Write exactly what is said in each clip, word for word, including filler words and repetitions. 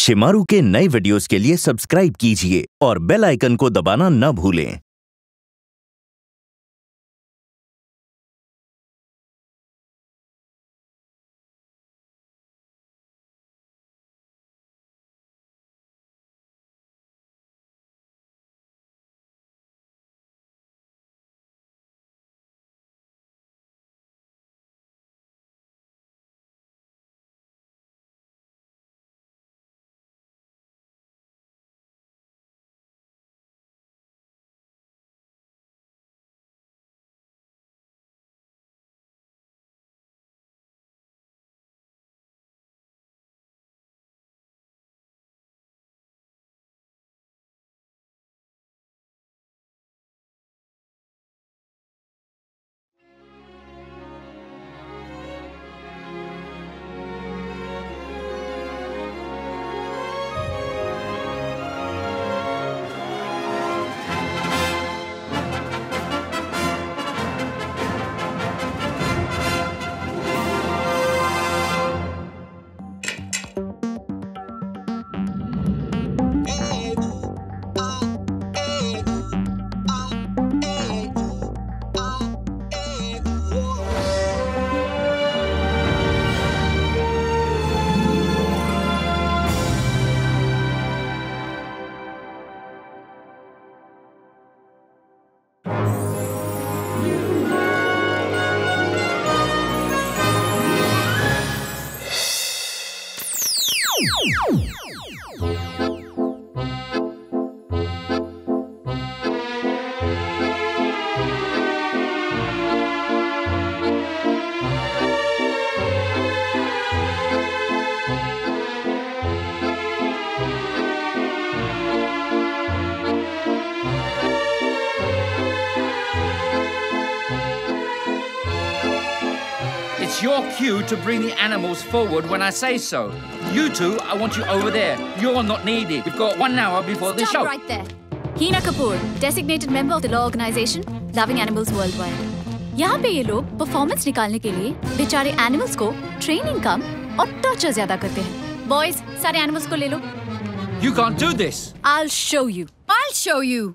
शिमारू के नए वीडियोस के लिए सब्सक्राइब कीजिए और बेल आइकन को दबाना न भूलें। It's your cue to bring the animals forward when I say so. You two, I want you over there. You're not needed. We've got one hour before the show. Stop right there. Hina Kapoor, designated member of the law organization Loving Animals Worldwide. यहाँ पे ये लोग performance निकालने के लिए बेचारे animals को training कम और टॉर्चर ज्यादा करते हैं। बॉयज, सारे एनिमल्स को ले लो। You can't do this. I'll show you. I'll show you.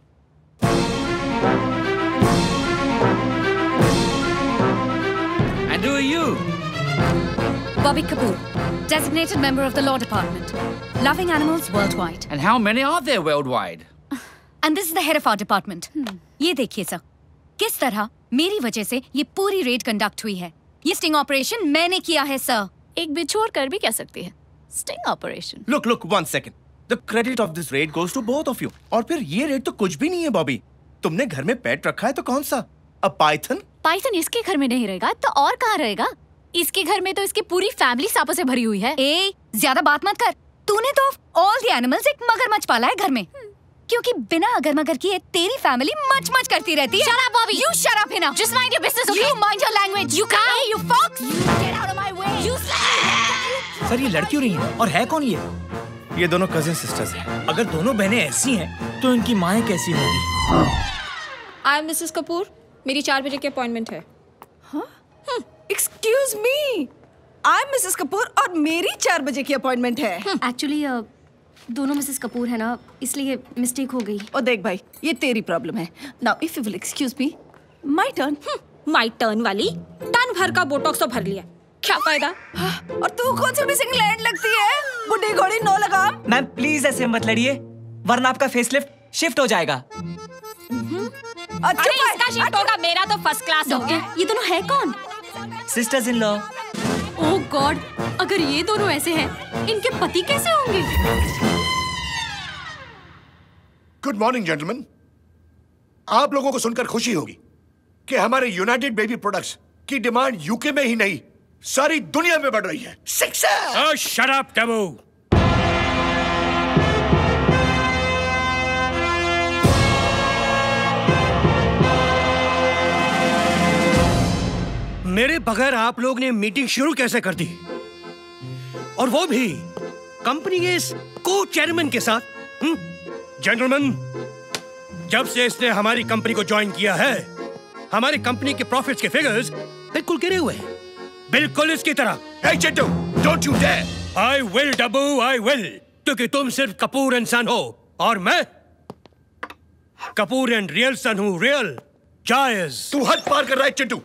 And who are you? Bobby Kapoor, designated member of the law department, Loving Animals Worldwide. And how many are there worldwide? And this is the head of our department. Hmm. ये देखिए sir, किस तरह मेरी वजह से ये पूरी red conduct हुई है। ये स्टिंग ऑपरेशन मैंने किया है सर। एक बिच्छू और कर भी क्या सकती है? Sting operation. Look, look, one second. The credit of this raid goes to both of you. और फिर ये रेड तो कुछ भी नहीं है बॉबी। तुमने घर में पेट रखा है तो कौन सा? A python? पाइथन इसके घर में नहीं रहेगा तो और कहाँ रहेगा? इसके घर में तो इसकी पूरी फैमिली सांपों से भरी हुई है। ए, ज्यादा बात मत कर। तूने तो ऑल द एनिमल्स एक मगरमच्छ पाला है घर में। क्योंकि बिना अगर मगर किए तेरी फैमिली मच मच करती रहती है। Shut up, Bobby. You shut up, Hina. Just mind your business, okay? You mind your language. You cow. Hey, you fox. You get out of my way. You. Sir ये लड़की रही है और है कौन ये? ये दोनों कजिन सिस्टर्स हैं। अगर दोनों बहनें ऐसी हैं, तो इनकी माएँ कैसी होंगी? I am Mrs Kapoor. मेरी चार बजे की अपॉइंटमेंट है। Excuse me, I am Mrs Kapoor और मेरी चार बजे की अपॉइंटमेंट है। एक्चुअली uh, दोनों मिसेस कपूर है ना, इसलिए मिस्टेक हो गई। और देख भाई, ये तेरी प्रॉब्लम है। Now if you will excuse me, my turn. My turn वाली टन भर का बोटॉक्स तो भर लिया, क्या फायदा? और तू कौन सी मिसिंग लैंड लगती है? बुढ़ी घोड़ी नो लगाम। मैम प्लीज ऐसे मत लड़िए, वरना आपका फेसलिफ्ट शिफ्ट हो जाएगा। अरे इसका शिफ्ट होगा, मेरा तो फर्स्ट क्लास हो गया। ये दोनों है कौन? Sisters in law. Oh god, अगर ये दोनों ऐसे हैं, इनके पति कैसे होंगे? Good morning gentleman. आप लोगों को सुनकर खुशी होगी कि हमारे यूनाइटेड बेबी प्रोडक्ट्स की डिमांड यूके में ही नहीं, सारी दुनिया में बढ़ रही है। Success! Oh, shut up, Tabu! मेरे बगैर आप लोग ने मीटिंग शुरू कैसे कर दी? और वो भी कंपनी के इस को चेयरमैन के साथ। जेंटलमैन, जब से इसने हमारी कंपनी को ज्वाइन किया है, हमारी कंपनी के प्रॉफिट्स के फिगर्स बिल्कुल गिरे हुए हैं, बिल्कुल इसकी तरह। Hey, Chintu, don't you dare! I will, Dabu, I will. क्योंकि तुम सिर्फ कपूर एंड सन हो और मैं कपूर एंड रियल सन हूं। रियल जायज। तू हद पार कर रहा है चिंटू।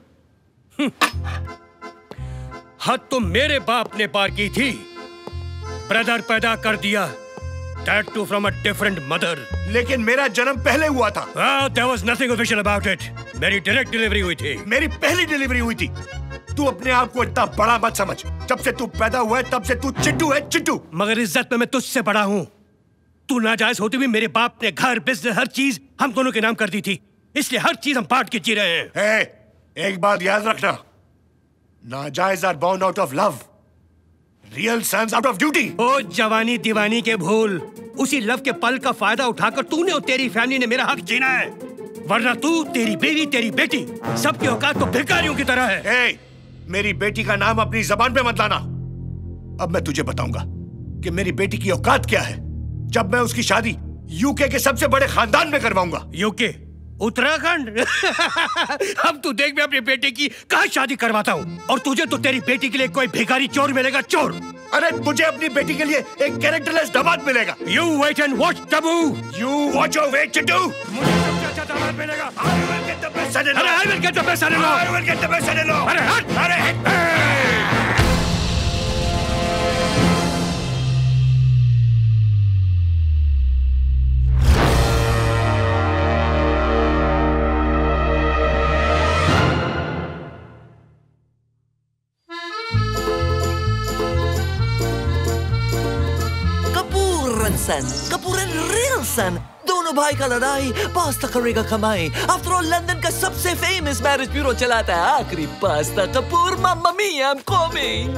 हद तो मेरे बाप ने पार की थी। ब्रदर पैदा कर दिया, that too from a different mother। लेकिन मेरा जन्म पहले हुआ था। ah, there was nothing official about it। मेरी डायरेक्ट डिलीवरी हुई थी। मेरी पहली डिलीवरी हुई थी। तू अपने आप को इतना बड़ा मत समझ। जब से तू पैदा हुआ है तब से तू चिंटू है, चिंटू। मगर इज्जत में मैं तुझसे बड़ा हूँ। तू नाजायज होती भी मेरे बाप ने घर, बिजनेस, हर चीज हम दोनों के नाम कर दी थी, इसलिए हर चीज हम बांट के जी रहे हैं। hey, एक बात याद रखना, नाजायज are born out of love, real sons out of duty। ओ जवानी दीवानी के भूल, उसी लव के पल का फायदा उठाकर तूने और तेरी फैमिली ने मेरा हक छीना है, वरना तू, तेरी बीवी, तेरी बेटी, सबकी औकात तो भिखारियों की तरह है। hey, मेरी बेटी का नाम अपनी जबान पे मत लाना। अब मैं तुझे बताऊंगा कि मेरी बेटी की औकात क्या है, जब मैं उसकी शादी यूके के सबसे बड़े खानदान में करवाऊंगा। यूके? उत्तराखंड? अब तू देख, मैं अपनी बेटी की कहाँ शादी करवाता हूँ, और तुझे तो तेरी बेटी के लिए कोई भिखारी चोर मिलेगा, चोर। अरे मुझे अपनी बेटी के लिए एक कैरेक्टरलेस दामाद मिलेगा। You wait and watch, Tabu. You watch your way, Chintu. मुझे सबसे अच्छा दामाद मिलेगा। I will get the best son-in-law। अरे I will get the best son-in-law। I will get the best son-in-law। अरे हट, अरे हट। कपूर एंड रियल सन, दोनों भाई का लड़ाई, पास्ता करेगा कमाई। आफ्टर ऑल लंदन का सबसे फेमस मैरिज ब्यूरो चलाता है आखिरी Pasta Kapoor. Mamma mia, I am coming.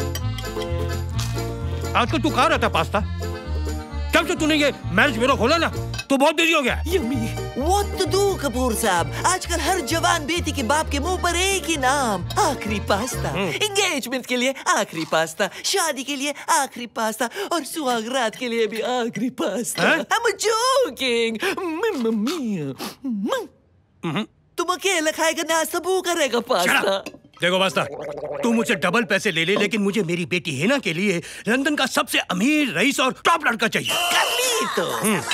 आजकल तू कहाँ रहता पास्ता? जब से तूने ये मैरिज ब्यूरो खोला ना, तो बहुत बिजी हो गया। Yummy, what to do Kapoor साहब? आजकल हर जवान बेटी के बाप के मुंह पर एक ही नाम, आखिरी पास्ता। एंगेजमेंट के लिए आखिरी पास्ता, शादी के लिए आखिरी पास्ता, और सुहागरात के लिए भी आखिरी पास्ता। I'm joking। मम्मा मिया, तुम अकेला खाएगा ना, सबू करेगा पास्ता। देखो पास्ता, तू मुझसे डबल पैसे ले ले, लेकिन मुझे मेरी बेटी हिना के लिए लंदन का सबसे अमीर रईस और टॉप लड़का चाहिए। तो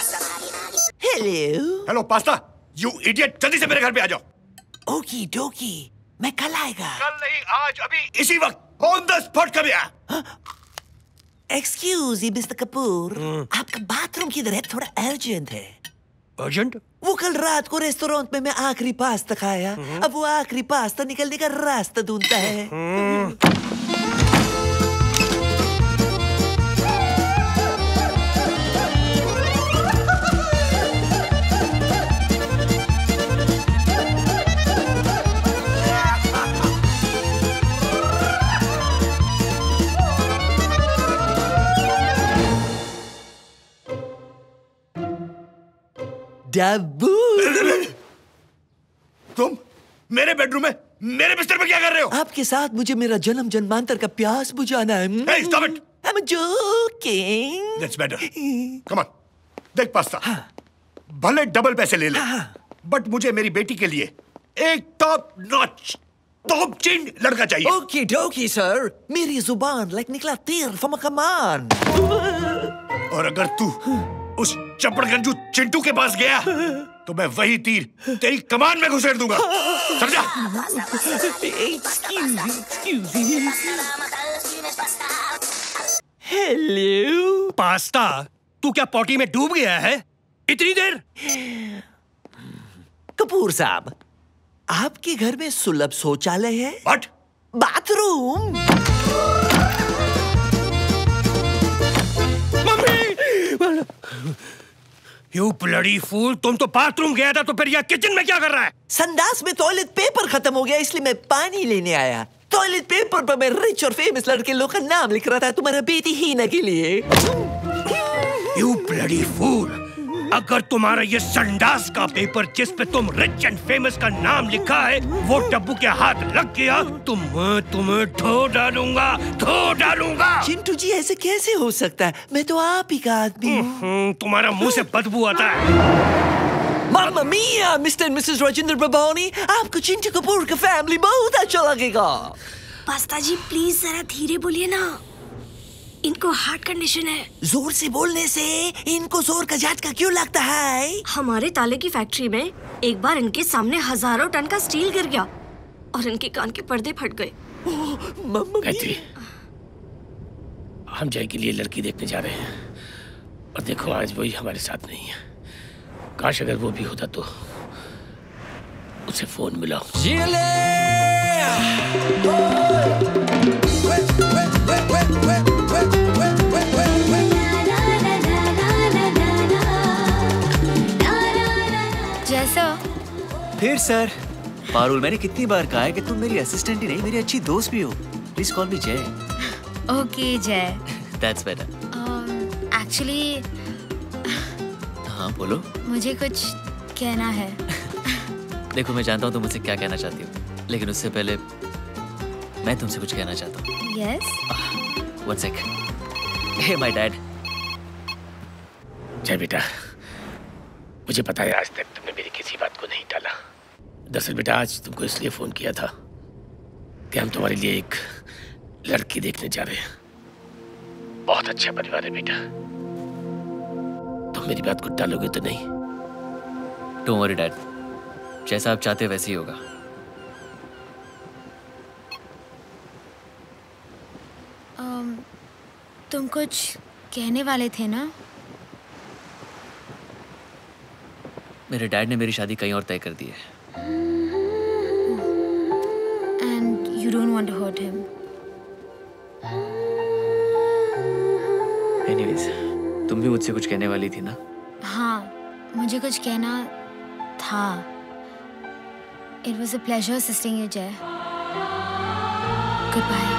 hello hello Pasta, you idiot, जल्दी से मेरे घर पे आ जाओ। ओकी डोकी, मैं कल आएगा। कल नहीं, आज, अभी, इसी वक्त, ऑन द स्पॉट कभी आ। एक्सक्यूज मी मिस्टर कपूर, आपका बाथरूम किधर है? थोड़ा अर्जेंट है। अर्जेंट? वो कल रात को रेस्टोरेंट में मैं आखिरी पास्ता खाया, अब वो आखिरी पास्ता निकलने का रास्ता ढूंढता है। तुम मेरे बेडरूम में मेरे बिस्तर पे क्या कर रहे हो? आपके साथ मुझे मेरा जन्म जन्मांतर का प्यास बुझाना है। Hey, stop it! I'm joking. That's better. Come on. देख पास्ता, भले डबल पैसे ले ले, बट मुझे मेरी बेटी के लिए एक टॉप नॉच, टॉप चिन लड़का चाहिए। ओके डोकी सर, मेरी जुबान लाइक निकला तीर फ्रॉम अ कमान। और अगर तू उस चपड़गंजू चिंटू के पास गया तो मैं वही तीर तेरी कमान में घुसेड़ दूंगा, समझा? हेलो पास्ता, तू क्या पॉटी में डूब गया है इतनी देर? कपूर साहब, आपके घर में सुलभ शौचालय है? What? Bathroom? You bloody fool, तुम तो बाथरूम गया था, तो फिर यह किचन में क्या कर रहा है? संडास में टॉयलेट पेपर खत्म हो गया, इसलिए मैं पानी लेने आया। टॉयलेट पेपर पर मैं रिच और फेमस लड़के लोग का नाम लिख रहा था तुम्हारा बेटी हीना के लिए। यू ब्लडी फूल, अगर तुम्हारा ये संडास का पेपर जिस पे तुम रिच एंड फेमस का नाम लिखा है वो डब्बू के हाथ लग गया तो मैं तुम्हें धो डालूंगा, धो डालूंगा। चिंटू जी, ऐसे कैसे हो सकता है? मैं तो आप ही का आदमी हूँ। तुम्हारा मुंह से बदबू आता है। Mamma mia, mister and Mrs Rajendra Prabhavani, आपको चिंटू कपूर का फैमिली बहुत अच्छा लगेगा। पास्ता जी प्लीज जरा धीरे बोलिए ना। इनको हार्ट कंडीशन है। जोर से बोलने से इनको जोर का झटका क्यों लगता है? हमारे ताले की फैक्ट्री में एक बार इनके सामने हजारों टन का स्टील गिर गया और इनके कान के पर्दे फट गए। गायत्री, हम जय के लिए लड़की देखने जा रहे हैं और देखो आज वही हमारे साथ नहीं है। काश अगर वो भी होता तो उसे फोन मिला। जैसा फिर सर, पारुल, मैंने कितनी बार कहा है कि तुम मेरी असिस्टेंट ही नहीं, मेरी अच्छी दोस्त भी हो। प्लीज कॉल मी जय। ओके जय। That's better. एक्चुअली हाँ बोलो। मुझे कुछ कहना है। देखो मैं जानता हूँ तुम मुझसे क्या कहना चाहती हो, लेकिन उससे पहले मैं तुमसे कुछ कहना चाहता हूँ। Yes. One sec. Hey my dad. Jay बेटा, मुझे पता है आज तक तुमने मेरी किसी बात को नहीं टाला। दरअसल बेटा आज तुमको इसलिए फोन किया था कि हम तुम्हारे लिए एक लड़की देखने जा रहे हैं। बहुत अच्छा परिवार है बेटा, तुम मेरी बात को टालोगे तो नहीं? डोंट वरी डैड, जैसा आप चाहते वैसे ही होगा। um, तुम कुछ कहने वाले थे ना? मेरे डैड ने मेरी शादी कहीं और तय कर दी है। And you don't want to hurt him. Anyways, तुम भी मुझसे कुछ कहने वाली थी ना? हाँ, मुझे कुछ कहना था। It was a pleasure assisting you, Jay. Goodbye.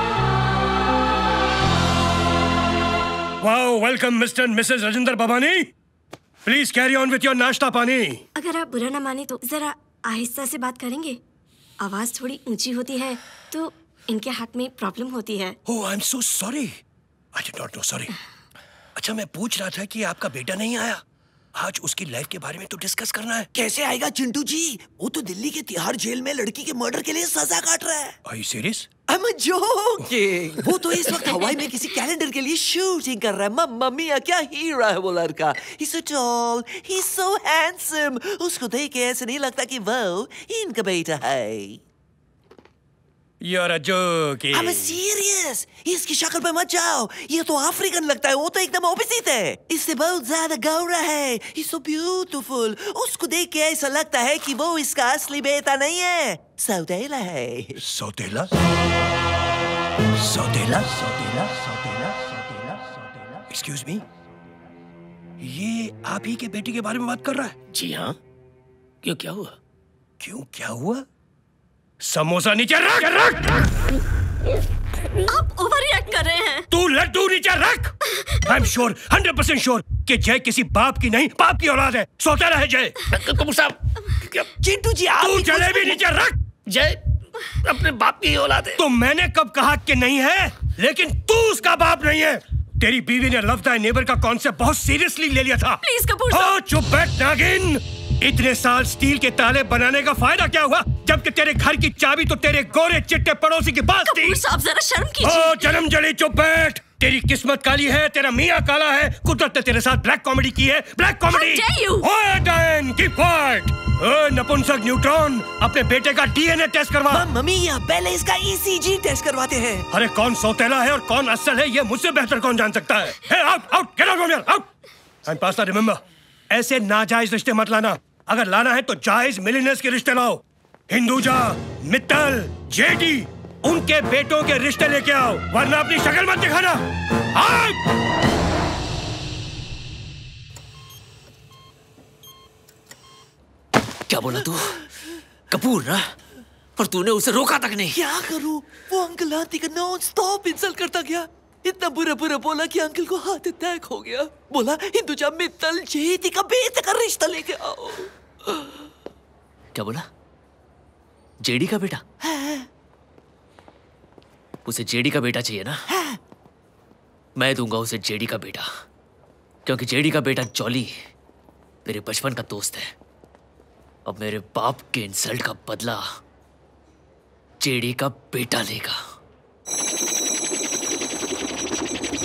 Wow, welcome Mister and Missus Rajinder Babani. Please carry on with your नाश्ता पानी। अगर आप बुरा ना माने तो जरा आहिस्ता से बात करेंगे। आवाज थोड़ी ऊंची होती है तो इनके हाथ में प्रॉब्लम होती है। Oh, I'm so sorry. I did not know, sorry. अच्छा मैं पूछ रहा था कि आपका बेटा नहीं आया, आज उसकी लाइफ के बारे में तो डिस्कस करना है। कैसे आएगा चिंटू जी? वो तो दिल्ली के तिहाड़ जेल में लड़की के मर्डर के लिए सजा काट रहा है। Are you serious? I'm joking. वो तो इस वक्त हवाई में किसी कैलेंडर के लिए शूटिंग कर रहा है। मम्मा मिया क्या हीरो है वो लड़का। He's so tall, he's so handsome. उसको देख के ऐसे नहीं लगता कि वो इनका बेटा है। You're a joking. I'm serious. इसकी शक्ल पे मत जाओ, ये तो अफ्रीकन लगता है, वो तो एकदम ऑपोजिट है। इससे बहुत ज्यादा गौरा है। He's so beautiful. उसको देख के ऐसा लगता है कि वो इसका असली बेटा नहीं है, सौतेला है। सौतेला? सौतेला? सौतेला? सौतेला? सौतेला? सौतेला? Excuse me? ये आप ही के बेटे के बारे में बात कर रहा है? जी हाँ। क्यों, क्या हुआ? क्यों क्या हुआ? समोसा नीचे रख, रख। आप ओवर रिएक्ट कर रहे हैं। तू लड्डू नीचे रख। I am sure, hundred percent sure कि जय किसी बाप की नहीं बाप की औलाद है। सौतेला है जय। कपूर साहब, चिंटू जी आप तू जलेबी नीचे रख। जय अपने बाप की औलाद है। तो मैंने कब कहा कि नहीं है, लेकिन तू उसका बाप नहीं है। तेरी बीवी ने लव द नेबर का कॉन्सेप्ट बहुत सीरियसली ले लिया था। प्लीज कपूर साहब। ओ चुप बैठ नागिन। इतने साल स्टील के ताले बनाने का फायदा क्या हुआ, जबकि तेरे घर की चाबी तो तेरे गोरे चिट्टे पड़ोसी के पास थी। कपूर साहब जरा शर्म कीजिए। ओ जन्म जली चुप बैठ। तेरी किस्मत काली है, तेरा मियाँ काला है, कुदरत ने तेरे साथ ब्लैक कॉमेडी की है। Black comedy. How dare you? ओए डायन, कीप क्वाइट। ओए नपुंसक न्यूट्रॉन, अपने बेटे का डीएनए टेस्ट करवा। मम्मी या पहले इसका ईसीजी टेस्ट करवाते हैं। अरे कौन सौतेला है और कौन असल है, ये मुझसे बेहतर कौन जान सकता है। Hey out, out, get out from here, out. And Pasta remember, ऐसे नाजायज रिश्ते मत लाना। अगर लाना है तो जायज मिलियनर्स के रिश्ते लाओ। हिंदुजा, मित्तल, जेडी, उनके बेटों के रिश्ते लेके आओ, वरना अपनी शक्ल मत दिखाना। क्या बोला तू? कपूर ना? और तूने उसे रोका तक नहीं। क्या करूं? वो अंकल आंटी का नॉन स्टॉप इंसल्ट करता गया। इतना बुरा बुरा बोला कि अंकल को हार्ट अटैक हो गया। बोला हिंदुजा मित्तल जेडी का बेटे का रिश्ता लेके आओ। क्या बोला? जेडी का बेटा? हाँ। उसे जेडी का बेटा चाहिए ना? हाँ। मैं दूंगा उसे जेडी का बेटा, क्योंकि जेडी का बेटा जॉली मेरे बचपन का दोस्त है। अब मेरे बाप के इंसल्ट का बदला जेडी का बेटा लेगा।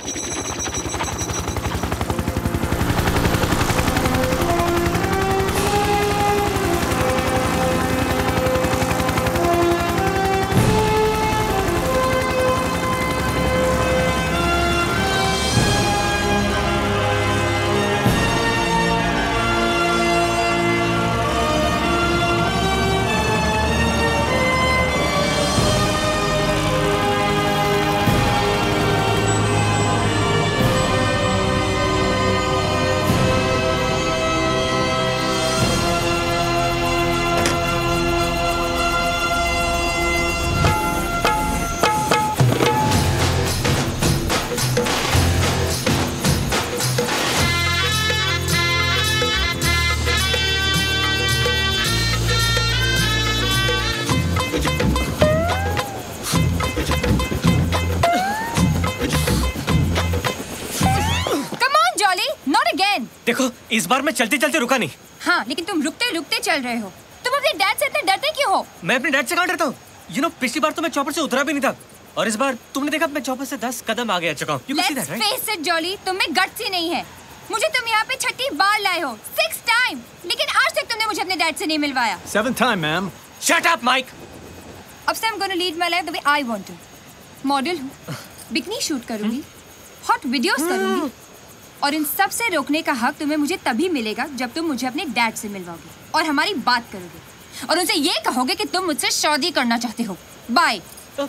again. देखो इस बार मैं चलते चलते रुका नहीं। हाँ, लेकिन तुम रुकते रुकते चल रहे हो। तुम अपने डैड से इतने डरते क्यों हो? मैं अपने डैड से कहाँ डरता हूँ? यू नो पिछली बार तो मैं चॉपर से उतरा भी नहीं था, और इस बार तुमने देखा मैं चॉपर से दस कदम आगे आ चुका हूँ। Let's face it, जॉली, तुम में गट्स ही नहीं है। मुझे तुम यहाँ पे छठी बार लाए हो, सिक्स टाइम, लेकिन आज तक तुमने मुझे अपने डैड से नहीं मिलवाया। Seventh time, ma'am. Shut up, Mike. अब से I'm gonna lead my life the way I want to. Model हूँ, बिकनी शूट करूँगी, हॉट वीडियोस करूँगी, और इन सब से रोकने का हक तुम्हें मुझे तभी मिलेगा जब तुम मुझे अपने डैड से मिलवाओगे और हमारी बात करोगे और उनसे ये कहोगे कि तुम मुझसे शादी करना चाहते हो। बाय।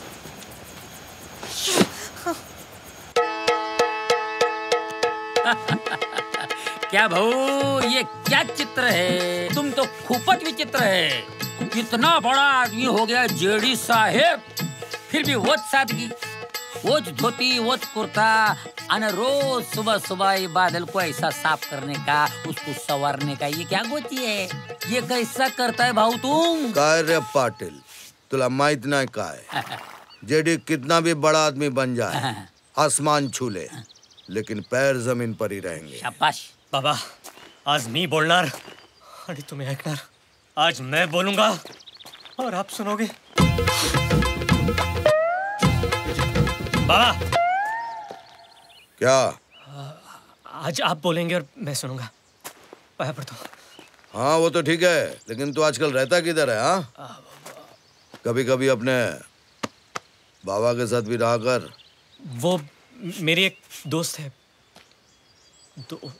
क्या भाऊ, ये क्या चित्र है? तुम तो खूबत विचित्र है। कितना बड़ा आदमी हो गया जेडी साहेब, फिर भी वो सादगी, वो धोती, वो कुर्ता, और रोज सुबह सुबह ये बादल को ऐसा साफ करने का, उसको संवारने का, ये क्या गोची है? ये कैसा करता है भाऊ तुम? काय रे पाटिल, तुला माहित नाही काय, जेडी कितना भी बड़ा आदमी बन जाए, आसमान छू ले, लेकिन पैर जमीन पर ही रहेंगे। शाबाश बाबा, आज मी बोलणार आणि तुम्ही ऐकणार। आज मैं बोलूंगा और आप सुनोगे। बाबा, क्या? आज आप बोलेंगे और मैं सुनूंगा। पाया पड़ता हूँ। हाँ वो तो ठीक है, लेकिन तू आजकल रहता किधर है? हाँ, कभी कभी अपने बाबा के साथ भी रहा कर। वो मेरी एक दोस्त है। दो...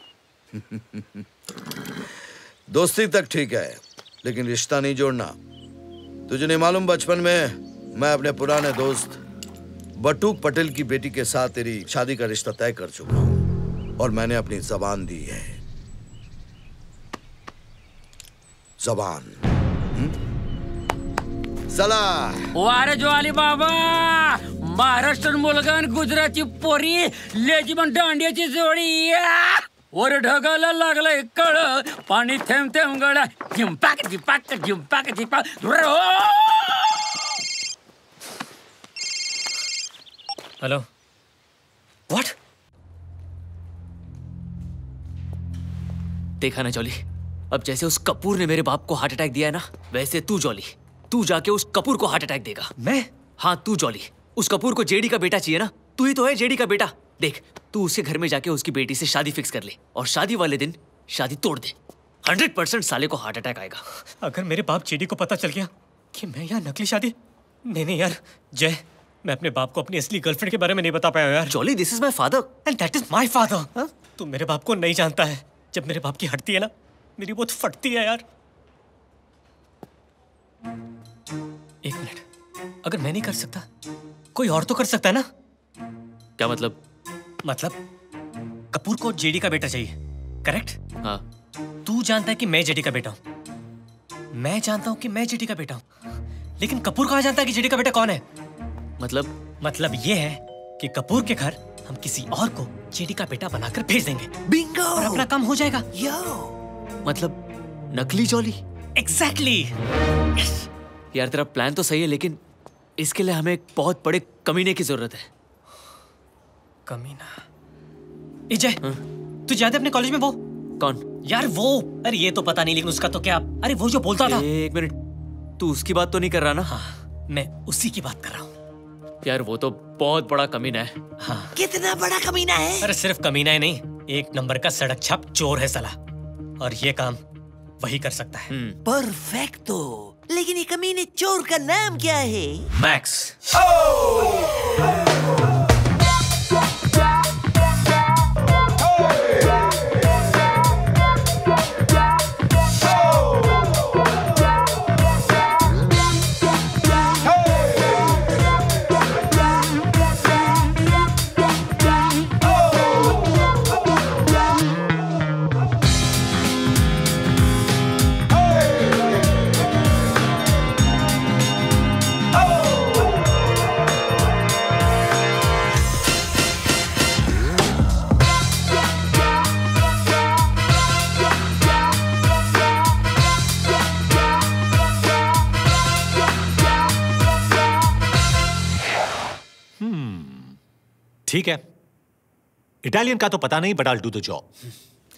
दोस्ती तक ठीक है, लेकिन रिश्ता नहीं जोड़ना। तुझे नहीं मालूम, बचपन में मैं अपने पुराने दोस्त बटूक पटेल की बेटी के साथ तेरी शादी का रिश्ता तय कर चुका हूं, और मैंने अपनी जबान दी है। जबान। चला। वारे ज्वाली बाबा, महाराष्ट्र मुलगा, गुजराती पोरी, लेजीमन दांडियाची जोडी, वर ढगाला लागलंय कळ, पाणी थेंब थेंब गळा, झिंपाक झिपाक झिंपाक झिपाक। Hello, what? देखा ना जॉली, अब जैसे उस कपूर ने मेरे बाप को हार्ट अटैक दिया है ना, वैसे तू जॉली, तू जाके उस कपूर को हार्ट अटैक देगा। मैं? हाँ तू जॉली, उस कपूर को जेडी का बेटा चाहिए ना, तू ही तो है जेडी का बेटा। देख, तू उसके घर में जाके उसकी बेटी से शादी फिक्स कर ले, और शादी वाले दिन शादी तोड़ दे। हंड्रेड परसेंट साले को हार्ट अटैक आएगा। अगर मेरे बाप जेडी को पता चल गया कि मैं यहाँ नकली शादी, नहीं नहीं यार जय, मैं अपने बाप को अपनी असली गर्लफ्रेंड के बारे में नहीं बता पाया यार। Jolly, this is my father and that is my father. तू मेरे बाप को नहीं जानता है, जब मेरे बाप की हटती है ना, मेरी बहुत फटती है यार। एक मिनट, अगर मैं नहीं कर सकता, कोई और तो कर सकता है ना? क्या मतलब? मतलब कपूर को जेडी का बेटा चाहिए, करेक्ट? हाँ। तू जानता है कि मैं जेडी का बेटा हूं, मैं जानता हूं कि मैं जेडी का बेटा हूं, लेकिन कपूर कहाँ जानता है कि जेडी का बेटा कौन है? मतलब मतलब ये है कि कपूर के घर हम किसी और को जेडी का बेटा बनाकर भेज देंगे। बिंगो! और अपना काम हो जाएगा। यो! मतलब नकली जॉली? एग्जैक्टली। यार तेरा प्लान तो सही है, लेकिन इसके लिए हमें एक बहुत बड़े कमीने की जरूरत है। कमीना? इजय, तू याद है अपने कॉलेज में वो? कौन? यार वो, अरे ये तो पता नहीं, लेकिन उसका तो क्या, अरे वो जो बोलता था। एक मिनट, तू उसकी बात तो नहीं कर रहा ना? हाँ, मैं उसी की बात कर रहा हूँ। यार वो तो बहुत बड़ा कमीना है। हाँ। कितना बड़ा कमीना है? अरे सिर्फ कमीना ही नहीं, एक नंबर का सड़क छाप चोर है साला, और ये काम वही कर सकता है। परफेक्टो। लेकिन ये कमीने चोर का नाम क्या है? मैक्स। ठीक है, इटालियन का तो पता नहीं, but I will do the job.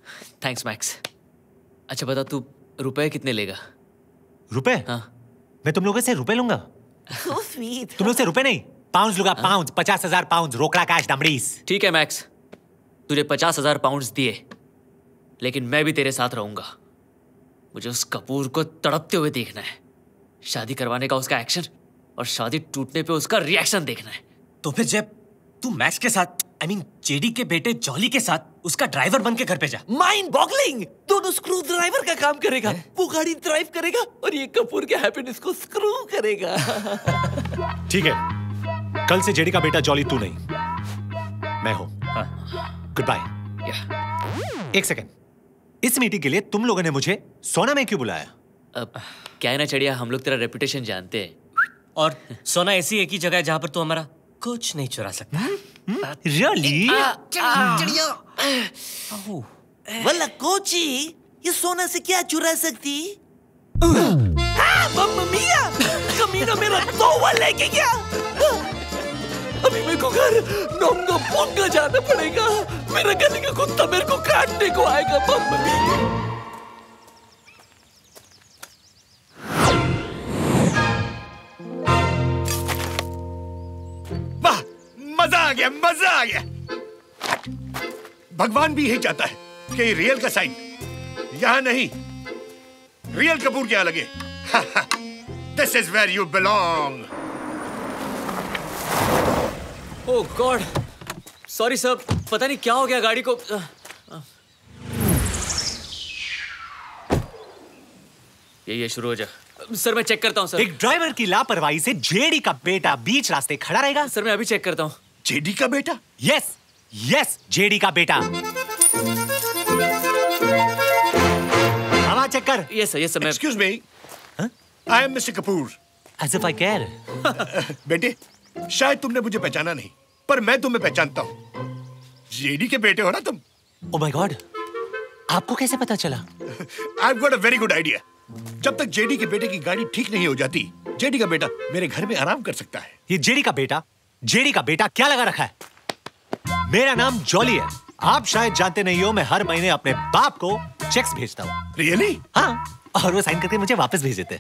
Thanks Max. अच्छा बता तू रुपए कितने लेगा? रुपए? हाँ। मैं तुम लोगों से रुपए लूंगा। So sweet. तुम लोग से रुपए नहीं, पाउंड लूंगा। पाउंड, पचास हजार पाउंड, रोकड़ा कैश दमड़ीस। ठीक है मैक्स, तुझे पचास हजार पाउंड दिए, लेकिन मैं भी तेरे साथ रहूंगा। मुझे उस कपूर को तड़पते हुए देखना है, शादी करवाने का उसका एक्शन और शादी टूटने पे उसका रिएक्शन देखना है। तो फिर जब तू मैक्स के साथ, आई मीन जेडी के बेटे जॉली के साथ उसका ड्राइवर बन के घर पे जा। Mind boggling. दोनों स्क्रू ड्राइवर का काम करेगा, वो गाड़ी ड्राइव करेगा और ये कपूर के हैप्पीनेस को स्क्रू करेगा। ठीक है, कल से जेडी का बेटा जॉली तू नहीं, मैं हूं। Goodbye. एक सेकेंड, इस मीटिंग के लिए तुम लोगों ने मुझे सोना में क्यों बुलाया? अब क्या है ना चढ़िया, हम लोग तेरा रेपुटेशन जानते हैं, और सोना ऐसी एक ही जगह है जहां पर तू हमारा कुछ नहीं चुरा सकता। रियली? चिड़िया। वल्ला कोची, ये सोना से क्या चुरा सकती? मम्मा मिया, कमीना मेरा तोवा लेके गया। अभी मेरे को घर नोंगा पोंगा जाना पड़ेगा। मेरा गली का कुत्ता मेरे को काटने को आएगा। मम्मा मिया। वाह, मजा आ गया, मजा आ गया। भगवान भी यही चाहता है कि रियल का साइन यहां नहीं, रियल कपूर के यहां लगे। This is where you belong. Oh god, sorry sir, पता नहीं क्या हो गया गाड़ी को। ये ये शुरू हो जा। सर मैं चेक करता हूँ सर। एक ड्राइवर की लापरवाही से जेडी का बेटा बीच रास्ते खड़ा रहेगा? सर मैं अभी चेक करता हूँ। जेडी का बेटा? यस यस, जेडी का बेटा। हवा चेक कर। Yes sir, yes sir. Excuse me, I am mister Kapoor. As if I care. बेटे, शायद तुमने मुझे पहचाना नहीं, पर मैं तुम्हें पहचानता हूँ। जेडी के बेटे हो ना तुम? ओह माय गॉड, आपको कैसे पता चला? I have got a very good idea. जब तक जेडी के बेटे की गाड़ी ठीक नहीं हो जाती, जेडी का बेटा मेरे घर में आराम कर सकता है। ये जेडी का बेटा, जेडी का बेटा क्या लगा रखा है? मेरा नाम जॉली है। आप शायद जानते नहीं हो, मैं हर महीने अपने बाप को चेक्स भेजता हूँ। रियली? हाँ, और वो साइन करके मुझे वापस भेज देते।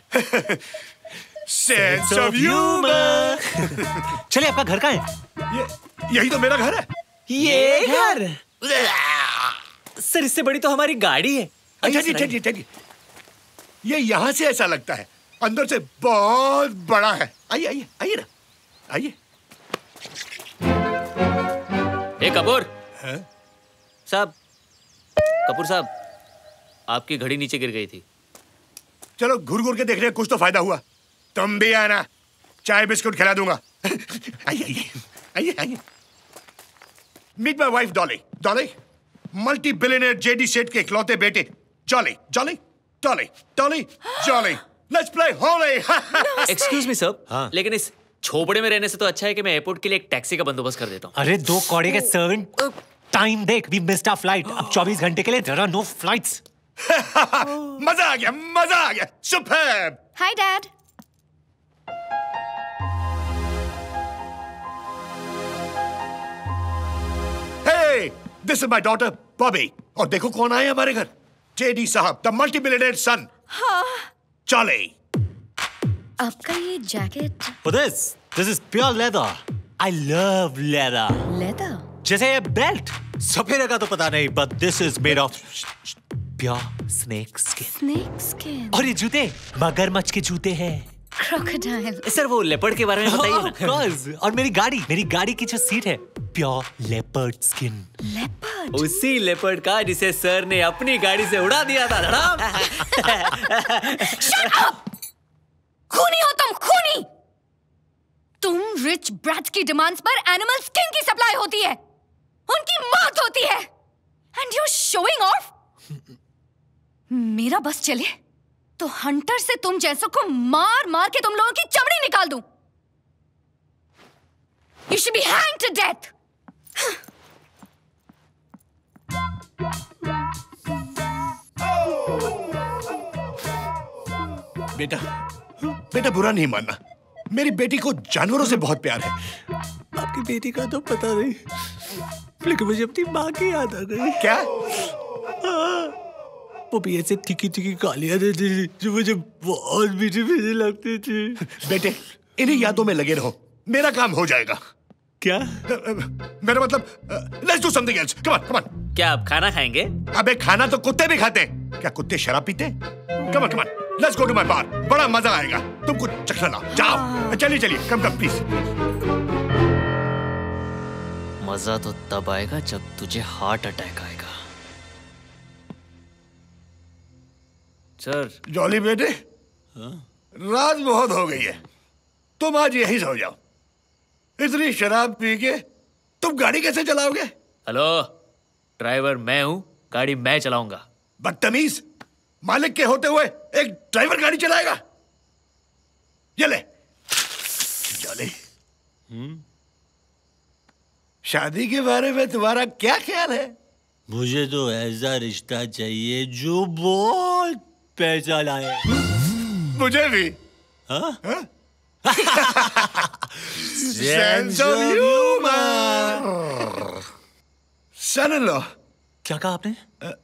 Sense of humour. चलिए, आपका घर कहाँ है? ये, यही तो मेरा घर है। ये घर? सर इससे बड़ी तो हमारी गाड़ी है। अच्छा जी, चलिए चलिए। ये यहाँ से ऐसा लगता है, अंदर से बहुत बड़ा है। आइए आइए आइए ना, आइए। ए कपूर साहब, कपूर साहब, आपकी घड़ी नीचे गिर गई थी। चलो घूर घूर के देख रहे हैं, कुछ तो फायदा हुआ। तुम भी आना, चाय बिस्कुट खिला दूंगा। आइए आइए आइए आइए। Meet my wife Dolly. Dolly, multi billionaire JD Seth के इकलौते बेटे Jolly. Jolly Dolly Dolly Jolly. Let's play Holi. Excuse me sir, लेकिन इस झोपड़े में रहने से तो अच्छा है कि मैं एयरपोर्ट के लिए एक टैक्सी का बंदोबस्त कर देता हूँ। अरे दो कौड़े के सर्वेंट, टाइम देख, वी मिस्ड आवर फ्लाइट। अब चौबीस घंटे के लिए देयर आर नो फ्लाइट्स। मजा आ गया, मजा आ गया। Superb. Hi dad. Hey, this is my daughter Bobby. और देखो कौन आए हमारे घर, जेडी साहब, द मल्टी बिलियनेयर सन। हाँ। चले। आपका ये jacket? For this, this is pure leather. I love leather. Leather? जैसे ये बेल्ट सफेद का तो पता नहीं, but this is made of pure snake skin. Snake skin? और ये जूते मगरमच्छ के जूते हैं। Crocodile. सर वो लेपर्ड के बारे में बताइए ना। Of course. और मेरी गाड़ी, मेरी गाड़ी की जो सीट है, प्योर लेपर्ड स्किन। लेपर्ड? उसी लेपर्ड का जिसे सर ने अपनी गाड़ी से उड़ा दिया था। धड़ाम। Shut up! खूनी हो तुम, खूनी! तुम रिच ब्रैट्स की डिमांड्स पर एनिमल स्किन की सप्लाई होती है, उनकी मौत होती है, एंड यू शोइंग ऑफ। मेरा बस चले तो हंटर से तुम जैसों को मार मार के तुम लोगों की चमड़ी निकाल दूं। You should be hanged to death. बेटा, बेटा बुरा नहीं मानना, मेरी बेटी को जानवरों से बहुत प्यार है। आपकी बेटी का तो पता नहीं, लेकिन मुझे अपनी माँ की याद आ गई। क्या? वो भी ऐसे तीखी तीखी गालियां देती थी जो मुझे बहुत मीठी मीठी लगती थी। बेटे, इन्हीं यादों में लगे रहो, मेरा काम हो जाएगा। क्या? मेरा मतलब, let's do something else. Come on, come on. क्या आप खाना खाएंगे? अबे खाना तो कुत्ते भी खाते हैं। क्या कुत्ते शराब पीते हैं? Come on, come on, let's go to my bar. बड़ा मजा आएगा, तुम कुछ चखना लाओ। जाओ, चलिए चलिए, कम कम प्लीज। मजा तो तब आएगा जब तुझे हार्ट अटैक आएगा। सर। जॉली बेटे, रात बहुत हो गई है, तुम आज यहीं सो जाओ। इतनी शराब पी के तुम गाड़ी कैसे चलाओगे? हेलो, ड्राइवर मैं हूं, गाड़ी मैं चलाऊंगा। बदतमीज, मालिक के होते हुए एक ड्राइवर गाड़ी चलाएगा? ये ले जॉली, शादी के बारे में तुम्हारा क्या ख्याल है? मुझे तो ऐसा रिश्ता चाहिए जो बहुत पैसा लाए। मुझे भी। हाँ? Sense of humour. Son in law. क्या कहा आपने?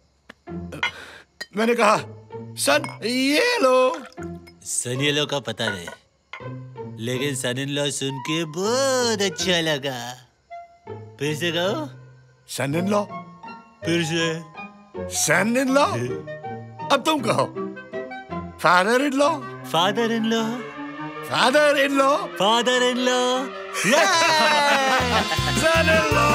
मैंने कहा सन ये लो। सन ये लो का पता नहीं, लेकिन सन इन लॉ सुन के बहुत अच्छा लगा। फिर से कहो। Son in law. फिर से। Son in law. अब तुम कहो। Father in law. Father in law. Father in law. Father in law. Son in law.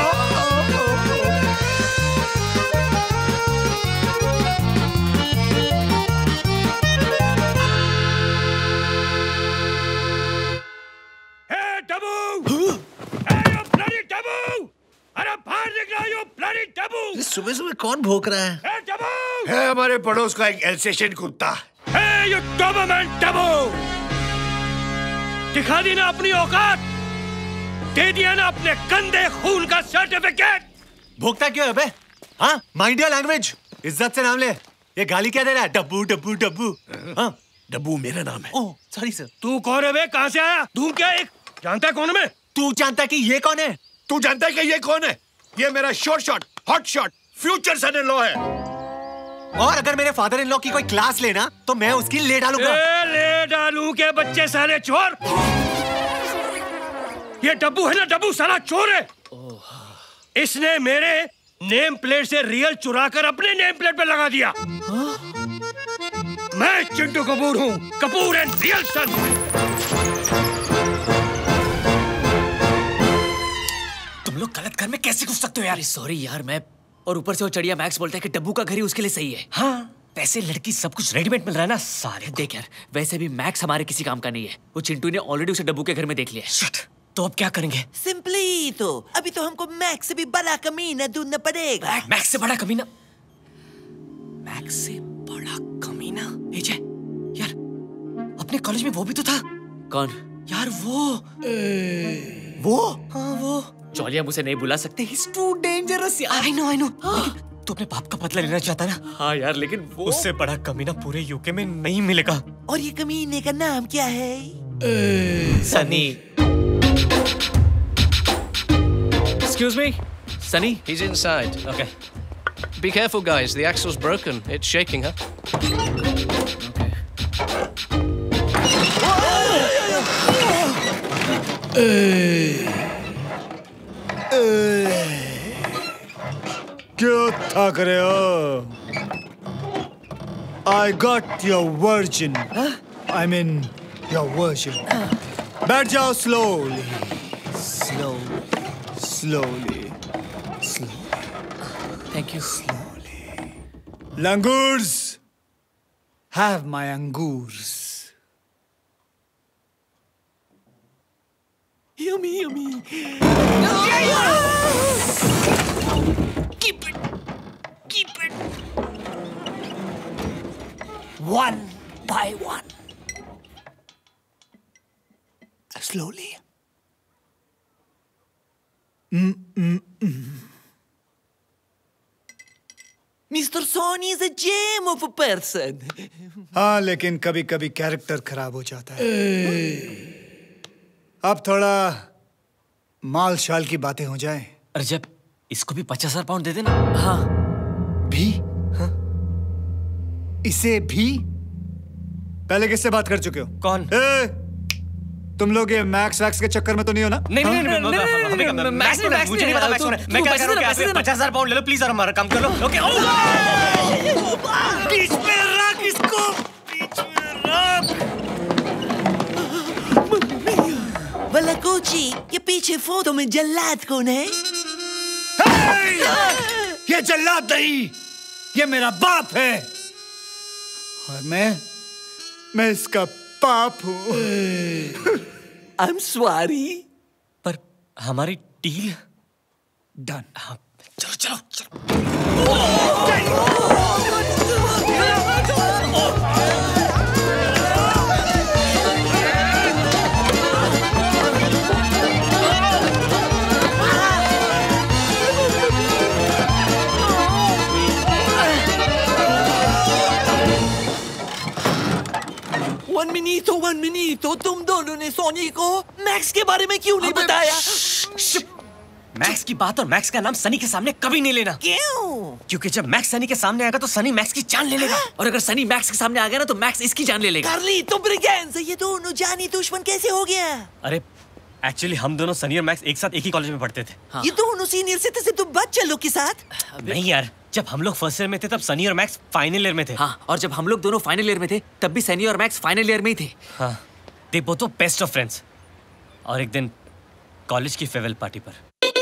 सुबह सुबह कौन भौंक रहा है? है हमारे पड़ोस का एक एल्सेशियन कुत्ता। Hey, you government taboo! दिखा दी ना अपनी औकात, दे दिया ना अपने गंदे खून का सर्टिफिकेट। भोगता क्यों है बे? हाँ, माइंड योर लैंग्वेज, इज्जत से नाम ले। ये गाली क्या दे रहा है? डब्बू डब्बू डब्बू। हाँ, डब्बू मेरा नाम है। Oh, sorry sir. तू कौन है बे? कहाँ से आया? तू क्या एक जानता है कौन है मैं? तू जानता है कि ये कौन है? तू जानता है कि ये कौन है? ये मेरा short shot, hot shot, future son in law है। और अगर मेरे फादर इन लॉ की कोई क्लास लेना तो मैं उसकी ले डालूंगा। ए, ले डालूं के बच्चे साले चोर। ये डब्बू है ना, डब्बू साला चोर है। इसने मेरे नेम प्लेट से रियल चुरा कर अपने नेम प्लेट पे लगा दिया। मैं चिंटू कपूर हूँ, कपूर एंड रियल सन। तुम लोग गलत घर में कैसे घुस सकते हो यार? सॉरी यार, मैं और ऊपर से वो चढ़िया मैक्स बोलता है कि डब्बू का घर ही उसके लिए सही है। हाँ, वैसे लड़की सब कुछ रेडीमेड मिल रहा है ना सारे। देख यार, वैसे भी मैक्स हमारे किसी काम का नहीं है। वो चिंटू ने ऑलरेडी उसे डब्बू के घर में देख लिया है। तो अब क्या करेंगे? सिंपली तो अभी तो हमको मैक्स से भी बड़ा कमीना ढूंढना पड़ेगा। मैक्स से बड़ा कमीना? मैक्स से बड़ा कमीना? ए जय, यार अपने कॉलेज में वो भी तो था। कौन? यार वो ए... वो हाँ वो जॉली, हम उसे नहीं बुला सकते। He's too dangerous यार। I know, I know। लेकिन तू अपने बाप का बदला लेना चाहता ना? हाँ यार, लेकिन वो उससे बड़ा कमीना पूरे यूके में नहीं मिलेगा। और ये कमीने का नाम क्या है? Sunny. Excuse me, Sunny? He's inside. Okay. Be careful, guys. The axle's broken. It's shaking, huh? क्यों थक रहे हो? I got your virgin. I mean your virgin. बैठ जाओ slowly. Slowly. Slowly. Slowly. Thank you. Slowly. Langurs. Have my angurs. Yummy, yummy. Keep it. Keep it. One by one. Slowly. Mm, mm, mm. Mister Soni is a gem of a person. हाँ, लेकिन कभी कभी character खराब हो जाता है। अब थोड़ा माल शाल की बातें हो जाएं। अरे जब इसको भी पचास हजार पाउंड दे देना। हाँ भी हाँ? इसे भी? पहले किससे बात कर चुके हो? कौन? ए, तुम लोग ये मैक्स वैक्स के चक्कर में तो नहीं हो ना? नहीं नहीं नहीं मैक्स नहीं, मुझे नहीं पता मैक्स कौन है। मैं कह रहा हूँ कि पचास हजार पाउंड ले लो प्लीज और हमारा काम कर लो। ओके बीच में रख इसको, बीच में रख। वाला कोची, ये पीछे फोटो में जल्लाद कौन है? ये जल्लाद नहीं, ये मेरा बाप है और मैं मैं इसका बाप हूँ। आई एम सॉरी, पर हमारी डील डन। हाँ चलो चलो चलो। वन मिनट वन मिनट तुम दोनों ने सोनी को मैक्स के बारे में क्यों नहीं बताया? मैक्स की बात और मैक्स का नाम सनी के सामने कभी नहीं लेना। क्यों? क्योंकि जब मैक्स सनी के सामने आएगा तो सनी मैक्स की जान ले लेगा, और अगर सनी मैक्स के सामने आ गया ना तो मैक्स इसकी जान ले लेगा। कार्ली तुम ब्रिगेंड्स, ये दोनों जानी दुश्मन कैसे हो गया? अरे एक्चुअली हम दोनों सनी और मैक्स एक साथ एक ही कॉलेज में पढ़ते थे। हाँ। ये दोनों सीनियर सिटीजन तुम बच्चे लोग के साथ? नहीं यार, जब हम लोग फर्स्ट ईयर में थे तब सनी और मैक्स फाइनल ईयर में थे। हाँ, और जब हम लोग दोनों फाइनल ईयर में थे तब भी सनी और मैक्स फाइनल ईयर में ही थे। हाँ, they both were best of friends. और एक दिन कॉलेज की फेयरवेल पार्टी पर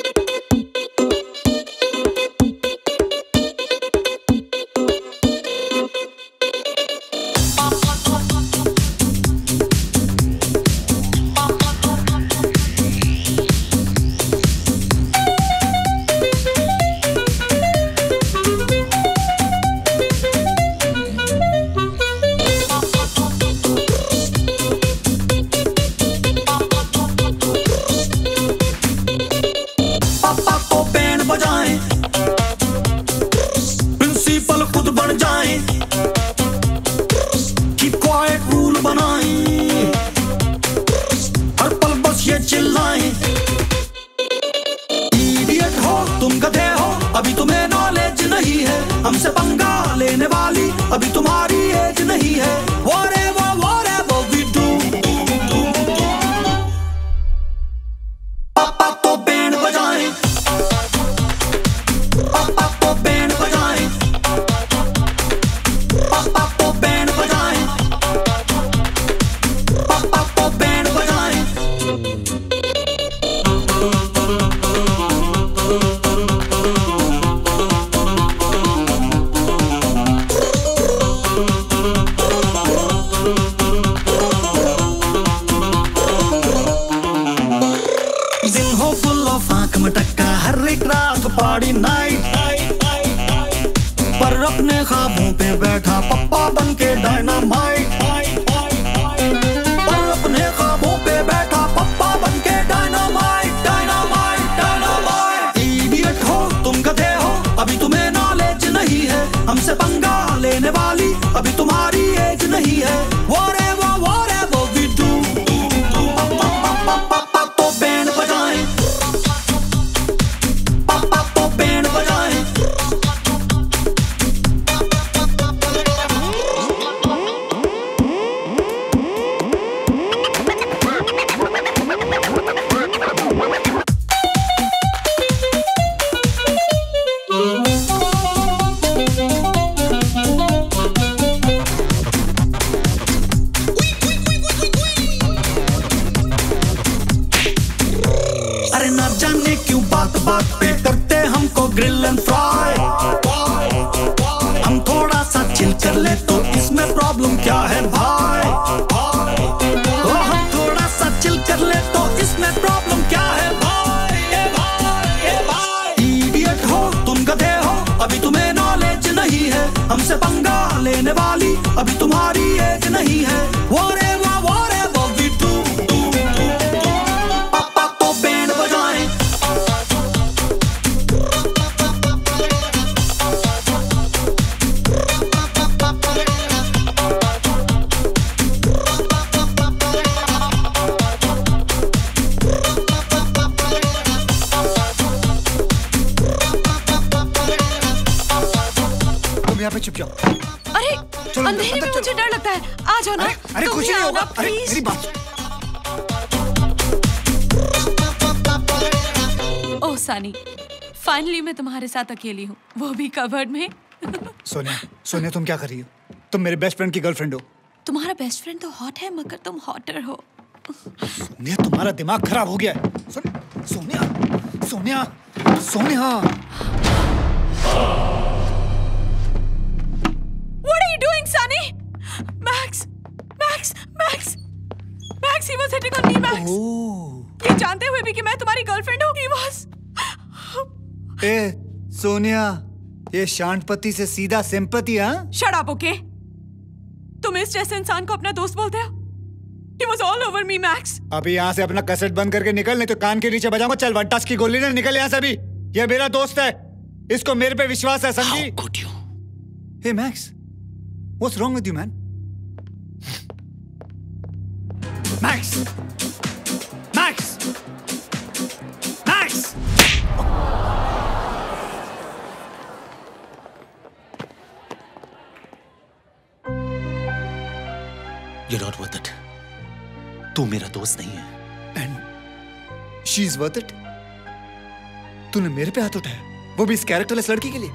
हमसे पंगा लेने वाली अभी तुम्हारी एज नहीं है। Whatever, whatever we do, पापा तो बैंड बजाएं, पापा तो बैंड बजाएं, पापा तो बैंड बजाएं, पापा तो बैंड बजाएं। हर एक रात पार्टी नाइट, पर अपने ख्वाबों पे बैठा पप्पा बन के डायनामाइट, पर अपने ख्वाबों पे बैठा पप्पा बन के डायनामाइट, डायनामाइट, डायनामाइट। इडियट हो तुम, गधे हो, अभी तुम्हें नॉलेज नहीं है। हमसे पंगा लेने वाली अभी तुम्हारी एज नहीं है। Whatever, whatever we do, पापा तो बैंड बजाएं, बैंड बजाएं। अरे ना जाने क्यों बात बात पे करते हमको ग्रिल एंड फ्राई। हम थोड़ा सा चिल कर ले तो इसमें प्रॉब्लम क्या है भाई? ओ हम थोड़ा सा चिल कर ले तो इसमें प्रॉब्लम क्या है भाई? ए भाई, ए भाई। इडियट हो तुम, गधे हो, अभी तुम्हें नॉलेज नहीं है। हमसे पंगा लेने वाली अभी तुम्हारी एज नहीं है। Whatever, whatever we do, पापा तो बैंड बजाएं, तुम यहाँ पे चुप जाओ। अरे अंधेरे में मुझे डर लगता है, आ जाओ ना। अरे कुछ नहीं होगा, अरे मेरी बात। ओह सनी, फाइनली मैं तुम्हारे साथ अकेली हूँ, वो भी कबर्ड में। सोनिया, सोनिया तुम क्या कर रही हो? तुम मेरे बेस्ट फ्रेंड की गर्लफ्रेंड हो। तुम्हारा बेस्ट फ्रेंड तो हॉट है मगर तुम हॉटर हो। सोनिया तुम्हारा दिमाग खराब हो गया है। Sonia, Sonia, Sonia. What are you doing, Sunny? Max, Max, Max, Max, he was hitting on me, Max. Oh. ये जानते हुए भी कि मैं तुम्हारी गर्लफ्रेंड हूँ, he was. ए, सोनिया, ये शांतपति से सीधा सिंपैथी, हाँ? Shut up, okay? तुम इस जैसे इंसान को अपना दोस्त बोलते हो? He was all over me, Max. अभी यहाँ से अपना कैसेट बंद करके निकल, नहीं तो कान के नीचे बजाऊंगा। चल वन टच की गोली ना, निकल यहाँ से अभी। ये मेरा दोस्त है, इसको मेरे पे विश्वास है, समझी? How could you? Hey Max, what's wrong with you, man? Max, Max, Max. You're not worth it. तू मेरा दोस्त नहीं है। And she's worth it. तूने मेरे पे हाथ उठाया, वो भी इस कैरेक्टरलेस लड़की के लिए।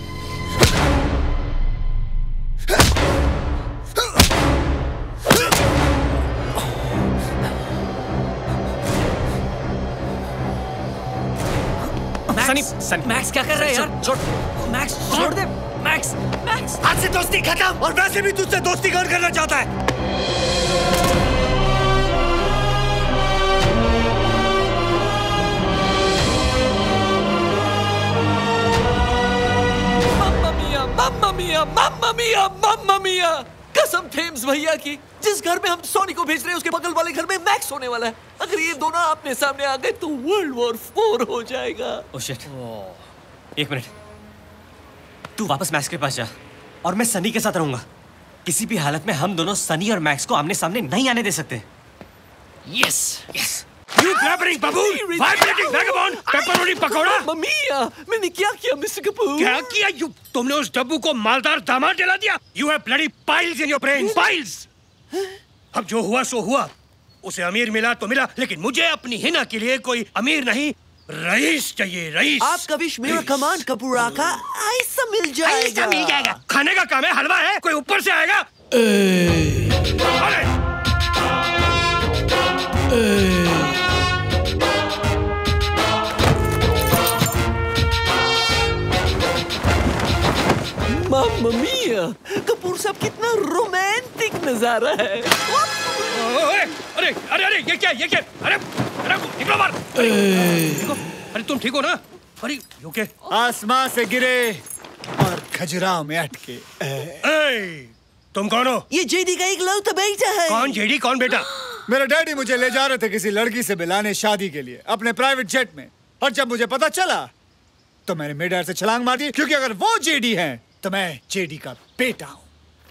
सनी, सनी, मैक्स क्या कर रहा है यार? छोड़, मैक्स छोड़ दे। मैक्स, मैक्स आज से दोस्ती खत्म, और वैसे भी तुझसे दोस्ती कौन करना चाहता है? मम्मा मिया, मम्मा मिया, मम्मा मिया, मम्मा मिया। कसम थेम्स भैया की, जिस घर में हम सोनी को भेज रहे हैं उसके बगल वाले घर में मैक्स होने वाला है। अगर ये दोनों आपने सामने आ गए तो वर्ल्ड वॉर फोर हो जाएगा। Oh shit. एक मिनट, तू वापस मैक्स के पास जा और मैं सनी के साथ रहूंगा। किसी भी हालत में हम दोनों सनी और मैक्स को आमने सामने नहीं आने दे सकते। Yes, yes. You blabbering baboon, vibrating vagabond, pepperoni pakora. मम्मिया, मैंने क्या किया मिस्टर कपूर? क्या किया? You, तुमने उस डब्बू को मालदार दामाद दिला दिया। You have bloody piles in your brain, piles। अब जो हुआ सो हुआ, उसे अमीर मिला तो मिला, लेकिन मुझे अपनी हिना के लिए कोई अमीर नहीं, रईस चाहिए, रईस। आपका विश मेरा कमांड कपूर आका, ऐसा मिल जाएगा। ऐसा मिल जाएगा। खाने का काम है, हलवा है, कोई ऊपर से आएगा। अरे मम्मा मिया, कपूर साहब कितना रोमांटिक नजारा है। अरे अरे अरे अरे ये क्या ये क्या? अरे अरे निकलो बाहर। देखो, अरे तुम ठीक हो ना? अरे यू क्या? आसमां से गिरे और खजुराहो में अटके। ए, तुम कौन हो? ये जेडी का एक लौता बेटा है। कौन जेडी, कौन बेटा? मेरे डैडी मुझे ले जा रहे थे किसी लड़की से मिलाने शादी के लिए अपने प्राइवेट जेट में, और जब मुझे पता चला तो मैंने मिड एयर से छलांग मार दी, क्योंकि अगर वो जेडी हैं तो मैं जेडी का बेटा हूं।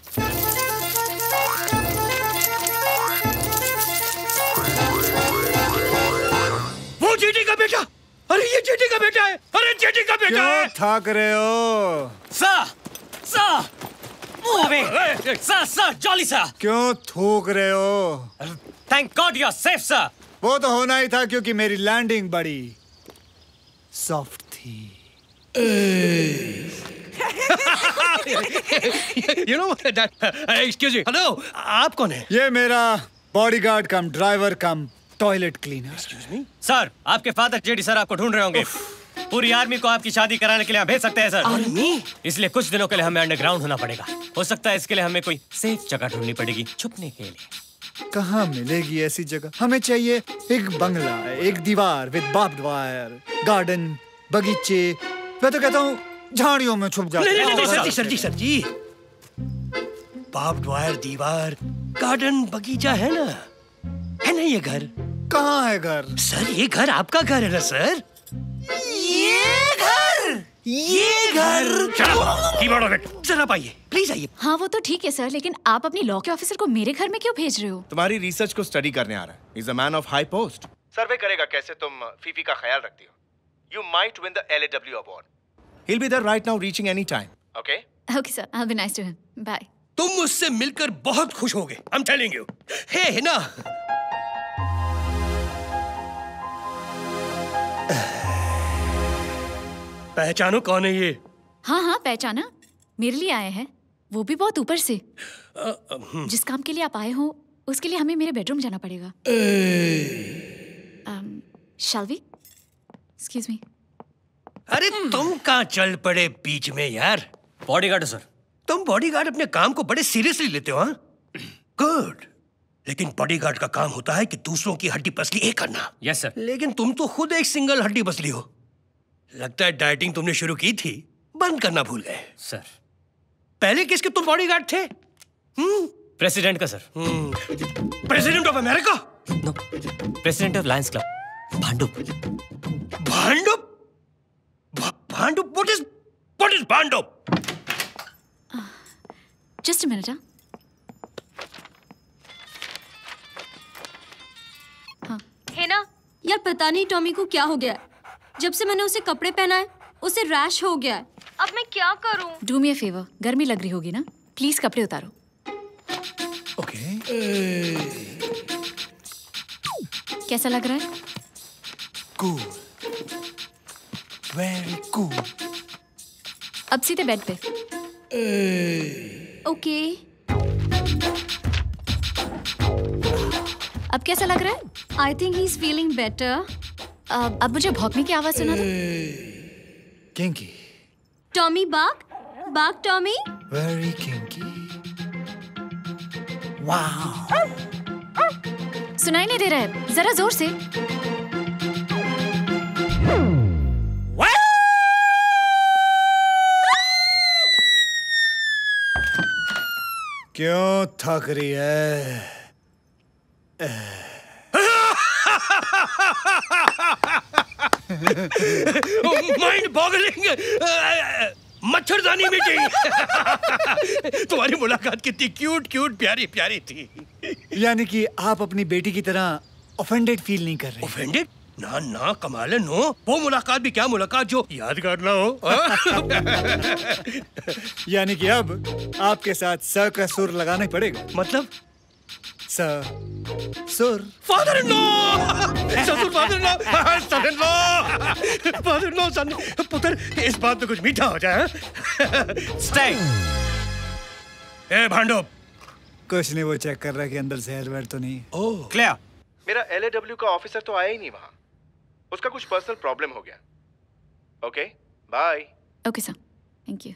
वो जेडी का बेटा? अरे ये जेडी का बेटा है। अरे जेडी का बेटा क्यों है। थक रहे हो? Sir, sir, move away. Sir, sir, Jolly sir. क्यों थूक रहे हो? Thank god you are safe sir. वो तो होना ही था, क्योंकि मेरी लैंडिंग बड़ी सॉफ्ट थी। You know that? Excuse me. Hello. आप कौन है? ये मेरा bodyguard cum driver cum toilet cleaner. Excuse me. Sir, आपके फादर जेडी सर आपको ढूंढ रहे होंगे। पूरी आर्मी को आपकी शादी कराने के लिए भेज सकते हैं सर। आर्मी? इसलिए कुछ दिनों के लिए हमें अंडरग्राउंड होना पड़ेगा। हो सकता है इसके लिए हमें कोई सेफ जगह ढूंढनी पड़ेगी छुपने के लिए। कहाँ मिलेगी ऐसी जगह? हमें चाहिए एक बंगला, एक दीवार विद बार्ब्ड वायर, गार्डन, बगीचे। मैं तो कहता हूँ झाड़ियों में छुप जाते। नहीं नहीं नहीं sir ji, sir ji, sir ji. Barbed wire, दीवार, गार्डन, बगीचा है ना? है ना ये घर? कहाँ है घर? सर ये घर आपका घर है ना सर? ये घर, ये घर। Keyboard of it. जरा आइए, प्लीज आइए। हाँ वो तो ठीक है सर, लेकिन आप अपनी लॉ के ऑफिसर को मेरे घर में क्यों भेज रहे हो? तुम्हारी रिसर्च को स्टडी करने आ रहा है। Is a man of high post. Survey करेगा कैसे तुम फीफी का ख्याल रखती हो। You might win the L A W award. He'll be there right now, reaching any time. Okay? Okay sir, I'll be nice to him. Bye. तुम मुझसे मिलकर बहुत खुश होगे। I'm telling you. हे हिना। पहचानो कौन है ये? हाँ हाँ पहचाना, मेरे लिए आए हैं, वो भी बहुत ऊपर से। जिस काम के लिए आप आए हो उसके लिए हमें मेरे बेडरूम जाना पड़ेगा। um, shall we? Excuse me. अरे तुम कहाँ चल पड़े बीच में यार? Bodyguard sir. तुम बॉडीगार्ड अपने काम को बड़े सीरियसली लेते हो, हाँ? गुड। लेकिन बॉडीगार्ड का काम होता है कि दूसरों की हड्डी पसली एक करना। Yes sir. लेकिन तुम तो खुद एक सिंगल हड्डी पसली हो। लगता है डाइटिंग तुमने शुरू की थी, बंद करना भूल गए। सर पहले किसके तुम बॉडीगार्ड थे? हम्म प्रेसिडेंट का sir. President of America? No, president of Lions Club. Bhandup. Bhandup? Bhandup? What is what is Bhandup? Just a minute, huh? हाँ। है ना? यार पता नहीं टॉमी को क्या हो गया है। जब से मैंने उसे कपड़े पहनाए, उसे रैश हो गया है। अब मैं क्या करूं? Do me a favor, गर्मी लग रही होगी ना? प्लीज कपड़े उतारो। ओके। कैसा लग रहा है? Cool. Very cool. अब सीधे बेड पे। ओके। अब कैसा लग रहा है? I think he is feeling better. अब मुझे भौंकने की आवाज सुना दो। किंकी। टॉमी बाग, बाग टॉमी। Very kinky. Wow. सुनाई नहीं दे रहा है, जरा जोर से। क्यों थक रही है? Mind boggling. मच्छरदानी में चाहिए। तुम्हारी मुलाकात कितनी क्यूट क्यूट प्यारी प्यारी थी। यानी कि आप अपनी बेटी की तरह ऑफेंडेड फील नहीं कर रहे? ऑफेंडेड? ना ना कमाल है, नो। वो मुलाकात भी क्या मुलाकात जो यादगार ना हो। यानी कि अब आपके साथ स का सुर लगाना ही पड़ेगा। मतलब? स सुर। फादर इन लॉ, ससुर father in law, son in law, father in law, son. पुत्र इस बात में कुछ मीठा हो जाए। स्टे। ए भांडुप। कुछ नहीं, वो चेक कर रहा है कि अंदर जहर वहर तो नहीं। Oh clear. मेरा एल ए डब्ल्यू का ऑफिसर तो आया ही नहीं वहां, उसका कुछ पर्सनल प्रॉब्लम हो गया। Okay bye. Okay sir, thank you.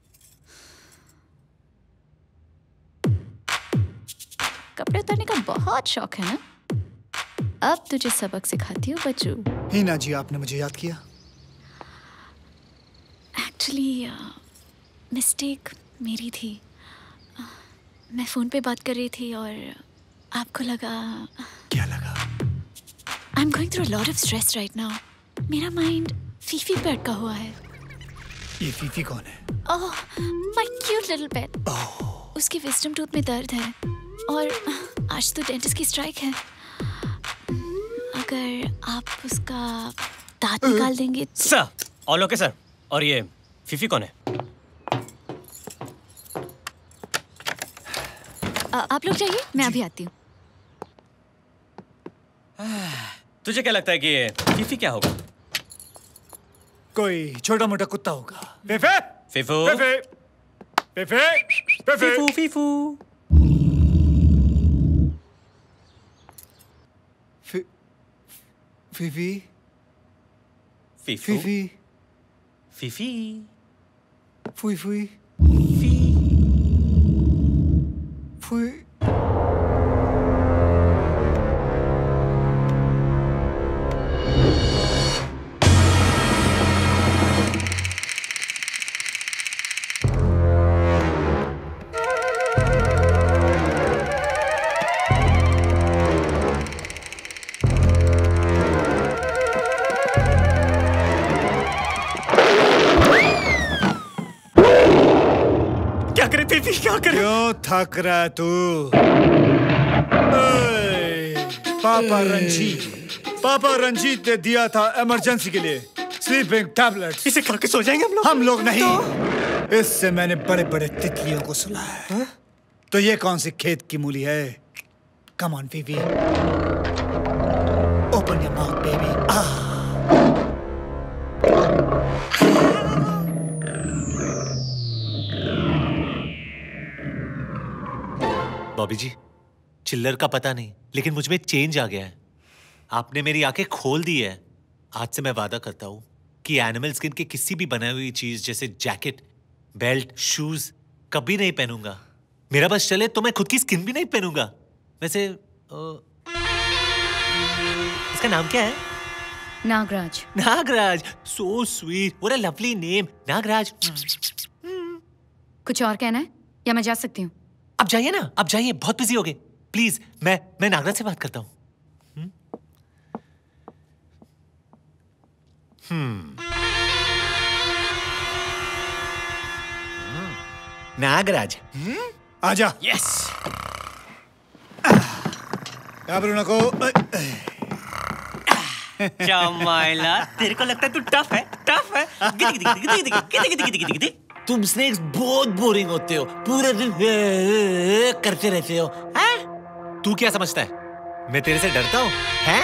कपड़े उतारने का बहुत शौक है ना? अब तुझे सबक सिखाती हूँ बच्चू। हिना जी, आपने मुझे याद किया? एक्चुअली मिस्टेक मेरी थी। uh, मैं फोन पे बात कर रही थी और आपको लगा। क्या लगा? I am going through a lot of stress right now. मेरा माइंड फीफी पे अटका हुआ है। ये फीफी कौन है? Oh my cute little pet. उसकी विजडम टूथ में दर्द है और आज तो डेंटिस्ट की स्ट्राइक है। अगर आप उसका दांत निकाल देंगे तो... सर, ऑल ओके सर। और ये फीफी कौन है? आ, आप लोग जाइए, मैं अभी आती हूँ। तुझे क्या लगता है कि ये फीफी क्या होगा? कोई छोटा मोटा कुत्ता होगा। फेफे फीफू फेफे फेफे फेफे फीफू फीफू फी फीफी फीफू फीफी फीफी फुई फुई फुई। क्यों थक रहा है तू? पापा रंजीत पापा रंजीत ने दिया था इमरजेंसी के लिए स्लीपिंग टैबलेट। इसे खा के सो जाएंगे हम लोग। हम लोग नहीं तो... इससे मैंने बड़े बड़े तितलियों को सुलाया है। तो ये कौन सी खेत की मूली है? Come on Fifi, open your mouth baby. Bobby ji, चिल्लर का पता नहीं, लेकिन मुझ में चेंज आ गया है। आपने मेरी आंखें खोल दी है। आज से मैं वादा करता हूँ कि एनिमल स्किन के किसी भी बनाई हुई चीज जैसे जैकेट, बेल्ट, शूज कभी नहीं पहनूंगा। मेरा बस चले तो मैं खुद की स्किन भी नहीं पहनूंगा। वैसे ओ, इसका नाम क्या है? Nagraj. Nagraj, so sweet, what a lovely name, Nagraj. कुछ और कहना है या मैं जा सकती हूँ? अब जाइए ना, अब जाइए, बहुत बिजी हो गए। प्लीज, मैं मैं नागराज से बात करता हूँ। हम्म नागराज, आजा। यस। घबराना को। चमाइला, तेरे को लगता है तू टफ है? टफ है? गिदी गिदी गिदी गिदी गिदी गिदी गिदी गिदी। तुम स्नेक्स बहुत बोरिंग होते हो, पूरे दिन करते रहते हो। हैं? तू क्या समझता है मैं तेरे से डरता हूँ? हैं?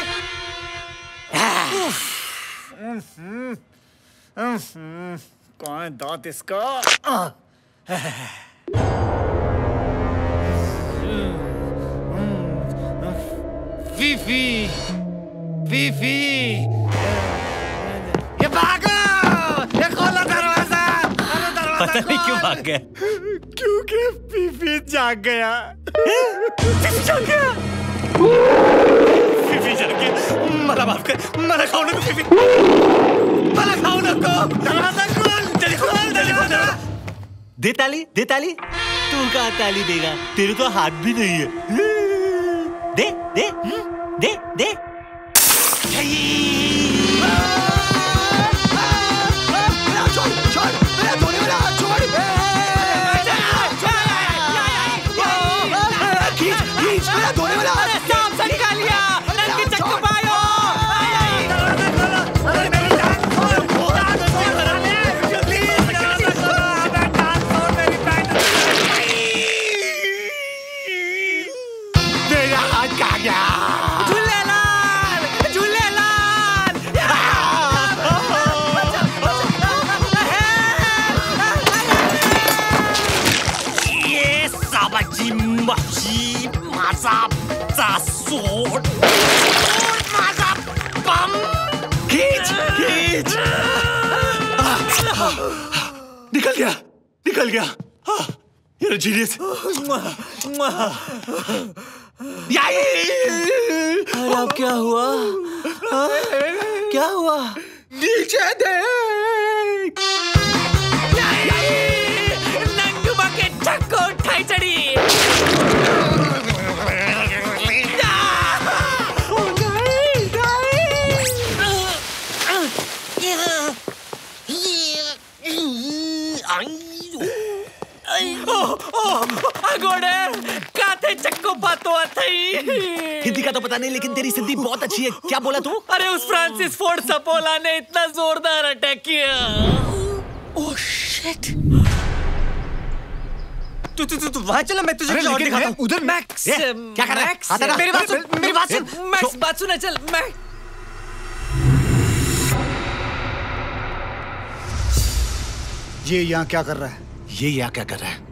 कौन है दांत इसका? फीफी, फीफी, ये भागो! ये खोलो दरवाजा! पता नहीं क्यों भाग गया। क्योंकि फीफी जाग गया। फीफी जाग गया। फीफी जाग गया। मला माफ कर, मला खाओ ना फीफी। मला खाओ ना को। दरवाजा खोल, जल्दी खोल, जल्दी खोल। दे ताली, दे ताली। तू कहाँ ताली देगा? तेरे तो हाथ भी नहीं है। दे, दे, दे, दे। निकल गया, निकल गया। You're a genius. अरे अब क्या हुआ? हाँ? क्या हुआ? नीचे देख। नंगू बाके चक्को उठाई चढ़ी। हिंदी का तो पता नहीं, लेकिन तेरी सिंधी बहुत अच्छी है। क्या बोला तू? अरे उस फ्रांसिस फोर्ड सपोला ने इतना जोरदार अटैक किया। Oh shit. तू तू तू तू वहाँ चला, मैं तुझे और दिखाता हूँ। उधर मैक्स, क्या कर रहा है? आता ना। मेरी बात सुन, मेरी बात सुन, मैक्स बात सुन, चल मैं। ये यहाँ क्या कर रहा है? ये यहाँ क्या कर रहा है?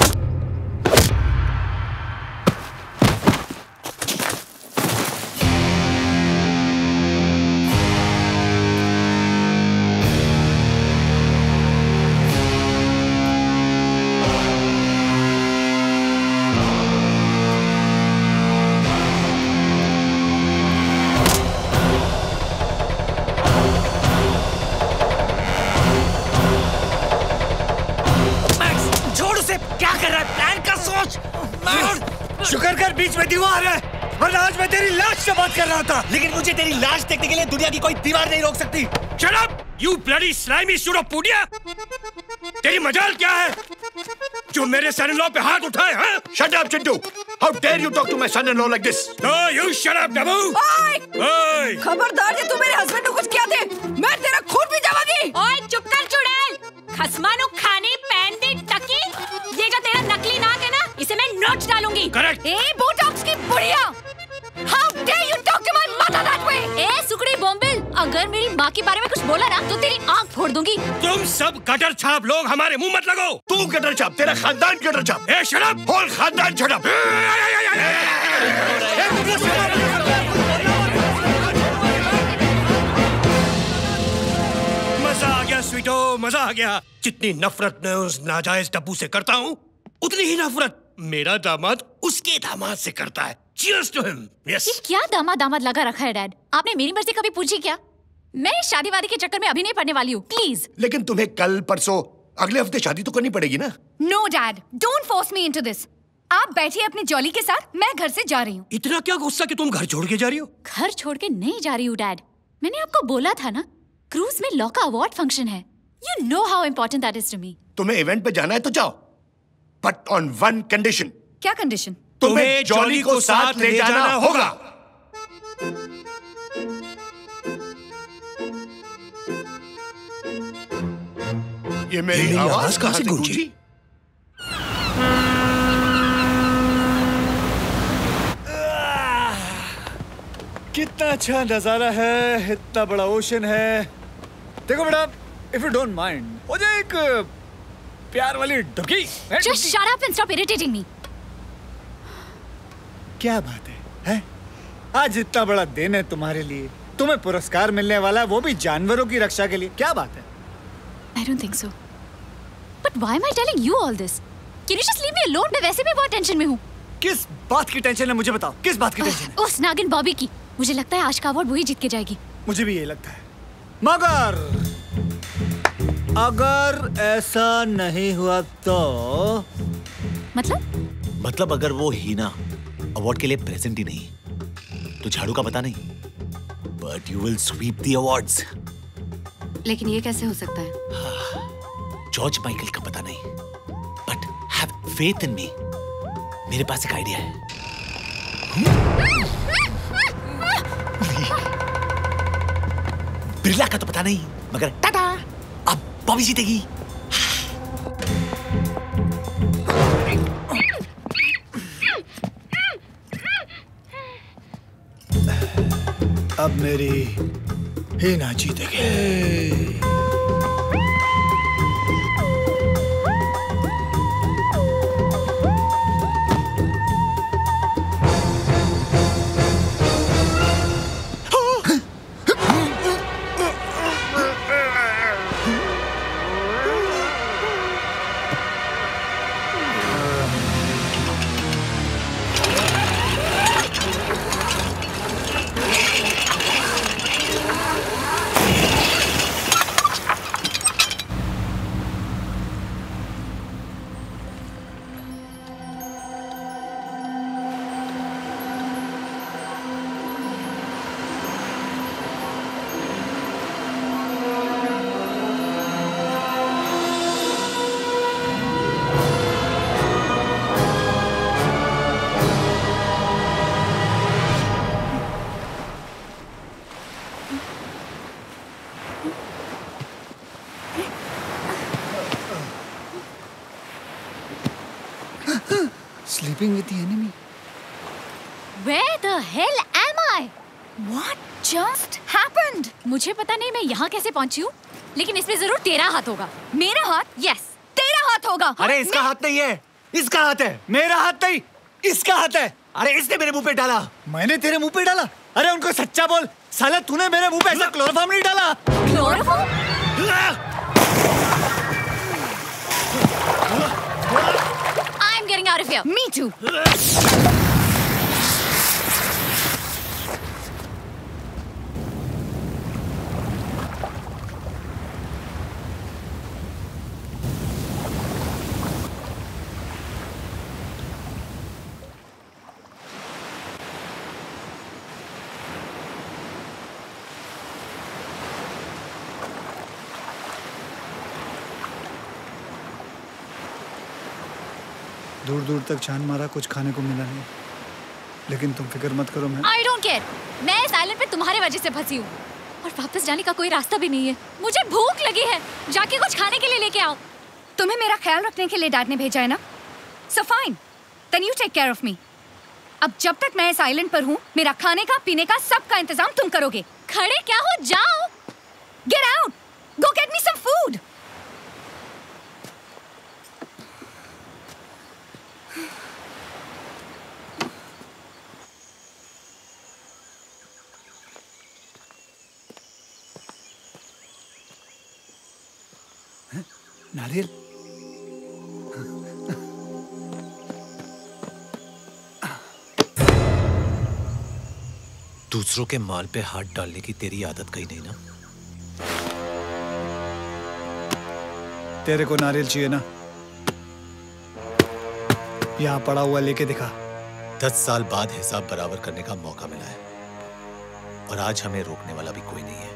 शुक्र कर बीच में दीवार है, वरना आज मैं तेरी लाश से बात कर रहा था। लेकिन मुझे तेरी लाश देखने के लिए दुनिया की कोई दीवार नहीं रोक सकती। Shut up, you bloody slimy pseudopodia! तेरी मजाल क्या है जो मेरे son-in-law पे हाथ उठाए? हाँ? Shut up, Chintu! How dare you talk to my son-in-law like this? No, you shut up, Dabu! ओए! ओए! खबरदार जे तू मेरे हस्बैंड को कुछ किया थे, मैं तेरा खून भी जावागी। ओए चुप कर चुड़ैल, खसमानु खानी पैन करेक्ट। ए बोटॉक्स की बुढ़िया, How dare you talk to my mother that way? ए सुकड़ी बॉम्बिल, अगर मेरी माँ के बारे में कुछ बोला ना तो तेरी आँख फोड़ दूंगी। तुम सब गटर छाप लोग हमारे मुंह मत लगो। तू गटर छाप, तेरा खानदान गटर छाप। ए शट अप, होल खानदान शट अप। मजा आ गया स्वीटो, मजा आ गया। जितनी नफरत मैं उस नाजायज डब्बू से करता हूँ, उतनी ही नफरत मेरा दामाद उसके दामाद से करता है। Cheers to him. Yes. ये क्या दामाद दामाद लगा रखा है डैड? आपने मेरी मर्जी कभी पूछी क्या? मैं शादी वादी के चक्कर में अभी नहीं पड़ने वाली हूँ, प्लीज। लेकिन तुम्हें कल परसों अगले हफ्ते शादी तो करनी पड़ेगी ना? No dad, don't force me into this. आप बैठिए अपनी जॉली के साथ, मैं घर से जा रही हूँ। इतना क्या गुस्सा कि तुम घर छोड़ के जा रही हो? घर छोड़ के नहीं जा रही हूँ डैड। मैंने आपको बोला था ना, क्रूज में लॉ का अवार्ड फंक्शन है। You know how important that is to me. तुम्हें इवेंट पे जाना है तो जाओ, बट ऑन वन कंडीशन। क्या कंडीशन? तुम्हें जॉली को साथ ले जाना होगा। ये मेरी आवाज कहां से गूंजी? कितना अच्छा नजारा है, इतना बड़ा ओशन है। देखो बेटा, इफ यू डोंट माइंड, मुझे एक प्यार वाली डुबकी। Just shut up and stop irritating me. क्या बात है, है? आज इतना बड़ा दिन है तुम्हारे लिए, तुम्हें पुरस्कार मिलने वाला है, वो भी जानवरों की रक्षा के लिए। क्या बात है? I don't think so. But why am I telling you all this? Can you just leave me alone? मैं वैसे भी बहुत टेंशन में हूँ। किस बात की टेंशन है, मुझे बताओ, किस बात की टेंशन है? उस नागिन बॉबी की। मुझे लगता है आज का अवार्ड वही जीत के जाएगी। मुझे भी ये लगता है, मगर अगर ऐसा नहीं हुआ तो? मतलब? मतलब अगर वो हीना अवार्ड के लिए प्रेजेंट ही नहीं तो झाड़ू का पता नहीं, but you will sweep the awards. लेकिन ये कैसे हो सकता है? जॉर्ज माइकल का पता नहीं, but have faith in me. मेरे पास एक आइडिया है। बिरला का तो पता नहीं, मगर टाटा, अब बॉबी जीतेगी। अब मेरी हीना जीतेगी। Sleeping with the enemy. Where the hell am I? What just happened? मुझे पता नहीं मैं यहाँ कैसे पहुँची हूँ, लेकिन इसमें जरूर तेरा हाथ होगा। मेरा हाथ? Yes, तेरा हाथ होगा। अरे इसका हाथ नहीं है, इसका हाथ है। मेरा हाथ नहीं, इसका हाथ है। अरे इसने मेरे मुंह पे डाला। मैंने तेरे मुंह पे डाला? अरे उनको सच्चा बोल, साला तूने मेरे मुंह पे ऐसा क्लोरोफॉर्म नहीं डाला। Chloroform? I'm getting out of here. Me too. दूर दूर तक छान मारा, कुछ खाने को मिला नहीं, लेकिन तुम फिक्र मत करो। मैं I don't care. मैं इस आइलैंड पे तुम्हारे वजह से फंसी हूँ और वापस जाने का कोई रास्ता भी नहीं है। मुझे भूख लगी है, जाके कुछ खाने के लिए लेके आओ। तुम्हें मेरा ख्याल रखने के लिए डैड ने भेजा है ना, so fine. Then you take care of me. अब जब तक मैं इस आइलैंड पर हूँ, मेरा खाने का, पीने का, सबका इंतजाम तुम करोगे। खड़े क्या हो, जाओ। Get out. Go get me some food. नारियल। दूसरों के माल पे हाथ डालने की तेरी आदत कहीं नहीं ना? तेरे को नारियल चाहिए ना? यहाँ पड़ा हुआ लेके दिखा। दस साल बाद हिसाब बराबर करने का मौका मिला है और आज हमें रोकने वाला भी कोई नहीं है।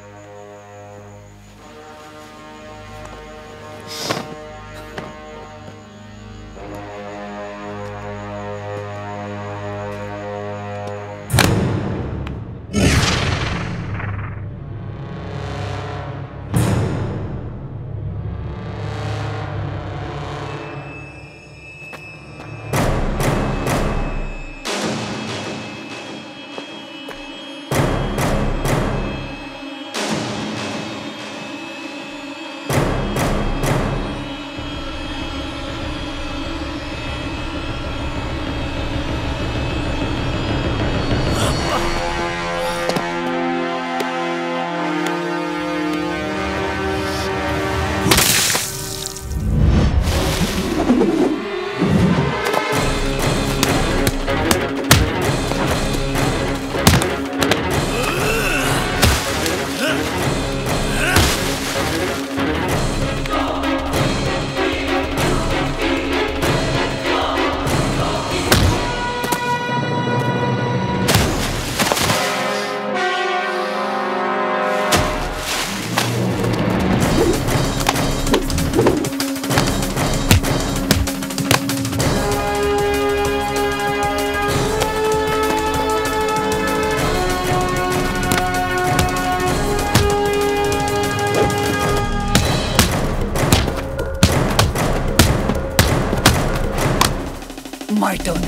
My turn.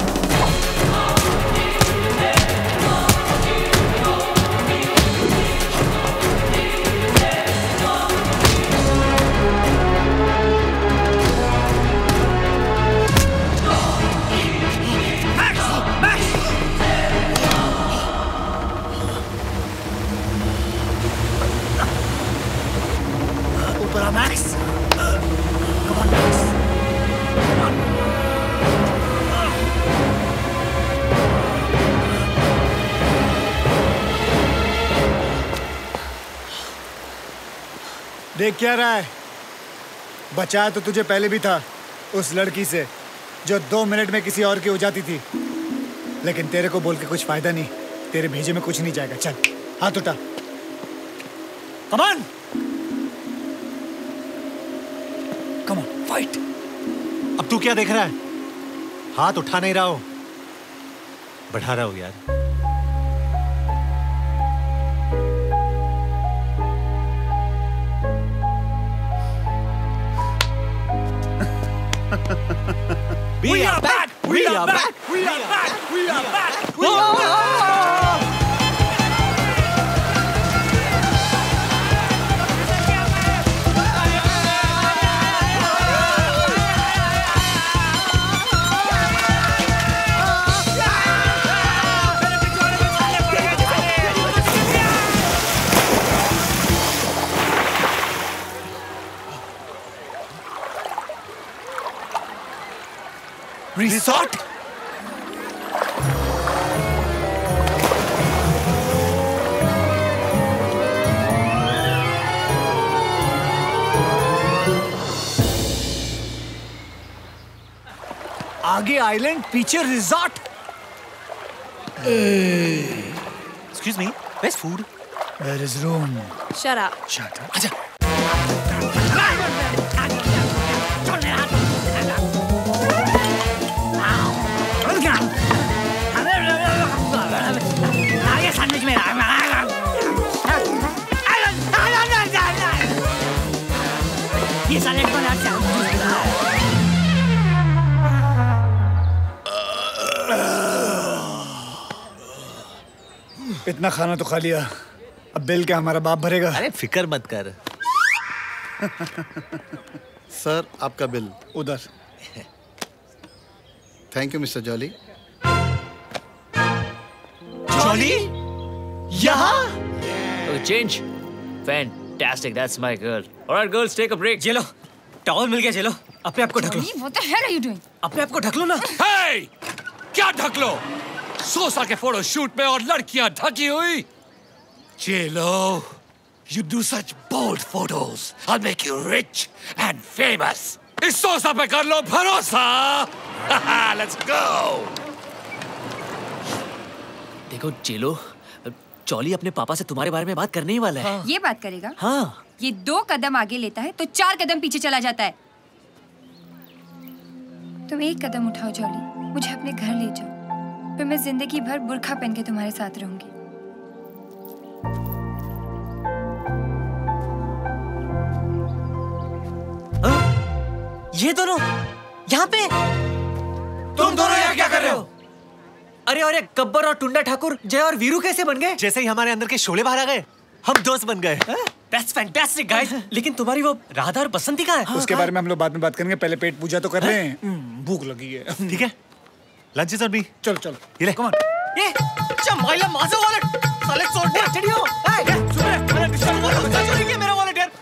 ऊपर आ Max. Come on Max. Come on. देख क्या रहा है? बचाया तो तुझे पहले भी था उस लड़की से जो दो मिनट में किसी और की हो जाती थी, लेकिन तेरे को बोल के कुछ फायदा नहीं। तेरे भेजे में कुछ नहीं जाएगा। चल हाथ उठा। Come on come on fight. अब तू क्या देख रहा है? हाथ उठा नहीं रहा हो, बढ़ा रहा हो यार। We are back! We are back! We are back! We are back! We are back! Resort? आगे आइलैंड, पीछे resort. Excuse me, where's food? Where is room? Shut up. Shut up. आजा। सैंडविच में ये सैलेड बना इतना खाना तो खा लिया, अब बिल क्या हमारा बाप भरेगा? अरे फिक्र मत कर। सर आपका बिल उधर। Thank you mister Jolly. Jolly यहाँ? Change. Fantastic, that's my girl. Alright girls, take a break. चलो, टॉवल मिल गया, चलो अपने आप को ढक लो। What the hell are you doing? अपने आप को ढक लो ना। Hey! क्या ढक लो? सोसा के फोटो शूट में और लड़कियां ढकी हुई? चलो, you do such bold photos. I'll make you rich and famous. इस सोसा पे कर लो भरोसा। Let's go. देखो चेलो, चॉली अपने पापा से तुम्हारे बारे में बात करने ही वाला है। ये बात करेगा? हाँ। ये दो कदम आगे लेता है तो चार कदम पीछे चला जाता है। तुम एक कदम उठाओ जॉली, मुझे अपने घर ले जाओ, फिर मैं जिंदगी भर बुर्खा पहन के तुम्हारे साथ रहूंगी। ये दोनों यहाँ पे? तुम दोनों यहाँ क्या कर रहे हो? अरे अरे, गब्बर और टुंडा ठाकुर, जय और वीरू कैसे बन गए? जैसे ही हमारे अंदर के शोले बाहर आ गए, हम दोस्त बन गए। That's fantastic guys। लेकिन तुम्हारी वो राधा और बसंती कहाँ है? उसके बारे में हम लोग बाद में बात करेंगे, पहले पेट पूजा तो कर रहे हैं। भूख लगी है। ठीक है, लंच इज ऑन मी। चल चल, ये ले। Come on. ये चमाइला माज़ो वॉलेट, साले चोर ने चढ़ियो। ए, सुन रहे, मेरा डिस्टर्ब मत करो, चोरी किया मेरा वॉलेट यार।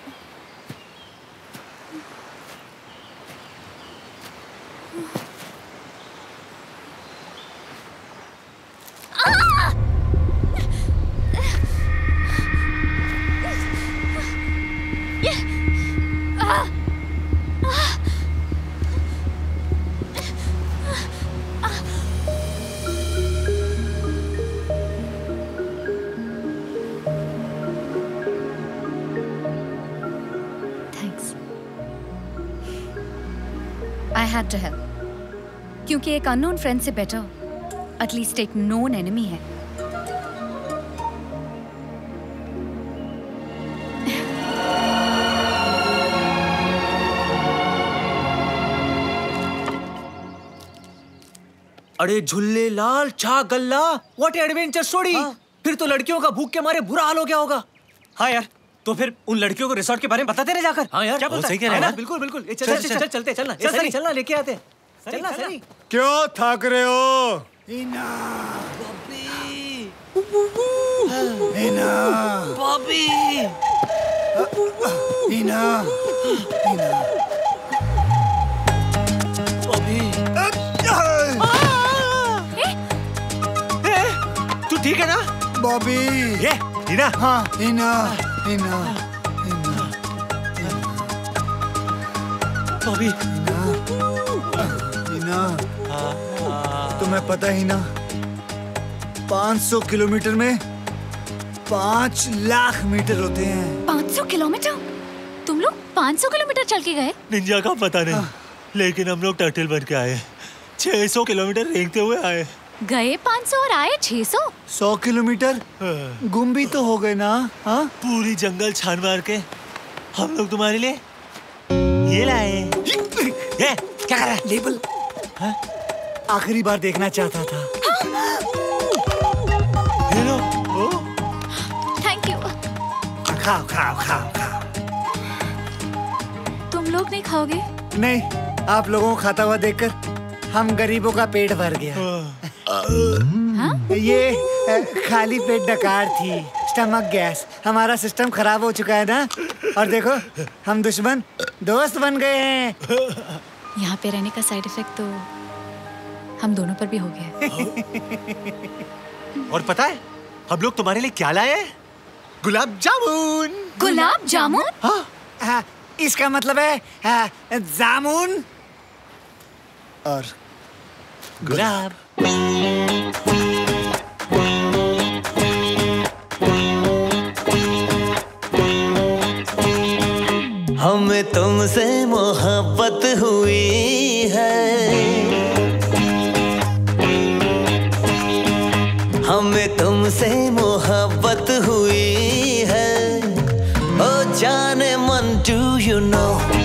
I had to help. क्योंकि एक अननोन फ्रेंड से बेटर एटलीस्ट एक नोन एनिमी है। अरे झुल्ले लाल चा गल्ला, व्हाट एडवेंचर स्टोरी। फिर तो लड़कियों का भूख के मारे बुरा हाल हो गया होगा। हाँ यार, तो फिर उन लड़कियों को रिसोर्ट के बारे में बताते रहे जाकर। हाँ यार, क्या बोलता सही कह है? रहे है हैं ना? बिल्कुल बिल्कुल। ए, चल, चल, चल, चल, चल, चल, चलते चलना, चल, चलना सनी। चलना लेके आते हैं। चलना सनी। क्यों थक रहे हो? इना इना बॉबी इना इना बॉबी तू ठीक है ना? बॉबी। ये इना। हाँ इना इना इना बॉबी। इना, तुम्हें पता ही ना, पाँच सौ किलोमीटर में पाँच लाख मीटर होते हैं। पाँच सौ किलोमीटर? तुम लोग पाँच सौ किलोमीटर चल के गए? निंजा का पता नहीं, लेकिन हम लोग टर्टल बन के आए, छह सौ किलोमीटर रेंगते हुए आए। गए पाँच सौ और आए छह सौ? सौ किलोमीटर गुम भी तो हो गए ना? हाँ, पूरी जंगल छान मार के हम लोग तुम्हारे लिए ये लाए। ये क्या कर रहा है? लेबल। हाँ? आखिरी बार देखना चाहता था। ये लो। Thank you. खाओ खाओ खाओ खाओ। तुम लोग नहीं खाओगे? नहीं, आप लोगों को खाता हुआ देखकर हम गरीबों का पेट भर गया। हाँ? ये अ, खाली पेट डकार थी, स्टमक गैस। हमारा सिस्टम खराब हो चुका है ना, और देखो हम दुश्मन दोस्त बन गए हैं। यहाँ पे रहने का साइड इफेक्ट तो हम दोनों पर भी हो गया। और पता है हम लोग तुम्हारे लिए क्या लाए हैं? गुलाब जामुन। गुलाब जामुन? हाँ, हाँ, इसका मतलब है हाँ, जामुन और गुलाब। हमें तुमसे मोहब्बत हुई है, हमें तुमसे मोहब्बत हुई है, ओ जाने मन, डू यू नो।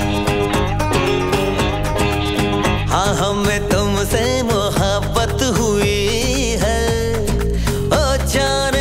हाँ, हमें तुमसे मोहब्बत हुई है, ओ जाने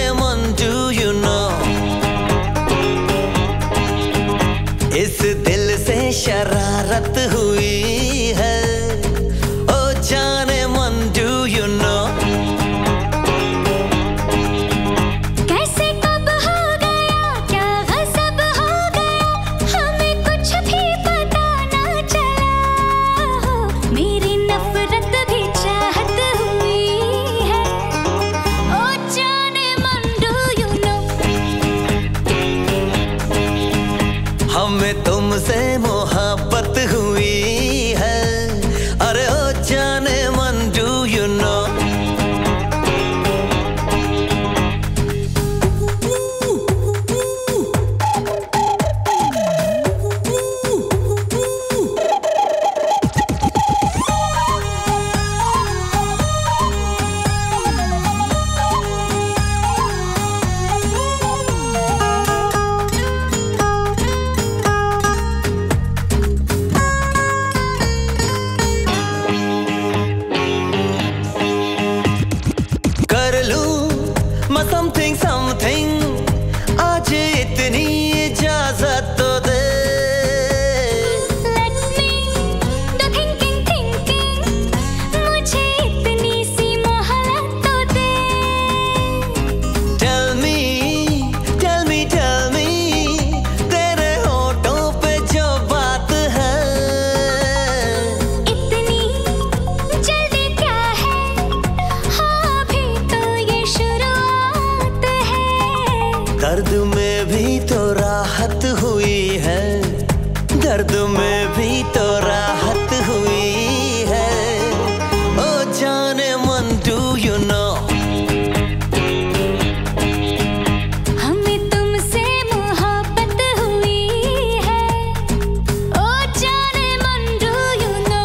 दर्द में भी तो राहत हुई है, दर्द में भी तो राहत हुई है। ओ जाने मन, डू यू नो हमें तुमसे मोहब्बत हुई है। ओ जाने मन, डू यू नो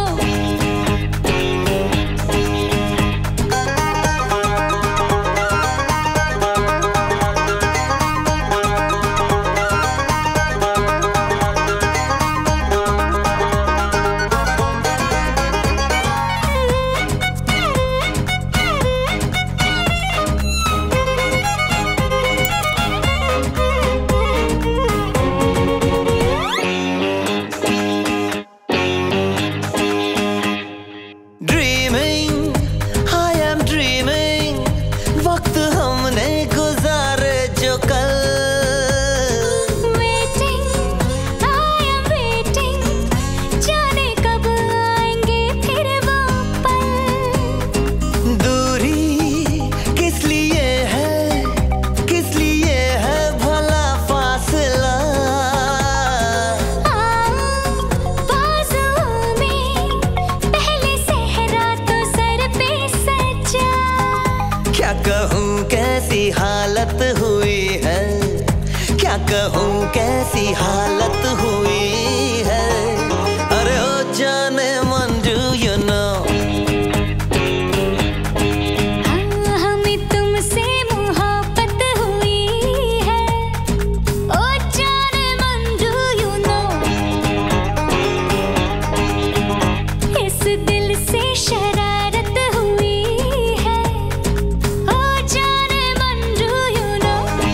कहूँ कैसी हालत हुई है। अरे ओ जाने मन, डू यू नो हमें तुमसे मोहब्बत हुई है। ओ जाने मन, डू यू नो इस दिल से शरारत हुई है। ओ जाने मन, डू यू नो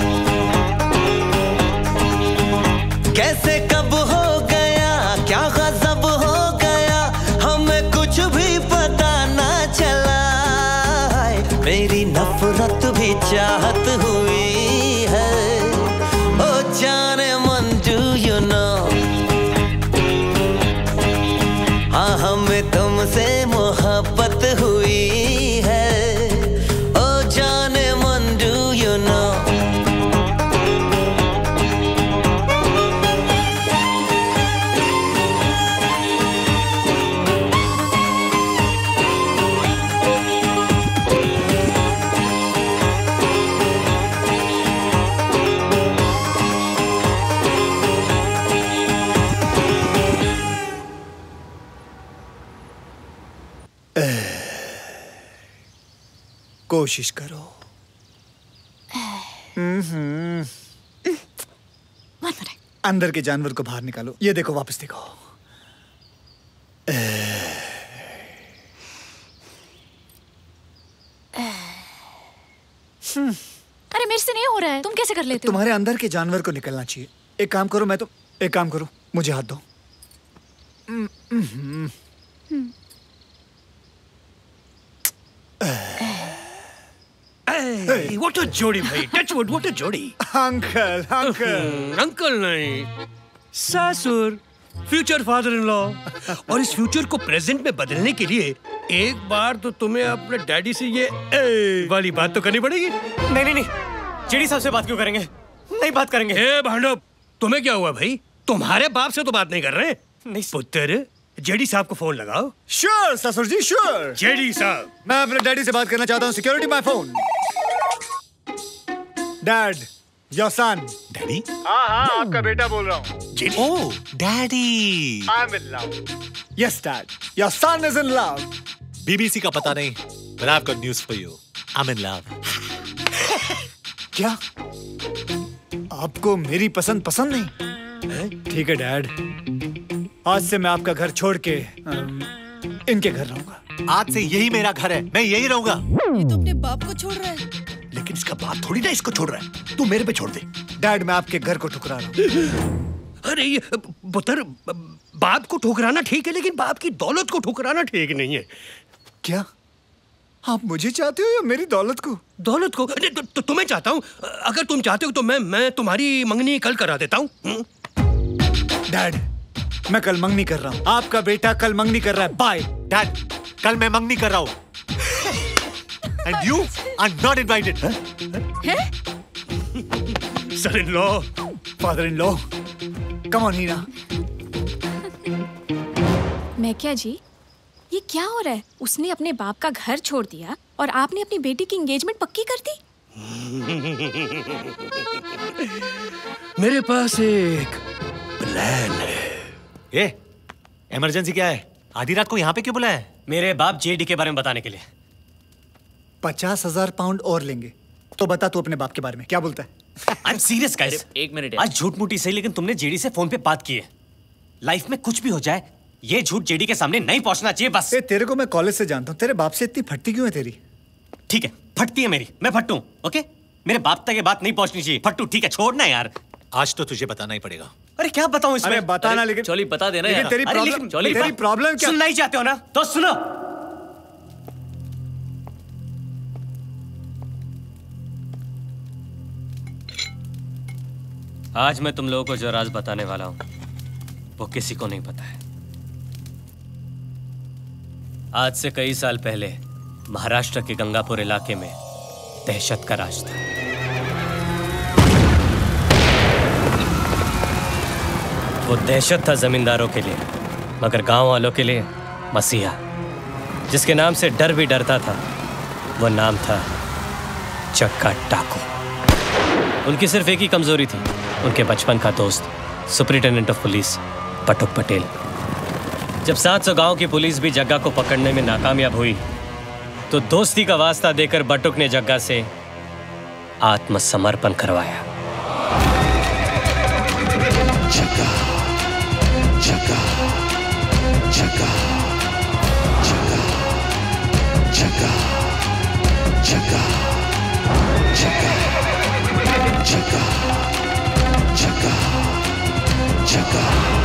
कैसे कब हो गया, क्या गजब हो गया, हमें कुछ भी पता ना चला। मेरी नफरत भी चाहत हुई है। ओ जाने मन, डू यू नो हाँ हमें तुमसे मोहब्बत हुई है। ओ जाने मन, डू यू नो कोशिश करो। हम्म अंदर के जानवर को बाहर निकालो। ये देखो, वापस देखो। अरे मेरे से नहीं हो रहा है, तुम कैसे कर लेते हो? तुम्हारे अंदर के जानवर को निकलना चाहिए। एक काम करो, मैं तो एक काम करो, मुझे हाथ दो। व्हाट अ जोड़ी भाई, टच वुड, व्हाट अ जोड़ी। अंकल अंकल अंकल नहीं, सासुर, फ्यूचर फादर इन लॉ। और इस फ्यूचर को प्रेजेंट में बदलने के लिए एक बार तो तुम्हें अपने डैडी से ये ए वाली बात तो करनी पड़ेगी। नहीं नहीं नहीं, जेडी साहब से बात क्यों करेंगे? नहीं बात करेंगे। ए भांडो, तुम्हें क्या हुआ भाई? तुम्हारे बाप से तो बात नहीं कर रहे। नहीं पुत्र, जेडी साहब को फोन लगाओ। श्योर ससुर जी, श्योर। जेडी साहब, मैं अपने डैडी से बात करना चाहता हूँ। Security my phone. Dad, your son. Daddy? हाँ हाँ, आपका बेटा बोल रहा हूँ। Oh, daddy. I am in love. Yes dad, your son is in love. BBC का पता नहीं, but I've got news for you. I'm in love. क्या? आपको मेरी पसंद पसंद नहीं? ठीक है डैड, आज से मैं आपका घर छोड़ के अम, इनके घर रहूंगा। आज से यही मेरा घर है, मैं यही रहूंगा। ये तो अपने बाप को छोड़ रहा है। लेकिन इसका बाप थोड़ी ना इसको छोड़ रहा है, तू मेरे पे छोड़ दे। डैड, मैं आपके घर को ठुकरा रहा हूँ। अरे ये पुत्र, बाप को ठुकराना ठीक है, लेकिन बाप की दौलत को ठुकराना ठीक नहीं है। क्या आप मुझे चाहते हो या मेरी दौलत को? दौलत को? तो, तो, तुम्हें चाहता हूँ। अगर तुम चाहते हो तो मैं मैं तुम्हारी मंगनी कल करा देता हूँ। डैड, मैं कल मंगनी कर रहा हूँ। आपका बेटा कल मंगनी कर रहा है। बाय। डैड, कल मैं मंगनी कर रहा हूँ। And you are not invited. हैं? Son in law, father in law, come on Heena. मैं क्या जी, ये क्या हो रहा है? उसने अपने बाप का घर छोड़ दिया और आपने अपनी बेटी की एंगेजमेंट पक्की कर दी। मेरे पास एक प्लान है। ए, इमरजेंसी क्या है? आधी रात को यहाँ पे क्यों बुलाया है? मेरे बाप जेडी के बारे में बताने के लिए। पचास हजार पाउंड और लेंगे। तो बता तू अपने बाप के बारे में क्या बोलता है? I am serious guys. एक मिनट आज झूठ मूठी सही, लेकिन तुमने जेडी से फोन पे बात की है। लाइफ में कुछ भी हो जाए, ये झूठ जेडी के सामने नहीं पहुंचना चाहिए बस। ए, तेरे को मैं कॉलेज से जानता हूँ, तेरे बाप से इतनी फटती क्यों है तेरी? ठीक है, फटती है मेरी, मैं फट्टू, ओके? मेरे बाप तक ये बात नहीं पहुंचनी चाहिए। फट्टू ठीक है, छोड़ना यार। आज तो तुझे बताना ही पड़ेगा। अरे क्या बताऊं इसमें? अरे बताना, लेकिन चौली बता देना लेकिन यार। तेरी अरे प्रॉब्लम, लेकिन तेरी प्रॉब्लम क्या? सुनना ही चाहते हो ना, तो सुनो। आज मैं तुम लोगों को जो राज बताने वाला हूं, वो किसी को नहीं पता है। आज से कई साल पहले महाराष्ट्र के गंगापुर इलाके में दहशत का राज था। वो दहशत था जमींदारों के लिए, मगर गांव वालों के लिए मसीहा। जिसके नाम से डर भी डरता था, वो नाम था चक्का टाकू। उनकी सिर्फ एक ही कमजोरी थी, उनके बचपन का दोस्त superintendent of police Batuk Patel. जब सात सौ गांव की पुलिस भी जग्गा को पकड़ने में नाकामयाब हुई, तो दोस्ती का वास्ता देकर बटुक ने जग्गा से आत्मसमर्पण करवाया। जग्गा, जग्गा, जग्गा, जग्गा, जग्गा, जग्गा, जग्गा, जग्गा, जग्गा, जग्गा।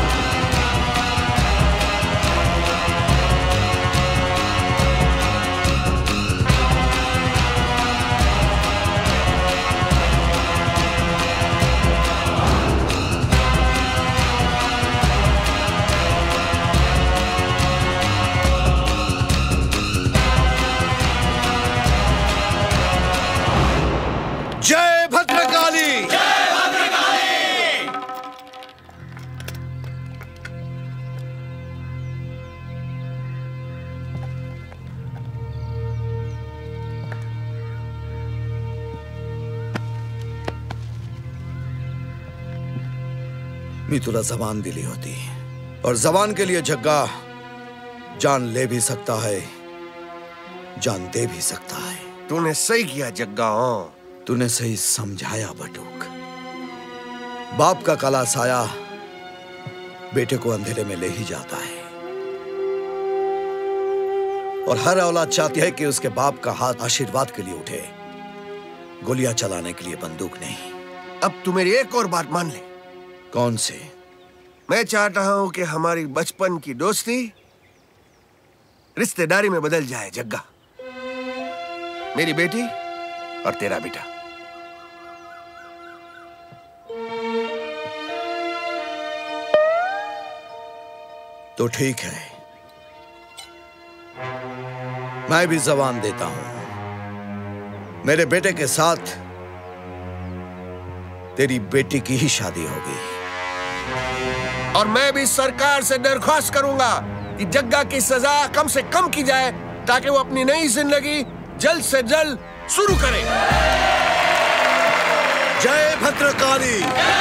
जय भद्रकाली! जय भद्रकाली! मी तुला जबान दिली होती, और जबान के लिए जग्गा जान ले भी सकता है, जान दे भी सकता है। तूने सही किया जग्गा। हाँ, तूने सही समझाया बटुक। बाप का काला साया बेटे को अंधेरे में ले ही जाता है, और हर औलाद चाहती है कि उसके बाप का हाथ आशीर्वाद के लिए उठे, गोलियां चलाने के लिए बंदूक नहीं। अब तू मेरी एक और बात मान ले। कौन से? मैं चाहता हूं कि हमारी बचपन की दोस्ती रिश्तेदारी में बदल जाए जग्गा। मेरी बेटी और तेरा बेटा। तो ठीक है, मैं भी जबान देता हूं, मेरे बेटे के साथ तेरी बेटी की ही शादी होगी। और मैं भी सरकार से दरख्वास्त करूंगा कि जग्गा की सजा कम से कम की जाए, ताकि वो अपनी नई जिंदगी जल्द से जल्द शुरू करे। जय भद्रकाली!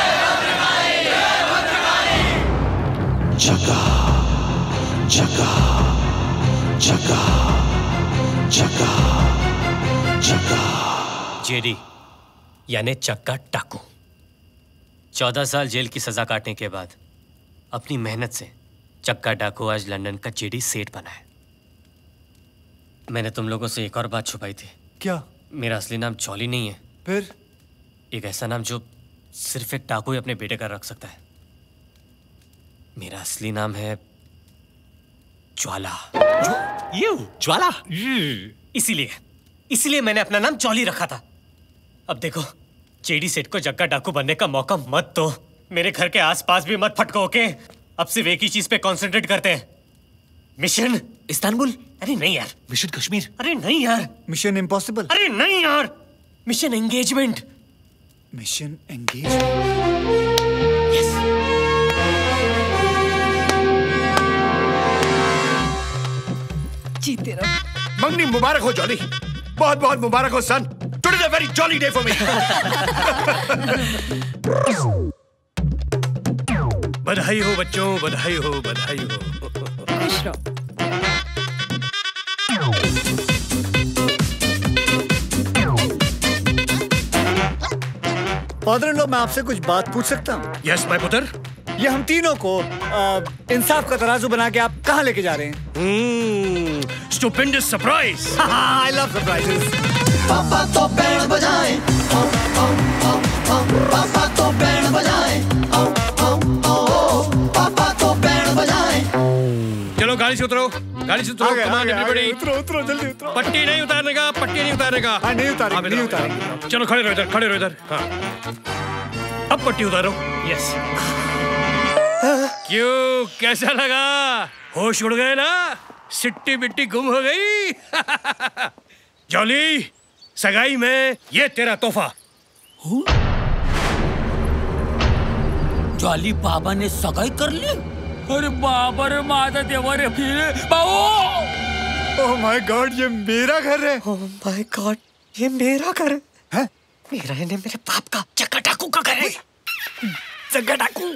जग्गा, जग्गा, जग्गा, जग्गा, जग्गा। जेडी यानी चक्का टाकू चौदह साल जेल की सजा काटने के बाद अपनी मेहनत से चक्का डाकू आज लंदन का जेडी सेठ बना है। मैंने तुम लोगों से एक और बात छुपाई थी। क्या? मेरा असली नाम चौली नहीं है। फिर? एक ऐसा नाम जो सिर्फ एक टाकू ही अपने बेटे का रख सकता है। मेरा असली नाम है ज्वाला। यू ज्वाला? इसीलिए इसीलिए मैंने अपना नाम चौली रखा था। अब देखो, जेडी सेठ को जग्गा डाकू बनने का मौका मत दो। मेरे घर के आसपास भी मत फटको, ओके? अब सिर्फ एक ही चीज पे कंसंट्रेट करते हैं, मिशन इस्तांबुल। अरे नहीं यार, मिशन कश्मीर। अरे नहीं यार, मिशन इम्पॉसिबल। अरे नहीं यार, mission engagement. Mission engage. Yes. जीते रहो। मंगनी मुबारक हो जॉली, बहुत बहुत मुबारक हो son. Today is a very jolly day for me. बधाई हो बच्चों, बधाई हो, बधाई हो। खुश रहो। फादर इन लॉ, मैं आपसे कुछ बात पूछ सकता हूँ? यस माय पुत्र। ये हम तीनों को आ, इंसाफ का तराजू बना के आप कहाँ लेके जा रहे हैं? Stupendous surprise. I love surprises. पापा तो बैंड बजाए, आओ, आओ, आओ, आओ, पापा तो बैंड बजाए, आओ, आओ, आओ, पापा तो बैंड बजाए। चलो गाड़ी से उतरो, गाड़ी से उतरो। कम ऑन एवरीबॉडी, उतरो उतरो जल्दी उतरो। पट्टी नहीं उतारने का, पट्टी नहीं उतारने का। हाँ नहीं उतारेंगे, नहीं उतारेंगे। चलो खड़े रहो इधर, खड़े रहो इधर। हाँ अब पट्टी उतारो। यस। क्यों, कैसा लगा? होश उड़ गए ना? सिट्टी बिट्टी गुम हो गई। जॉली, सगाई में ये तेरा तोहफा। जॉली बाबा ने सगाई कर ली? अरे बाबा रे, माता देवा रे, फिर बाबू। ओह माय गॉड, ये मेरा घर है। ओह माय गॉड, ये मेरा घर है। हैं? मेरा है मेरे बाप का चक्का डाकू का घर है। चक्का डाकू।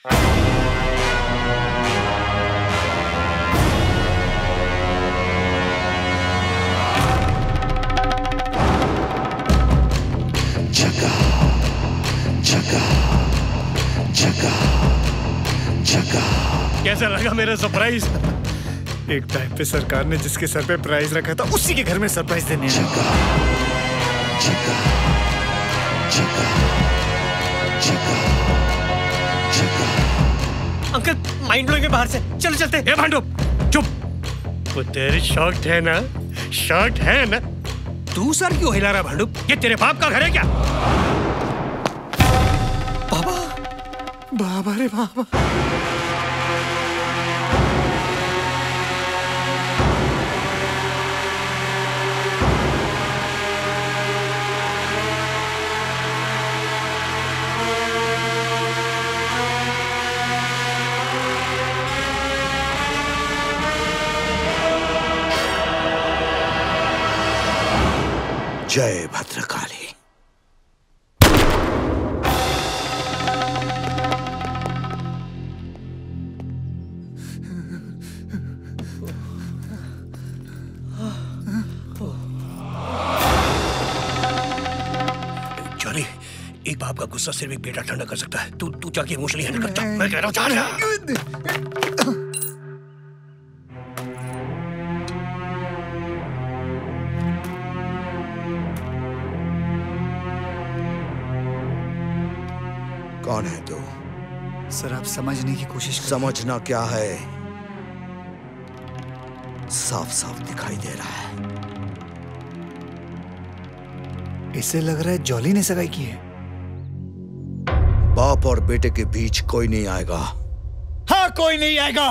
जगा जगा जगा जगा। कैसा लगा मेरा सरप्राइज? एक टाइम पे सरकार ने जिसके सर पे प्राइज रखा था उसी के घर में सरप्राइज देने आया। जगा जगा जगा जगा जगा। अंकल माइंड ब्लोइंग है बाहर से, चलो चलते। ए भांडो चुप। वो तेरे शॉक्ड है ना? शॉक्ड है ना? तू सर क्यों हिला रहा भांडू? ये तेरे बाप का घर है क्या? बाबा, बाबा रे बाबा। जय भद्रकाली। जॉली, एक बाप का गुस्सा सिर्फ एक बेटा ठंडा कर सकता है। तू तू जाके इमोशनली हैंडल करता। मैं कह रहा हूँ जा। कौन है तू? सर आप समझने की कोशिश करें। समझना क्या है? साफ साफ दिखाई दे रहा है। इससे लग रहा है जॉली ने सगाई की है। बाप और बेटे के बीच कोई नहीं आएगा। हाँ कोई नहीं आएगा।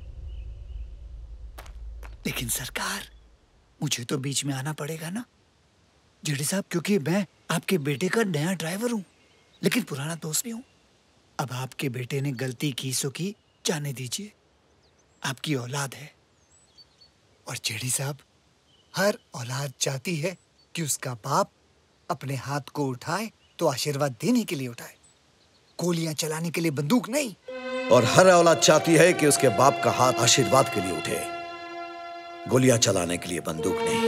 लेकिन सरकार, मुझे तो बीच में आना पड़ेगा ना जेडी साहब, क्योंकि मैं आपके बेटे का नया ड्राइवर हूं, लेकिन पुराना दोस्त भी हूं। अब आपके बेटे ने गलती की सो की, जाने दीजिए। आपकी औलाद है और जेडी साहब, हर औलाद चाहती है कि उसका बाप अपने हाथ को उठाए तो आशीर्वाद देने के लिए उठाए, गोलियां चलाने के लिए बंदूक नहीं। और हर औलाद चाहती है कि उसके बाप का हाथ आशीर्वाद के लिए उठे, गोलियां चलाने के लिए बंदूक नहीं।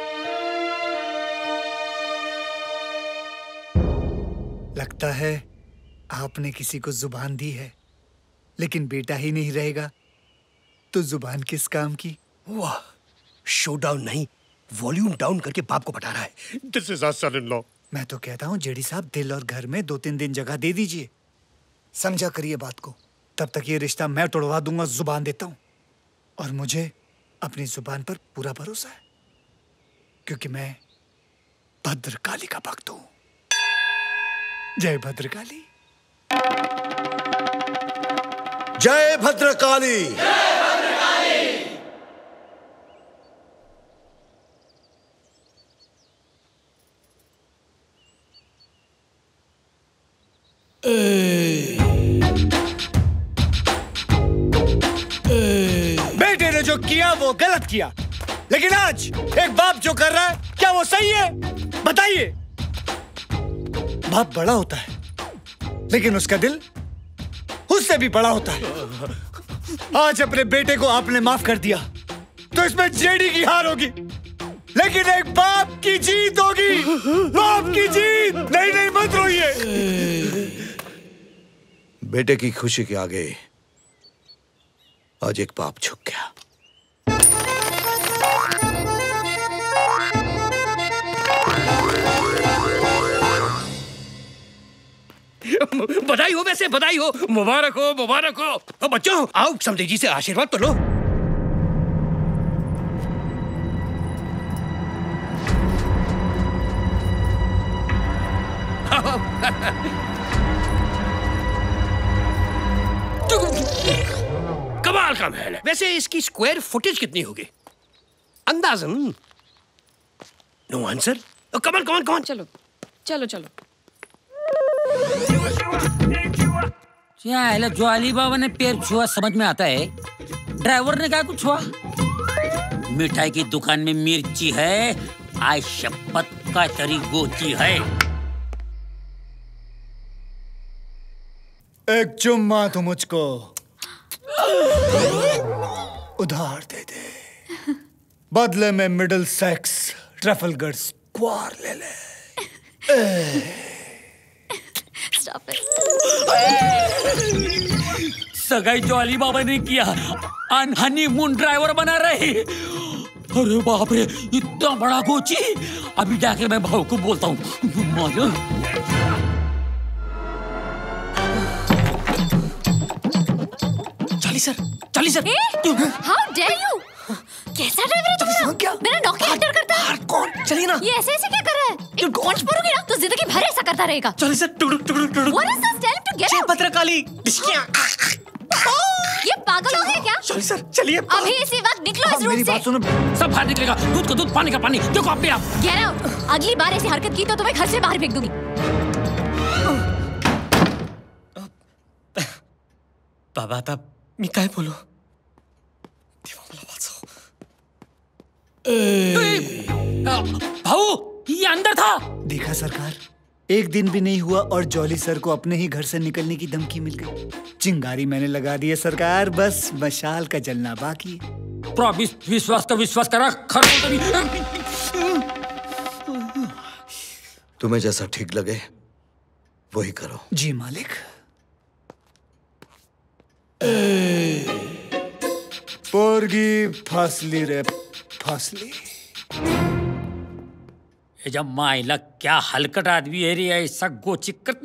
लगता है आपने किसी को जुबान दी है, लेकिन बेटा ही नहीं रहेगा तो जुबान किस काम की? वाह, शो डाउन नहीं, वॉल्यूम डाउन करके बाप को बता रहा है। This is our son in law. मैं तो कहता हूँ जेडी साहब, दिल और घर में दो तीन दिन जगह दे दीजिए, समझा करिए बात को। तब तक ये रिश्ता मैं तोड़वा दूंगा, जुबान देता हूँ। और मुझे अपनी जुबान पर पूरा भरोसा है, क्योंकि मैं भद्रकाली का भक्त हूँ। जय भद्रकाली। जय भद्रकाली। बेटे ने जो किया वो गलत किया, लेकिन आज एक बाप जो कर रहा है क्या वो सही है? बताइए। बाप बड़ा होता है, लेकिन उसका दिल उससे भी बड़ा होता है। आज अपने बेटे को आपने माफ कर दिया तो इसमें जेडी की हार होगी, लेकिन एक बाप की जीत होगी। बाप की जीत। नहीं नहीं मत रोइए। बेटे की खुशी के आगे आज एक बाप झुक गया। बधाई हो, वैसे बधाई हो, मुबारक हो, मुबारक हो। अब बच्चों आओ समधी जी से आशीर्वाद तो लो। कमाल का महल है। वैसे इसकी स्क्वायर फुटेज कितनी होगी अंदाजन? No answer. कमल कौन कौन? चलो चलो चलो। क्या जो अली बाबा ने पैर छुआ समझ में आता है, ड्राइवर ने क्या कुछ छुआ? मिठाई की दुकान में मिर्ची है, आज शपथ का तरी गोची है। एक चुम्मा तो मुझको उधार दे दे, बदले में मिडिल सेक्स ट्रैफलगर स्क्वायर ले ले। सगाई जो अली बाबा ने किया, हनीमून ड्राइवर बना रहे। अरे बाप रे, इतना बड़ा गोची। अभी जाके मैं भाव को बोलता हूँ। Charlie sir, Charlie sir. How dare you? कैसा ड्राइवर है तुम्हारा? क्या? मेरा नौकरी एक्टर करता है। कौन? चलिए ना। ये ऐसे ऐसे क्या कर रहा है? एक पंच मारूंगी ना तो जिंदगी भर ऐसा करता रहेगा। चाली सर, टुडुक टुडुक टुडुक। What is this? Tell him to get out. Bhadrakali. ये पागल हो गया क्या? चाली सर, चलिए। अभी इसी वक्त निकलो इस रूम से। सब बाहर निकलेगा। दूध को दूध, पानी का पानी। देखो अपने आप। Get out. अगली बार ऐसी हरकत की तो तुम्हें घर से बाहर फेंक दूंगी। बाबा आता मी काय बोलू? भाऊ, ये अंदर था। देखा सरकार, एक दिन भी नहीं हुआ और जॉली सर को अपने ही घर से निकलने की धमकी मिल गई। चिंगारी मैंने लगा दी है सरकार, बस मशाल का जलना बाकी है। प्रॉमिस, विश्वास का विश्वास करा। तुम्हें जैसा ठीक लगे वही करो। जी मालिक। पोरगी फासली रे फासली। ये जब माइला क्या हलकट आदमी है रे, ऐसा गोची करती।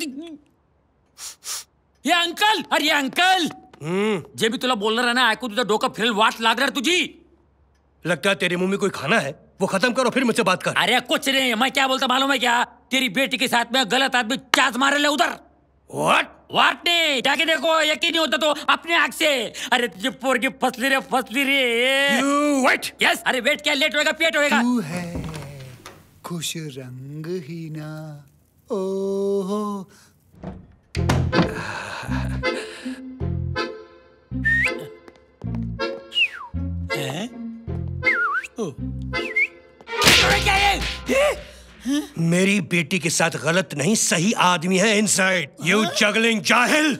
ये अंकल, अरे अंकल, जे भी तुला बोलना रहा ना, ऐकू तुझा डोका फिरेल वाट लाग रहा तुझी। लगता है तेरे मुंह में कोई खाना है, वो खत्म करो फिर मुझसे बात कर। अरे कुछ नहीं, मैं क्या बोलता मालूम है क्या? तेरी बेटी के साथ में गलत आदमी चांस मारे ले उधर। व्हाट? व्हाट नहीं, जाके देखो, यकीन नहीं होता तो अपने आँख से। अरे तुझे पोरगी फसली रे फसली रे। You wait. यस, अरे वेट क्या, लेट होएगा पेट होएगा। तू है खुश रंग ही ना, ओहो। क्या ये? मेरी बेटी के साथ गलत नहीं, सही आदमी है इनसाइड। यू जगलिंग जाहिल।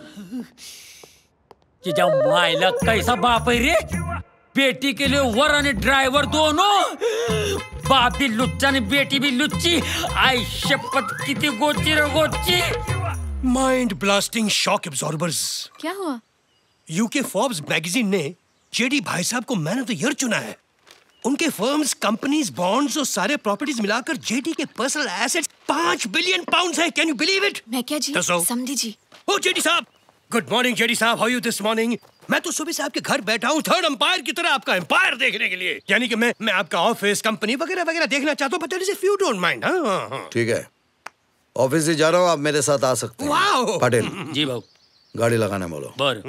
ये जब माइला कैसा बाप है रे, बेटी के लिए वर और ड्राइवर दोनों। बाप भी लुच्चा ने, बेटी भी लुच्ची। आई शपथ कितनी गोची रे गोची। Mind blasting shock absorbers. क्या हुआ? यूके फोर्ब्स मैगजीन ने जेडी भाई साहब को मैन ऑफ द ईयर चुना है। उनके फर्म्स, कंपनीज, बॉन्ड्स और सारे प्रॉपर्टीज मिलाकर जेडी के पर्सनल एसेट्स पांच बिलियन पाउंड्स है। Can you believe it? मैं क्या जी? समझी जी। ओ जेडी साहब, गुड मॉर्निंग जेडी साहब, हाउ यू दिस मॉर्निंग? मैं तो सुबह से आपके घर बैठा हूँ थर्ड अंपायर की तरह, आपका एम्पायर देखने के लिए। यानी कि मैं मैं आपका ऑफिस, कंपनी वगैरह वगैरह देखना चाहता हूँ, but if you don't mind. हाँ, ठीक है, ऑफिस ही जा रहा हूँ, आप मेरे साथ आ सकते हैं। वाओ। पटेल जी भाऊ, गाड़ी लगाने बोलो। बर।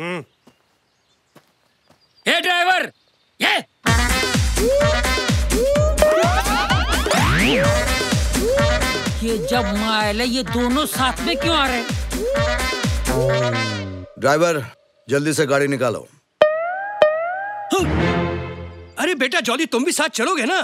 ये ड्राइवर, ये ये जब माइला ये दोनों साथ में क्यों आ रहे हैं? ड्राइवर जल्दी से गाड़ी निकालो। अरे बेटा जॉली, तुम भी साथ चलोगे ना?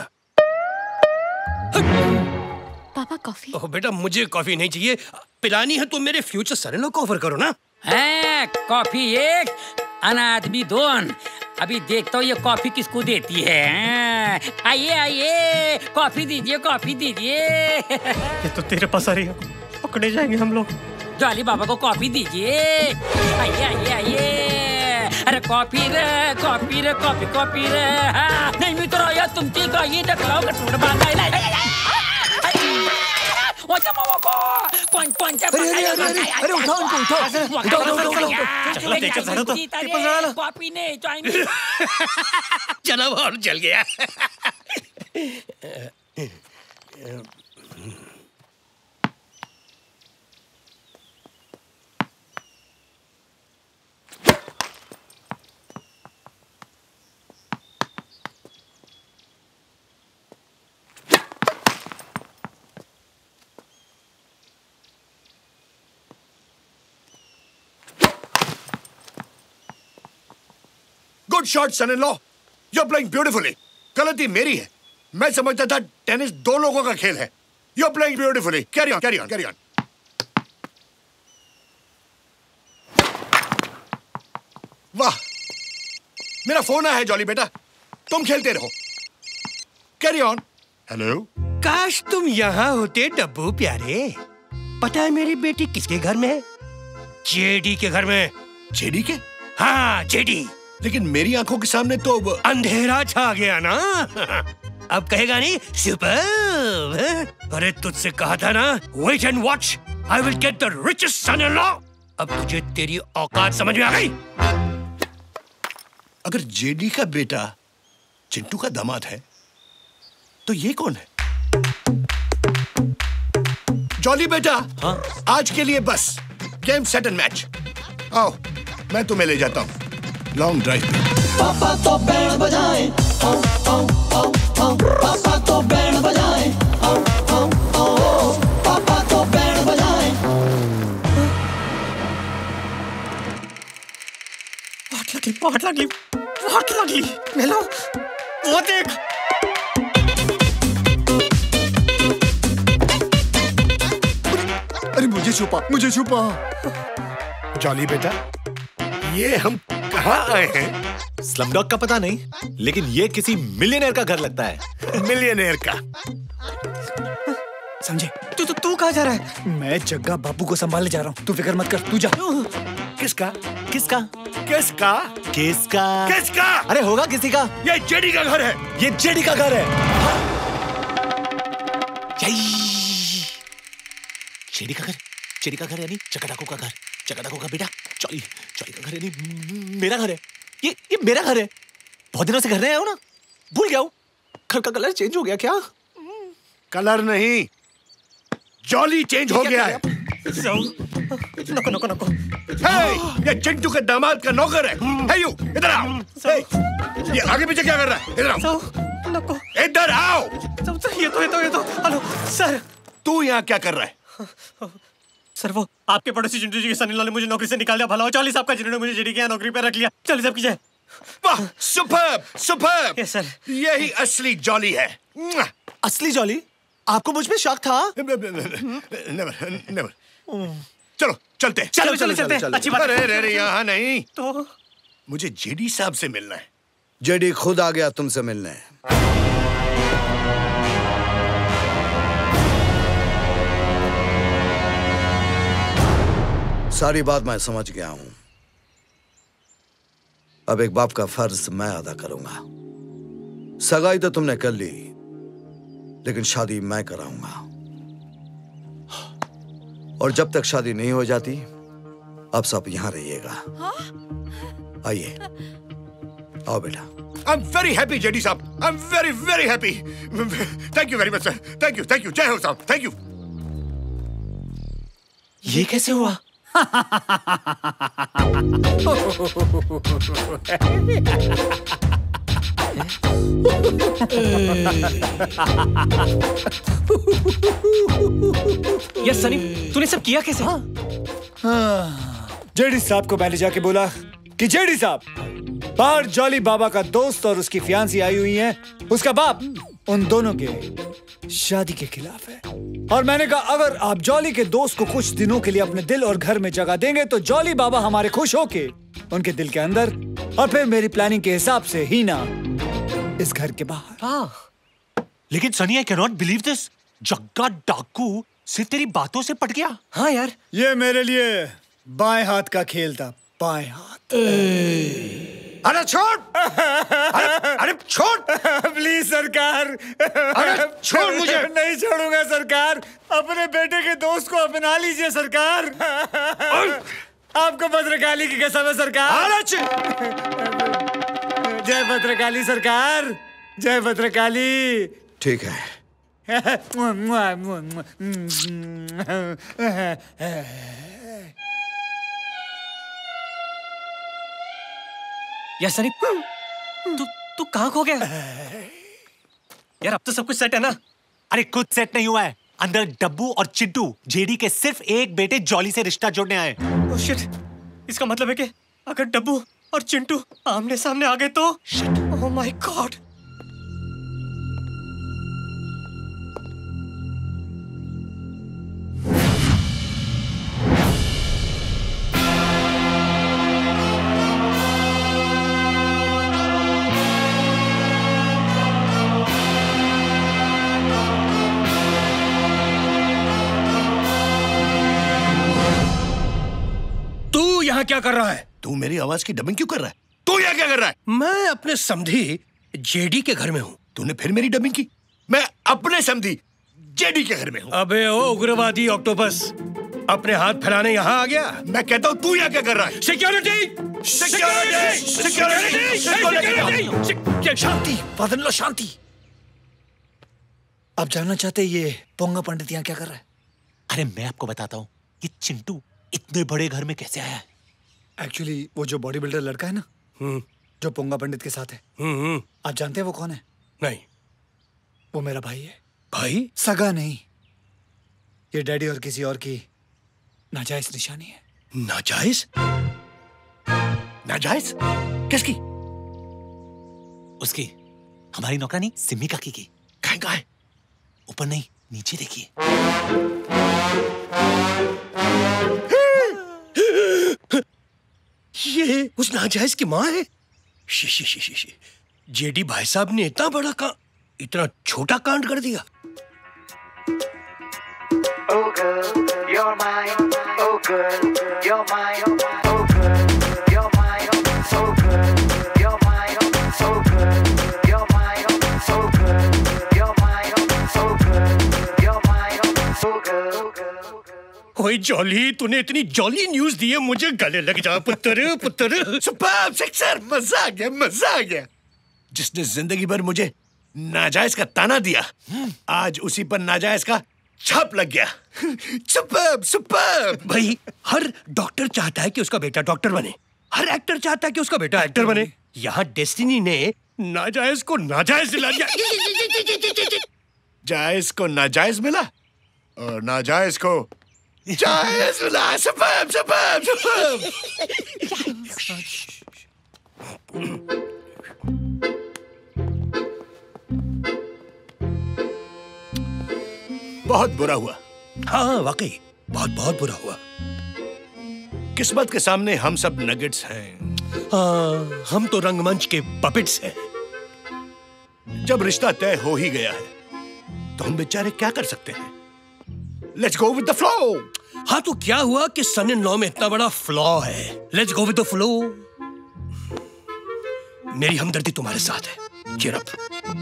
पापा कॉफी। ओह बेटा, मुझे कॉफी नहीं चाहिए, पिलानी है तो मेरे फ्यूचर सन-इन-लॉ को ऑफर करो ना। है कॉफी एक, अनादमी दोन। अभी देखता हूँ ये कॉफी किसको देती है। आइए आइए, कॉफी दीजिए, कॉफी दीजिए। ये तो तेरे पास आ रही है, पकड़े जाएंगे हम लोग। जॉली बाबा को कॉफी दीजिए। आइए आइए आइए। अरे कॉफी रे, कॉफी रे, कॉफी कॉफी रे। हाँ, नहीं मित्रों, ये तुमची का ये ढकलाओ कटोरा बांधा है। वचा मामा को कौन कौन सा? अरे अरे अरे अरे उठाओ इनको, उठाओ उठाओ उठाओ उठाओ। चलो देखो जरा तो टिप्पल जरा लो। कॉफी नहीं चाइनीज। चलो और जल गया। Good shot son in law, you are playing beautifully. गलती मेरी है, मैं समझता था टेनिस दो लोगों का खेल है। You are playing beautifully. Carry on carry on carry on. वाह, मेरा फोन आया है जॉली बेटा, तुम खेलते रहो। Carry on. हेलो। काश तुम यहाँ होते डब्बू प्यारे। पता है मेरी बेटी किसके घर में है? जेडी के घर में। जेडी के? हाँ जेडी। लेकिन मेरी आंखों के सामने तो अंधेरा छा गया ना। अब कहेगा नहीं सुपर्ब। अरे तुझसे कहा था ना, wait and watch, I will get the richest son in law. अब तुझे तेरी औकात समझ में आ गई? अगर जेडी का बेटा चिंटू का दामाद है तो ये कौन है? जॉली बेटा, हाँ? आज के लिए बस गेम सेट एंड मैच। आओ, मैं तुम्हें ले जाता हूँ लॉन्ग ड्राइव पे। पापा तो बैंड बजाए, ओ ओ ओ ओ, पापा तो बैंड बजाए, ओ ओ ओ, पापा तो बैंड बजाए। वाट लगी, वाट लगी, वाट लगी। मेलो, वो देख। अरे मुझे छुपा, मुझे छुपा। जॉली बेटा, ये हम कहाँ आए हैं? स्लमडॉग का पता नहीं, लेकिन ये किसी मिलियनेयर का घर लगता है। मिलियनेयर का? समझे? तू तू तू कहाँ जा रहा है? मैं जग्गा बाबू को संभालने जा रहा हूँ, तू फिक्र मत कर, तू जा। किसका? किसका? किसका? किसका? किसका? अरे होगा किसी का। ये जेडी का घर है। ये जेडी का घर है। जेडी का घर, जेडी का घर यानी चकडाको का घर, चकडाको का बेटा चॉली, चॉली का घर यानी मेरा घर है। ये ये मेरा घर है। बहुत दिनों से घर रहे हो ना, भूल गया हूँ। घर का कलर चेंज हो गया क्या? कलर नहीं, जॉली चेंज हो गया है। नको नको नको। हे, ये चिंटू के दामाद का नौकर है। हे यू, इधर आओ। हे, ये आगे पीछे क्या कर रहा है? इधर आओ। नको। इधर आओ। ये तो ये तो ये तो। Hello sir. तू यहाँ क्या कर रहा है? सर वो आपके पड़ोसी चिंटू जी के सन इन लॉ ने मुझे नौकरी से निकाल दिया। भला हो चालीस साहब का, जिन्होंने मुझे जेडी के यहाँ नौकरी पे रख लिया। चालीस साहब की जय। वाह, सुपर्ब, सुपर्ब। Yes sir. यही असली जॉली है। असली जॉली? आपको मुझ में शक था? Never, never. चलो चलते। चलो चलो चलते। अच्छी बात। अरे अरे यहाँ नहीं, तो मुझे जेडी साहब से मिलना है। जेडी खुद आ गया तुमसे मिलने। सारी बात मैं समझ गया हूं। अब एक बाप का फर्ज मैं अदा करूंगा। सगाई तो तुमने कर ली, लेकिन शादी मैं कराऊंगा। और जब तक शादी नहीं हो जाती, अब सब यहां रहिएगा। आइए, आओ बेटा। I'm very happy, जेडी साहब। I'm very very happy. Thank you very much, sir. Thank you, thank you. जय हो साहब। Thank you. ये कैसे हुआ? यस सनी, तूने सब किया कैसे? हाँ, जेडी साहब को मैंने जाके बोला कि जेडी साहब, बाहर जॉली बाबा का दोस्त और उसकी फियांसी आई हुई है, उसका बाप उन दोनों के शादी के खिलाफ है। और मैंने कहा अगर आप जॉली के दोस्त को कुछ दिनों के लिए अपने दिल और घर में जगह देंगे तो जॉली बाबा हमारे खुश होके उनके दिल के अंदर और फिर मेरी प्लानिंग के हिसाब से ही ना इस घर के बाहर। हाँ। लेकिन Sunny, I can not believe this. Jagga डाकू सिर्फ तेरी बातों से पट गया। हाँ यार, ये मेरे लिए बाएं हाथ का खेल था, बाएं हाथ। अरे छोड़, अरे अरे छोड़ प्लीज सरकार, अरे छोड़ मुझे। नहीं छोड़ूंगा सरकार, अपने बेटे के दोस्त को अपना लीजिए सरकार। आपको भद्रकाली की कसम है सरकार। जय भद्रकाली सरकार, जय भद्रकाली। ठीक है। यार सनी, तू तू कहाँ खो गया? यार अब तो सब कुछ सेट है ना? अरे कुछ सेट नहीं हुआ है। अंदर डब्बू और चिंटू जेडी के सिर्फ एक बेटे जॉली से रिश्ता जोड़ने आए। ओह शिट, इसका मतलब है कि अगर डब्बू और चिंटू आमने सामने आ गए तो ओह माय गॉड। यहाँ क्या कर रहा है? तू मेरी आवाज की डबिंग क्यों कर रहा है? तू यहाँ क्या कर रहा है? मैं अपने समधी जेडी के घर में हूँ। तूने फिर मेरी डबिंग की? मैं अपने समधी जेडी के घर में हूँ। अबे ओ उग्रवादी ऑक्टोपस, अपने हाथ फैलाने यहाँ आ गया। मैं कहता हूँ तू यहाँ क्या कर रहा है? सिक्योरिटी, सिक्योरिटी, सिक्योरिटी, शांति, फादर लो शांति। आप जानना चाहते ये पोंगा पंडित यहाँ क्या कर रहा है? अरे मैं आपको बताता हूँ, ये चिंटू इतने बड़े घर में कैसे आया है। एक्चुअली वो जो बॉडी बिल्डर लड़का है ना, जो पोंगा पंडित के साथ है, आप जानते हैं वो कौन है? नहीं। वो मेरा भाई है। भाई? सगा नहीं, ये डैडी और किसी और की नाजायज निशानी है। नाजायज? नाजायज? किसकी? उसकी, हमारी नौकरानी सिमी काकी की। कहाँ कहाँ है? ऊपर नहीं, नीचे देखिए। ये उस नाजायज की माँ है। शी शी शी शी शी। जेडी भाई साहब ने इतना बड़ा का इतना छोटा कांड कर दिया। Oh girl, you're mine. Oh girl, you're mine. Oh girl, you're mine. Oh girl, you're mine. Oh girl, you're mine. Oh girl, you're mine. Oh girl, you're mine. Oh girl. ओए जॉली, तूने इतनी जॉली न्यूज़ दी है, मुझे गले लग जा पुत्र पुत्र। सुपर सिक्सर, मजा आ गया, मजा आ गया। जिसने जिंदगी भर मुझे नाजायज का ताना दिया, आज उसी पर नाजायज का छाप लग गया। Super super. भाई, हर डॉक्टर चाहता है कि उसका बेटा डॉक्टर बने, हर एक्टर चाहता है कि उसका बेटा एक्टर बने। यहाँ डेस्टिनी ने नाजायज को नाजायज दिला दिया। जायज को नाजायज मिला और नाजायज को जायज मिला। Super super super. बहुत बुरा हुआ। हाँ वाकई बहुत बहुत बुरा हुआ। किस्मत के सामने हम सब नगेट्स हैं। हाँ, हम तो रंगमंच के पपेट्स हैं। जब रिश्ता तय हो ही गया है तो हम बेचारे क्या कर सकते हैं? Let's go with the flow. हाँ तो क्या हुआ कि सन इन लॉ में इतना बड़ा फ्लॉ है। Let's go with the flow. मेरी हमदर्दी तुम्हारे साथ है। Cheer up.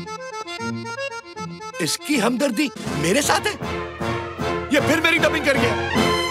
इसकी हमदर्दी मेरे साथ है? ये फिर मेरी डबिंग कर गया।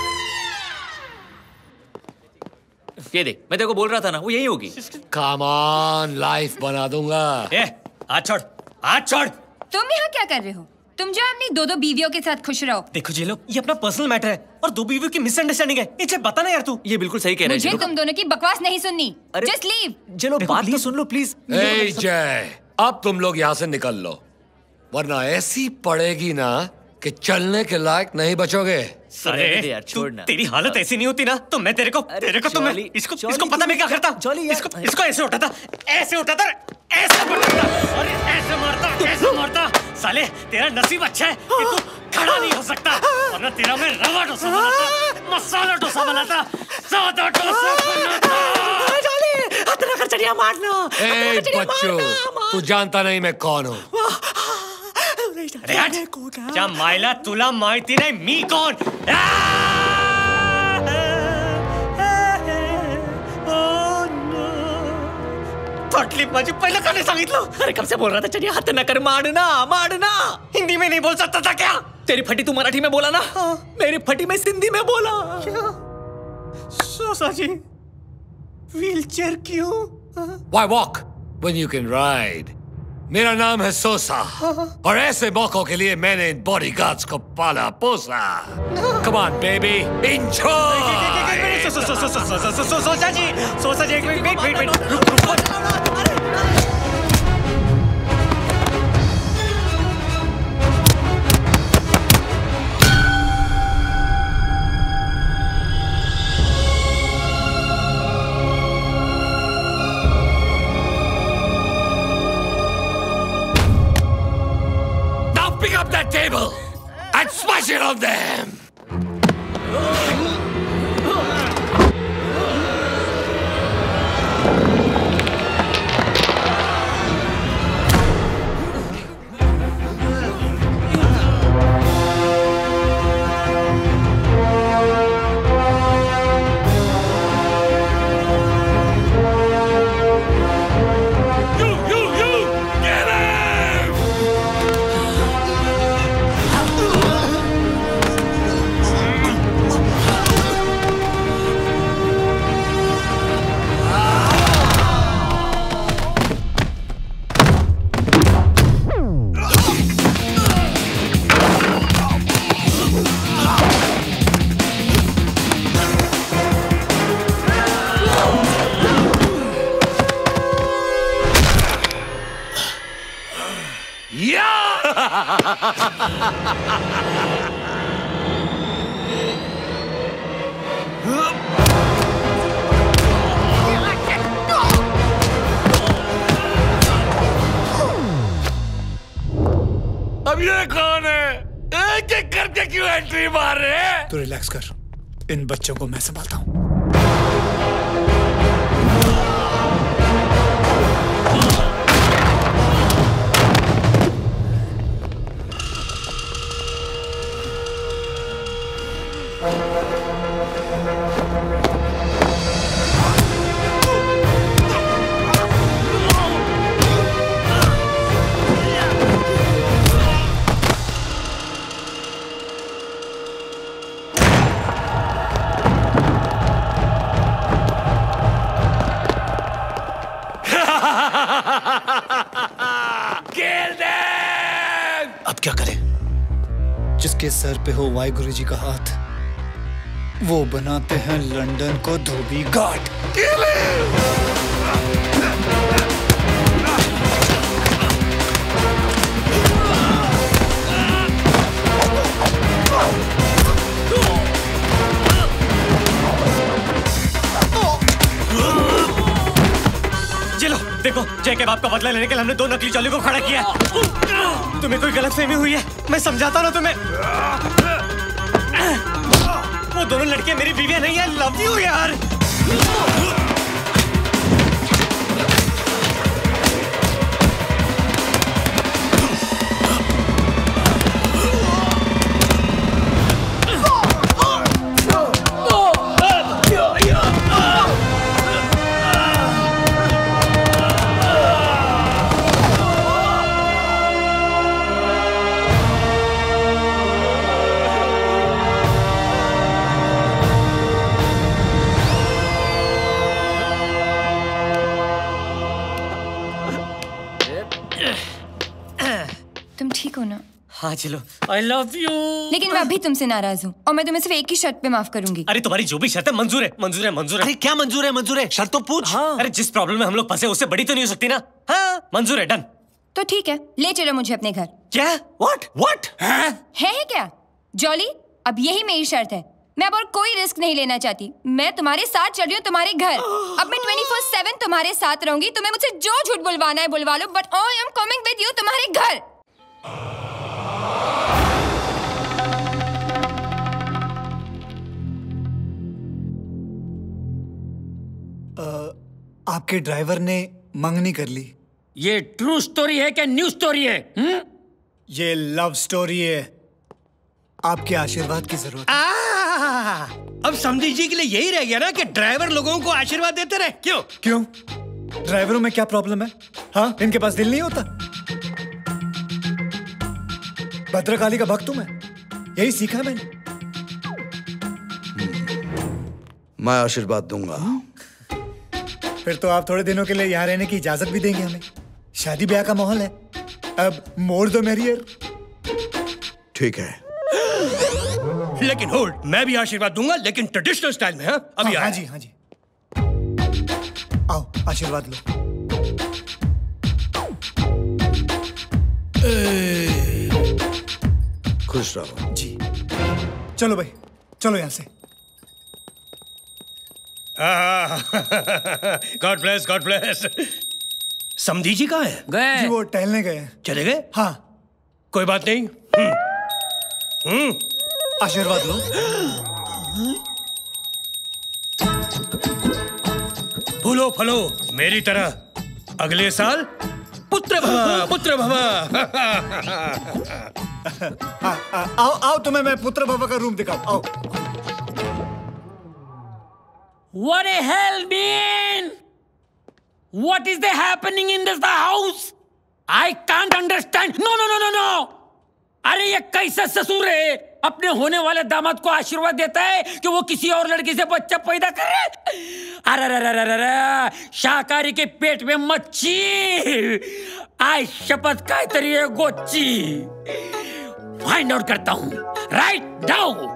ये देख, मैं तेरे को बोल रहा था ना, वो यही होगी। कम ऑन, लाइफ बना दूंगा। ए, हाथ छोड़, हाथ छोड़। तुम यहाँ क्या कर रहे हो? तुम जो अपनी दो दो बीवियों के साथ खुश रहो। देखो जे लोग, ये अपना पर्सनल मैटर है और दो बीवियों की मिसअंडरस्टैंडिंग है। इसे बता ना यार तू। ये बिल्कुल सही कह रहा है। मुझे तुम दोनों की बकवास नहीं सुननी। Just leave. जे लोग, बात तो सुन लो प्लीज। ए जय, अब तुम लोग यहाँ से निकल लो, वरना ऐसी पड़ेगी ना कि चलने के लायक नहीं बचोगे। अरे तू, तेरी हालत ऐसी नहीं होती ना तो मैं तेरे को तेरे को तो मैं इसको इसको पता मैं क्या करता इसको इसको ऐसे उठाता ऐसे उठाता ऐसे पकड़ता और ऐसे मारता ऐसे मारता। साले तेरा नसीब अच्छा है कि तू खड़ा नहीं हो सकता वरना तेरा मैं रवा डोसा बनाता मसाला डोसा बनाता सादा डोसा बनाता। हाथ रखकर चढ़िया मारना। ए बच्चों तू जानता नहीं मैं कौन हूँ। अरे हट क्या मायला तुला माहिती नाही मी कोण। फटली माझी पहिलं का नहीं सांगितलं। अरे कब से बोल रहा था चलिए हाथ न कर मारना मारना। हिंदी में नहीं बोल सकता था क्या। तेरी फटी तू मराठी में बोला ना मेरी फटी मैं सिंधी में बोला। सोसा जी व्हीलचेयर क्यों। Why walk when you can ride? मेरा नाम है सोसा और ऐसे मौकों के लिए मैंने इन बॉडीगार्ड्स को पाला पोसा। Come on baby, enjoy। सोसा जी सोसा जी एक मिनट वेट वेट वेट रुक रुक। Pick up that table and smash it on them! अब ये कौन है? एक एक करके क्यों एंट्री मार रहे हैं? तू रिलैक्स कर, इन बच्चों को मैं संभालता हूँ। अब क्या करें? जिसके सर पे हो वाहिगुरु जी का हाथ वो बनाते हैं लंदन को धोबी घाट। चलो देखो जय के बाप का बदला लेने के लिए हमने दो नकली चौली को खड़ा किया। तुम्हें कोई गलतफहमी हुई है? मैं समझाता ना तुम्हें। वो दोनों लड़कियां मेरी बीवियां नहीं है। लव यू यार। तुम ठीक हो ना? हाँ चलो आई लव यू। लेकिन मैं अभी तुमसे नाराज हूँ और मैं तुम्हें सिर्फ एक ही शर्त पे माफ करूंगी। अरे तुम्हारी जो भी शर्त है मंजूर है मंजूर है मंजूर है। अरे क्या मंजूर है मंजूर है शर्त तो पूछ। हाँ। अरे जिस प्रॉब्लम में हम लोग फंसे उससे बड़ी तो नहीं हो सकती ना। हाँ मंजूर है डन। तो ठीक है ले चलो मुझे अपने घर। क्या? What? What? है है क्या? जॉली, अब यही मेरी शर्त है। मैं अब और कोई रिस्क नहीं लेना चाहती। मैं तुम्हारे साथ चल रही हूँ तुम्हारे घर। अब मैं ट्वेंटी फोर सेवन तुम्हारे साथ रहूंगी। तुम्हें मुझसे जो झूठ बुलवाना है बुलवा लो, but I am coming with you तुम्हारे घर। आ, आपके ड्राइवर ने मंगनी कर ली। ये ट्रू स्टोरी है क्या न्यू स्टोरी है? हुँ? ये लव स्टोरी है। आपके आशीर्वाद की जरूरत है। आ, अब समझी जी के लिए यही रह गया ना कि ड्राइवर लोगों को आशीर्वाद देते रहे। क्यों क्यों ड्राइवरों में क्या प्रॉब्लम है? हाँ, इनके पास दिल नहीं होता? भद्रकाली का भक्त हूं मैं, यही सीखा है मैंने। मैं आशीर्वाद दूंगा। फिर तो आप थोड़े दिनों के लिए यहाँ रहने की इजाजत भी देंगे हमें। शादी ब्याह का माहौल है, अब मोर द मैरियर। ठीक है, लेकिन होल्ड, मैं भी आशीर्वाद दूंगा, लेकिन ट्रेडिशनल स्टाइल में। हाँ अभी हाँ, हाँ जी हाँ जी, आओ आशीर्वाद लो। खुश रहो जी। चलो भाई, चलो यहाँ से। God bless, God bless. समधी जी कहाँ है? गए जी, वो टहलने गए। चले गए? हाँ। कोई बात नहीं। हम्म हम्म आशीर्वाद लो। फूलो फलो मेरी तरह, अगले साल पुत्र भवा, पुत्र भवा। आ, आ, आओ आओ, तुम्हें मैं पुत्र भवा का रूम दिखाऊं। आओ। What the hell, man? What is there happening in this the house? I can't understand. No, no, no, no, no. अरे ये कैसा ससुर है? अपने होने वाले दामाद को आशीर्वाद देता है कि वो किसी और लड़की से बच्चा पैदा करे। अरे अरे अरे अरे अरे, शाकाहारी के पेट में मच्छी। आई शपथ काय तरी है गोची। फाइंड आउट करता हूँ। Write down.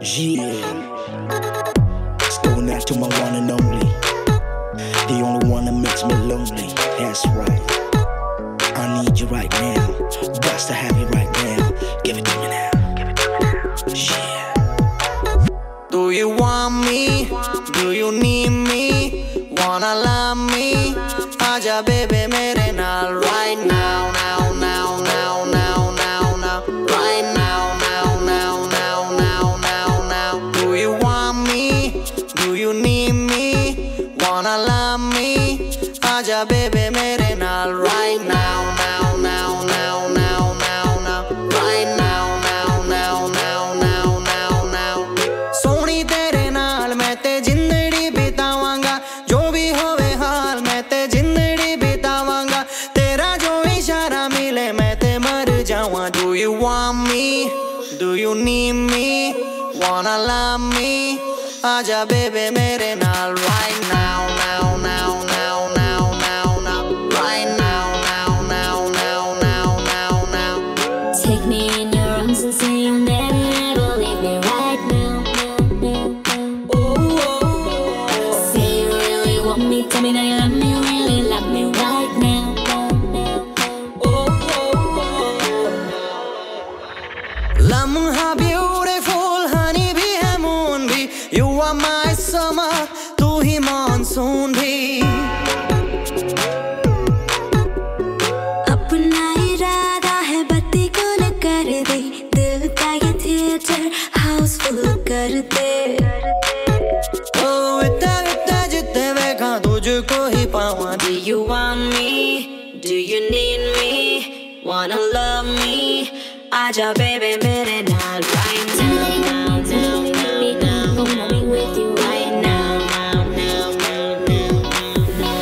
Going after my one and only, the only one that makes me lonely. That's right. I need you right now. Best to have you right now. Give it to me now. Give it to me now. Yeah. Do you want me? Do you need me? Wanna love me? Aaja baby mere naal right now, now, now, now, now, now, now, right now, now, now, now, now, now, now. Do you want me? Do you need me? Wanna love me? Aaja baby mere naal right now, now, now, now, now, now, now, right now, now, now, now, now, now, now. Soni tere naal main te zindagi bitawanga, jo bhi hove haal main te zindagi bitawanga, tera jo ishara mile main te mar jawan. Do you want me? Do you need me? Wanna love me? Aaja baby mere naal right now, now, now, now, now, now, now, right now, now, now, now, now, now, now. Take me in your arms and say you'll never ever leave me right now, now, now, now. Oh, oh, oh. Say you really want me, tell me that you love me, really love me right now, now, now. Oh, oh, oh. Lamha beautiful, honey bhi hai moon bhi. You are my summer, tu hi monsoon bhi. अपना इरादा है बत्ती को न कर दे, दिल का ये थिएटर हाउसफुल कर दे। Oh, इतना इतना जितने देखा तुझको ही पावा. Do you want me? Do you need me? Wanna love me? आजा baby मेरे नाल right now, now, now, now, now. Wanna be with you right now, now, now, now, now, now.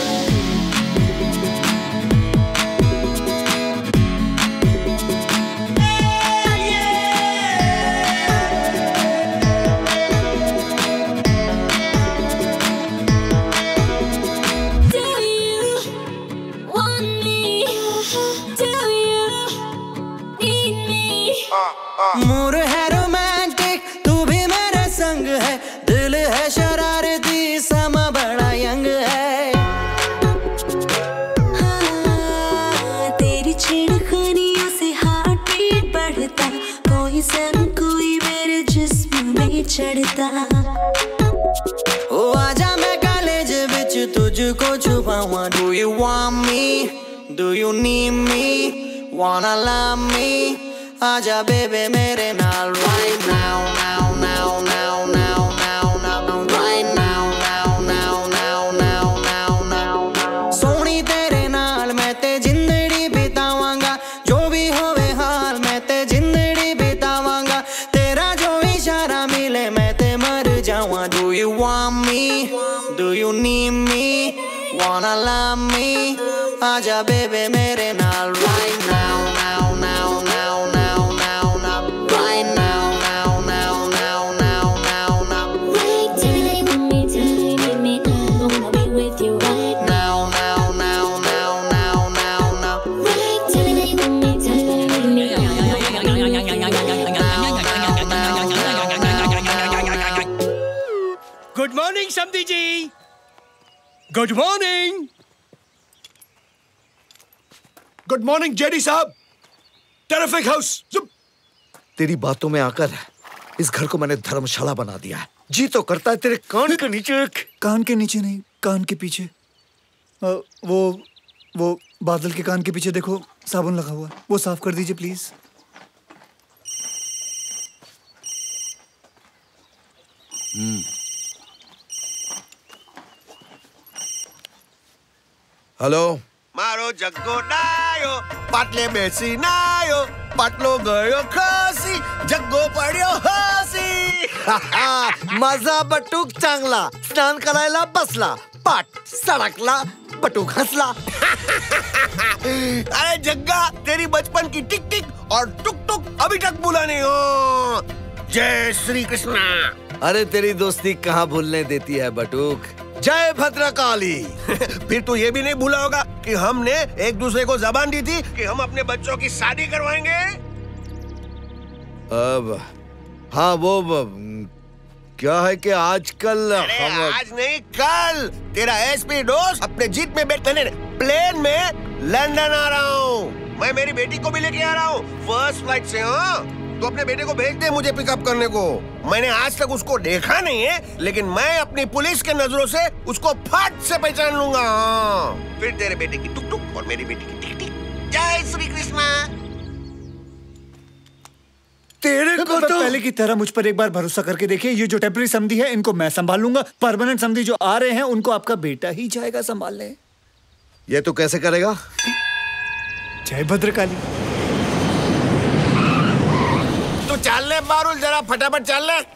Do you want me? Do you need me? Mood है romantic, तू भी मेरे संग है. दिल है शरारती, समा बड़ा यंग है. हाँ, तेरी छेड़खानियों से हार्ट को छुपाऊं? Do you want me? Do you need me? Wanna love me? आजा बेबे मेरे नाल right now, now, now, now, now, now, now, right now, now, now, now, now, now, now. Soni तेरे नाल मैं ते जिंदड़ी बितावांगा, जो भी होवे हाल मैं ते जिंदड़ी बितावांगा, तेरा जो इशारा मिले मैं ते मर जाऊं. Do you want me? Do you need me? Wanna love me? आजा बेबे मेरे नाल right now, now, now, now, now, now, now, right now, now, now, now, now, now, now. Wait till they want me, till they need me. I wanna be with you right now, now, now, now, now, now, now. Wait till they want me, till they need me. Good morning समधी जी. Good morning. Good morning JD साहब. Terrific house. तेरी बातों में आकर इस घर को मैंने धर्मशाला बना दिया है. जी तो करता है तेरे कान के नीचे. कान के नीचे नहीं, कान के पीछे. आ, वो वो बादल के कान के पीछे देखो साबुन लगा हुआ है, वो साफ कर दीजिए प्लीज. हम्म. हेलो. मारो जग्गो नायो पाटले बेसी नायो पाटलो गयो खासी जग्गो पड्यो हासी. माझा बटूक चांगला स्नान करायला बसला, पाट सडकला, बटूक हसला. अरे जग्गा, तेरी बचपन की टिक टिक और टुक टुक अभी तक भूला नहीं हो. जय श्री कृष्णा. अरे तेरी दोस्ती कहाँ भूलने देती है बटूक. जय भद्रकाली. फिर तू ये भी नहीं भूला होगा कि हमने एक दूसरे को जबान दी थी कि हम अपने बच्चों की शादी करवाएंगे. अब हाँ वो क्या है कि आजकल हम... आज नहीं कल तेरा एसपी दोस्त अपने जीप में बैठ कर प्लेन में लंदन आ रहा हूँ. मैं मेरी बेटी को भी लेके आ रहा हूँ फर्स्ट फ्लाइट से. हाँ, तो अपने बेटे को भेज दे मुझे पिकअप करने को. मैंने आज तक उसको देखा नहीं है, लेकिन मैं अपनी पुलिस के नजरों से उसको फट से पहचान लूंगा. हाँ. फिर तेरे बेटे की टुक टुक और मेरी बेटी की टिक टिक. जय श्री कृष्णा. तेरे को तो पहले की तरह मुझ पर एक बार भरोसा करके देखिए. ये जो टेम्पररी समधी है इनको मैं संभाल लूंगा. परमानेंट समधी जो आ रहे हैं उनको आपका बेटा ही जाएगा संभालने. ये तो कैसे करेगा? जय भद्रकाली. तो चल ले बारुल, जरा फटाफट चल ले.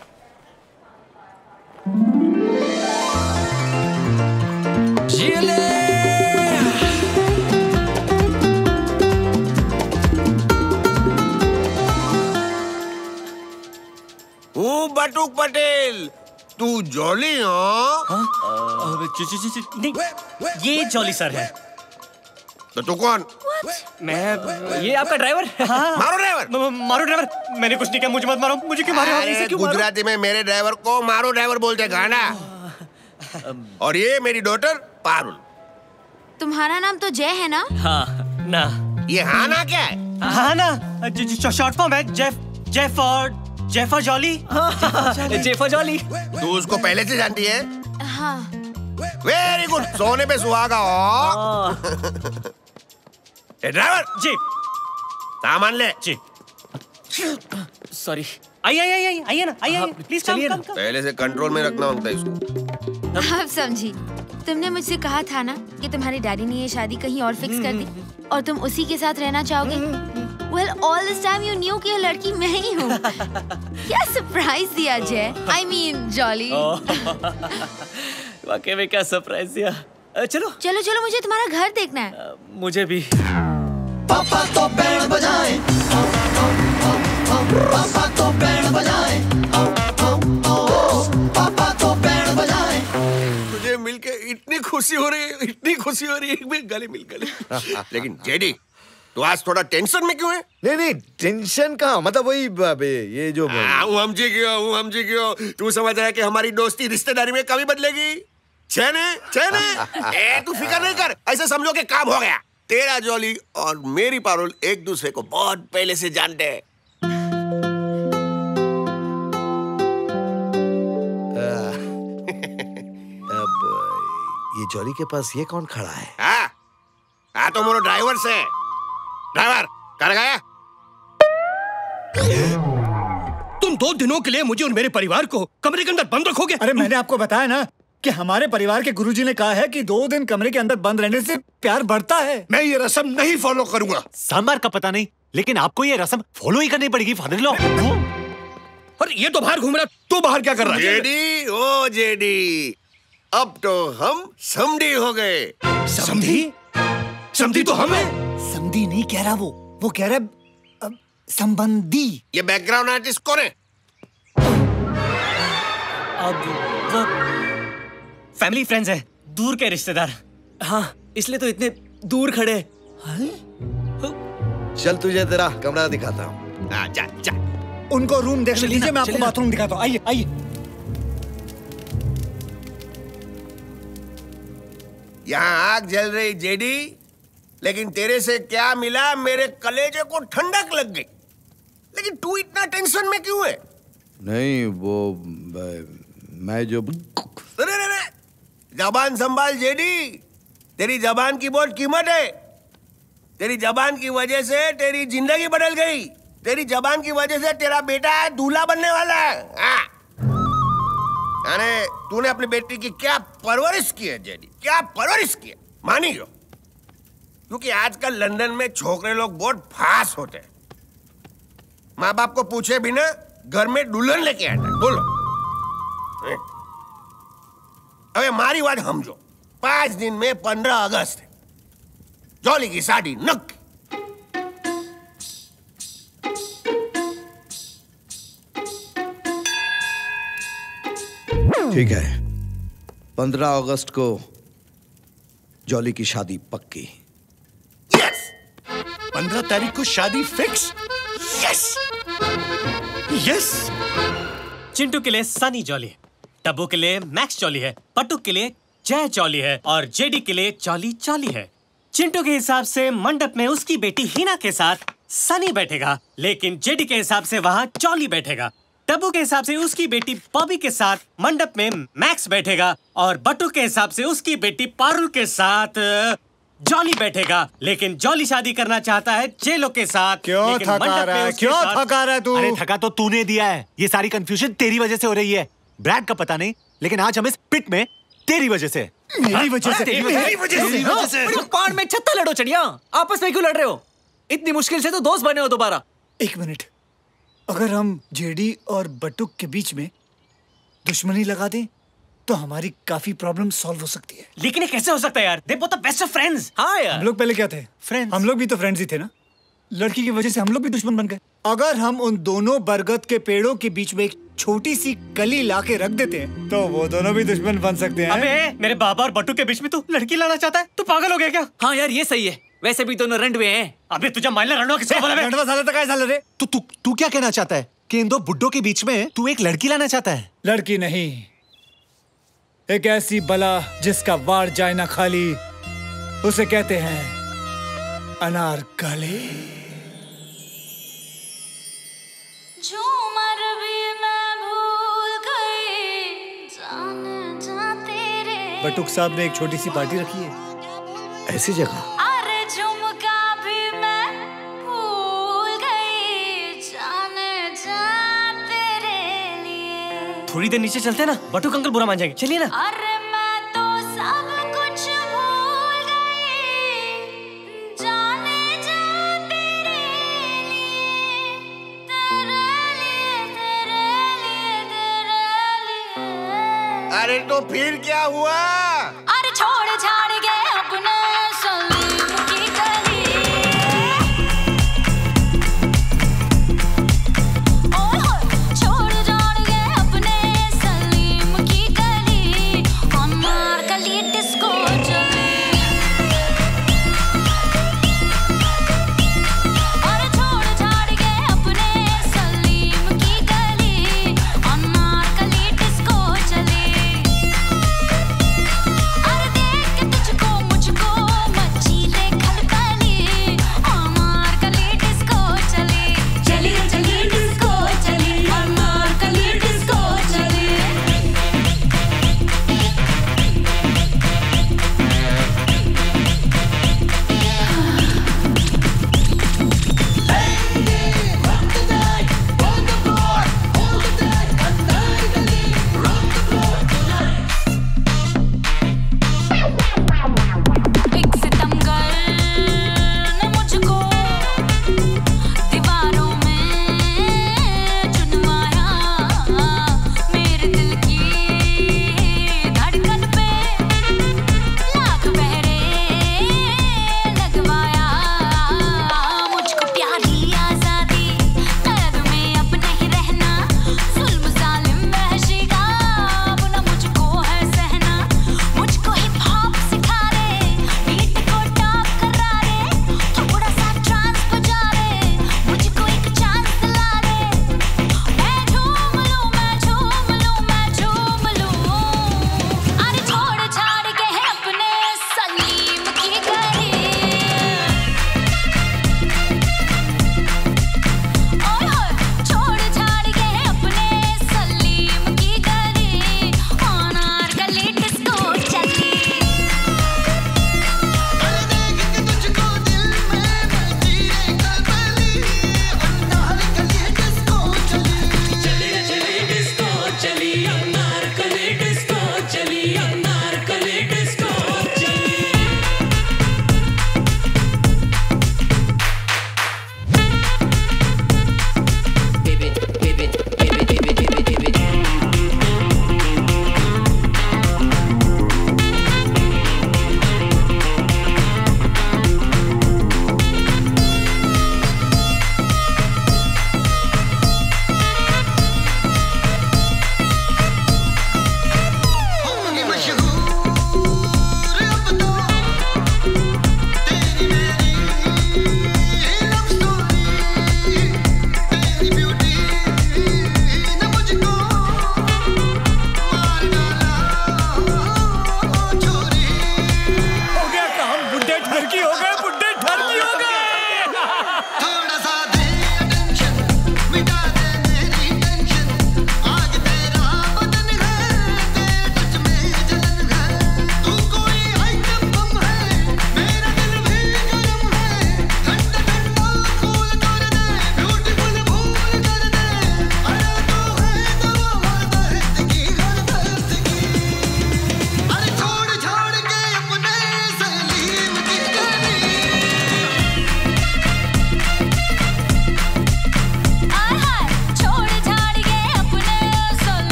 हूँ बटूक पटेल. तू जॉली हो? नहीं, ये जॉली सर है. तो तू कौन? मैं ये आपका ड्राइवर. हाँ. मारो ड्राइवर. मारो ड्राइवर. मैंने कुछ नहीं किया, मुझे मत मारो. मुझे क्यों मारो? अरे क्यों गुजराती में मेरे ड्राइवर को मारो ड्राइवर बोलते हैं गाना. और ये मेरी डॉटर पारुल. तुम्हारा नाम तो जय है ना? हाँ ना. ये हाँ ना क्या है? हाँ ना, शॉर्ट फॉर्म है. Jeff Jeff for Jeff for Jolly. Jeff for Jolly. तू उसको पहले से जानती है? हाँ. Very good. सोने पे सुहागा हो. ड्राइवर जी, सामान ले. जी. सॉरी. आइए आइए आइए आइए ना, आइए प्लीज. चलिए ना. पहले से कंट्रोल में रखना होता है इसको. अब समझी. तुमने मुझसे कहा था ना कि तुम्हारे डैडी ने ये शादी कहीं और फिक्स कर दी और तुम उसी के साथ रहना चाहोगे. Well, all this time you knew कि ये लड़की मैं ही हूँ. क्या सरप्राइज दिया जय. I mean, Jolly. वाकई में क्या सरप्राइज दिया. चलो चलो चलो, मुझे तुम्हारा घर देखना है. मुझे भी. पापा तो बैंड बजाए, पापा तो बैंड बजाए, पापा तो बैंड बजाए. तुझे मिलके इतनी खुशी हो रही है, इतनी खुशी हो रही है. गले मिल गले. लेकिन जेडी, तू आज थोड़ा टेंशन में क्यों है? नहीं नहीं, टेंशन कहाँ. मतलब वही ये जो हम जी क्यों हम जी क्यों तू समझ रहा है कि हमारी दोस्ती रिश्तेदारी में कभी बदलेगी? छेने छेने. ए तू फिक्र नहीं कर. ऐसे समझो कि काम हो गया. तेरा जॉली और मेरी पारुल एक दूसरे को बहुत पहले से जानते हैं. अब ये जॉली के पास ये कौन खड़ा है? हाँ हाँ तो मोरो ड्राइवर से ड्राइवर कर गया। तुम दो दिनों के लिए मुझे और मेरे परिवार को कमरे के अंदर बंद रखोगे? अरे मैंने आपको बताया ना कि हमारे परिवार के गुरुजी ने कहा है कि दो दिन कमरे के अंदर बंद रहने से प्यार बढ़ता है। मैं ये रस्म नहीं फॉलो करूंगा। सांबार का पता नहीं, लेकिन आपको ये रस्म फॉलो ही करनी पड़ेगी फादर लॉ। अरे ये तो बाहर घूम रहा, तू बाहर क्या कर रहा है? जेडी ओ जेडी, अब तो हम समधी हो गए। समधी? समधी तो हम हैं। समधी नहीं कह रहा वो, वो कह रहा है संबंधी। ये बैकग्राउंड आर्टिस्ट कौन है? अब वो फैमिली फ्रेंड्स है, दूर के रिश्तेदार। हाँ इसलिए तो इतने दूर खड़े। चल तुझे तेरा कमरा दिखाता हूँ। जा जा। उनको रूम देख लीजिए, मैं आपको बाथरूम दिखाता हूँ। आइए आइए। यहाँ आग जल रही जेडी, लेकिन तेरे से क्या मिला? मेरे कलेजे को ठंडक लग गई। लेकिन तू इतना टेंशन में क्यों है? नहीं वो मैं जो अरे अरे अरे, जबान संभाल जेडी, तेरी जबान की बहुत कीमत है। तेरी जबान की वजह से तेरी जिंदगी बदल गई। तेरी जबान की वजह से तेरा बेटा दूल्हा बनने वाला है। हाँ। अरे तूने अपनी बेटी की क्या परवरिश की है जेडी, क्या परवरिश की है? मानी लो, क्योंकि आजकल लंदन में छोकरे लोग बहुत फास होते हैं। माँ बाप को पूछे बिना घर में दुल्हन लेके आता है। बोलो अबे मारी बात समझो, पांच दिन में पंद्रह अगस्त है, जॉली की शादी नक। ठीक है, पंद्रह अगस्त को जॉली की शादी पक्की। यस, पंद्रह तारीख को शादी फिक्स। Yes yes. चिंटू के लिए सनी जॉली है, टब्बू के लिए मैक्स जॉली है, पट्टू के लिए जय जॉली है और जेडी के लिए जॉली जॉली है। चिंटू के हिसाब से मंडप में उसकी बेटी हिना के साथ सनी बैठेगा, लेकिन जेडी के हिसाब से वहाँ जॉली बैठेगा। टब्बू के हिसाब से उसकी बेटी बॉबी के साथ मंडप में मैक्स बैठेगा और बट्टू के हिसाब से उसकी बेटी पारुल के साथ जॉली बैठेगा। लेकिन जॉली शादी करना चाहता है जेलो के साथ। क्यों थका रहा है? क्यों थका रहा है तू? अरे थका तो तूने दिया है, ये सारी कंफ्यूजन तेरी वजह से हो रही है। ब्रैड का पता नहीं, लेकिन आज हम इस पिट में तेरी वजह से। मेरी वजह से? तेरी वजह से? पान में छत्ता लड़ो चढ़िया, आपस में क्यों लड़ रहे हो? इतनी मुश्किल से तो दोस्त बने हो दोबारा। एक मिनट, अगर हम जेडी और बटुक के बीच में दुश्मनी लगा दें तो हमारी काफी प्रॉब्लम सॉल्व हो सकती है। लेकिन ये कैसे हो सकता है यार? They both are best of friends। हाँ यार। हम लोग पहले क्या थे? फ्रेंड्स। हम लोग भी तो फ्रेंड्स ही थे ना। लड़की की वजह से हम लोग भी दुश्मन बन गए। अगर हम उन दोनों बरगद के पेड़ों के बीच में एक छोटी सी कली लाके रख देते हैं तो वो दोनों भी दुश्मन बन सकते हैं। अबे मेरे बाबा और बट्टू के बीच में तू लड़की लाना चाहता है? तू पागल हो गया क्या? हाँ यार ये सही है, वैसे भी दोनों रंड में हैं। अबे तुझे माइला रंडवा किसको बोला? रंडवा साले तक आए साले रे। तू तू तू क्या कहना चाहता है कि इन दो बुड्ढों के बीच में तू एक लड़की लाना चाहता है? लड़की नहीं, एक ऐसी बला जिसका वार जाए ना खाली, उसे कहते हैं अनारकली। झूमर भी मैं भूल गई, जाने जा तेरे। बटुक साहब ने एक छोटी सी पार्टी रखी है ऐसी जगह। अरे झुमका भी मैं भूल गई, जाने जा तेरे लिए। थोड़ी देर नीचे चलते हैं ना, बटुक अंकल बुरा मान जाएंगे। चलिए ना। अरे मैं तो सब कुछ भूल गई, जाने जा तेरे लिए, तेरे लिए, तेरे लिए, तेरे लिए। अरे तो फिर क्या हुआ? अरे छोड़ छाड़ के अपने सलीम की गली, ओए होए छोड़ छाड़ के अपने सलीम की गली, अनारकली डिस्को चली। अरे छोड़ छाड़ के अपने सलीम की गली, अनारकली डिस्को चली।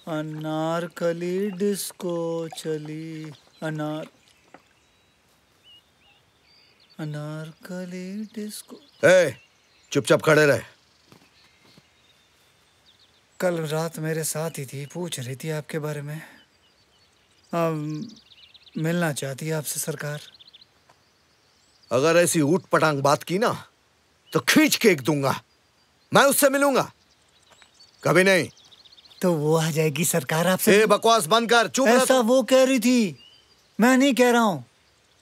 अनारकली डिस्को चली, अनार अनारकली डिस्को। ए, चुपचाप खड़े रहे। कल रात मेरे साथ ही थी, पूछ रही थी आपके बारे में। अब मिलना चाहती है आपसे सरकार। अगर ऐसी ऊट पटांग बात की ना तो खींच के एक दूंगा। मैं उससे मिलूंगा, कभी नहीं। तो वो आ जाएगी सरकार आपसे। ए, बकवास बंद कर, चुप रह। ऐसा वो कह रही थी, मैं नहीं कह रहा हूं।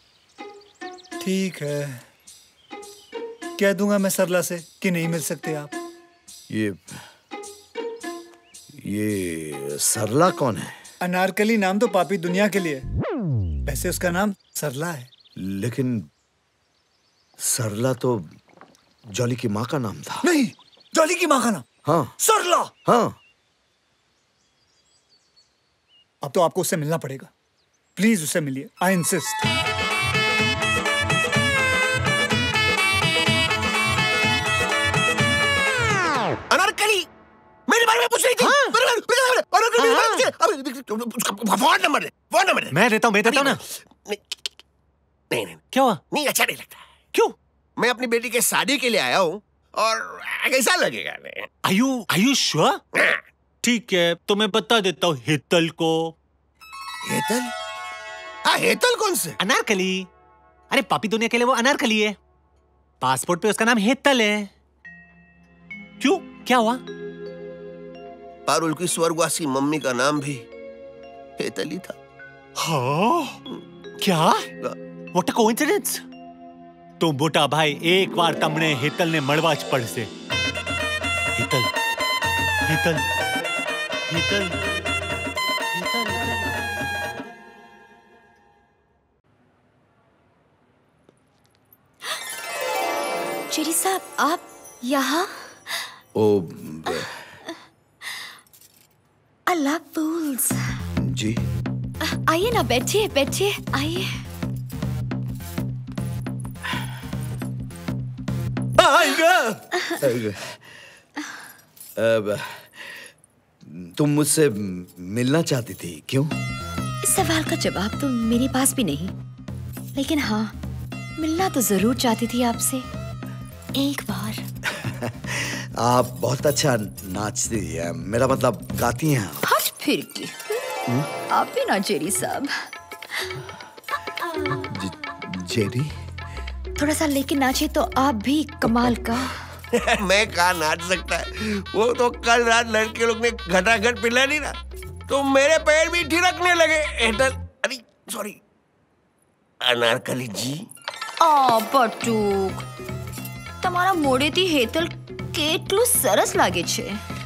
ठीक है, कह दूंगा मैं सरला से कि नहीं मिल सकते आप। ये ये सरला कौन है? अनारकली नाम तो पापी दुनिया के लिए, वैसे उसका नाम सरला है। लेकिन सरला तो जॉली की माँ का नाम था। नहीं, जॉली की माँ का नाम? हाँ। सरला? हाँ। अब तो आपको उससे मिलना पड़ेगा। प्लीज उससे मिलिए, आई इंसिस्ट। अनारकली मेरे बारे में पूछ रही थी। हाँ। मेरे बारे में, अनारकली मेरे बारे में पूछ रही। उसका फोन नंबर दे, फोन नंबर दे। मैं देता हूँ, मैं देता हूँ ना। नहीं नहीं, क्या हुआ? नहीं, अच्छा नहीं लगता। क्यों? मैं अपनी बेटी के शादी के लिए आया हूँ और कैसा लगेगा? आयु आयु श्योर? ठीक है, तो मैं बता देता हूँ हेतल को। हेतल? हाँ, हेतल कौन से? अनारकली। अरे पापी दुनिया के लिए वो अनारकली है, पासपोर्ट पे उसका नाम हेतल है। क्यों, क्या हुआ? पारुल की स्वर्गवासी मम्मी का नाम भी हेतल ही था। हाँ? क्या? What a coincidence! तो मोटा भाई एक बार तमने हेतल ने मड़वाच पढ़ से हेतल हेतल हेतल हेतल जेडी साहब, आप यहाँ? ओ I love fools. जी। आइए ना, बैठिए बैठिए, आइए। अब तुम मुझसे मिलना चाहती थी, क्यों? इस सवाल का जवाब तो मेरे पास भी नहीं, लेकिन हाँ, मिलना तो जरूर चाहती थी आपसे एक बार। आप बहुत अच्छा नाचती हैं, मेरा मतलब गाती हैं आप। हट फिर की। आप भी ना जेरी साहब। जेरी? थोड़ा सा लेके नाचे तो आप भी कमाल का। मैं कहाँ नाच सकता है? वो तो कल रात लड़के लोग ने घटाघट पिला दी ना, तो मेरे पैर भी थिरकने लगे। हेतल, अरे सॉरी, अनारकली जी। आ बटूक, તમારા મોડેથી હેતલ કેટલું સરસ લાગે છે।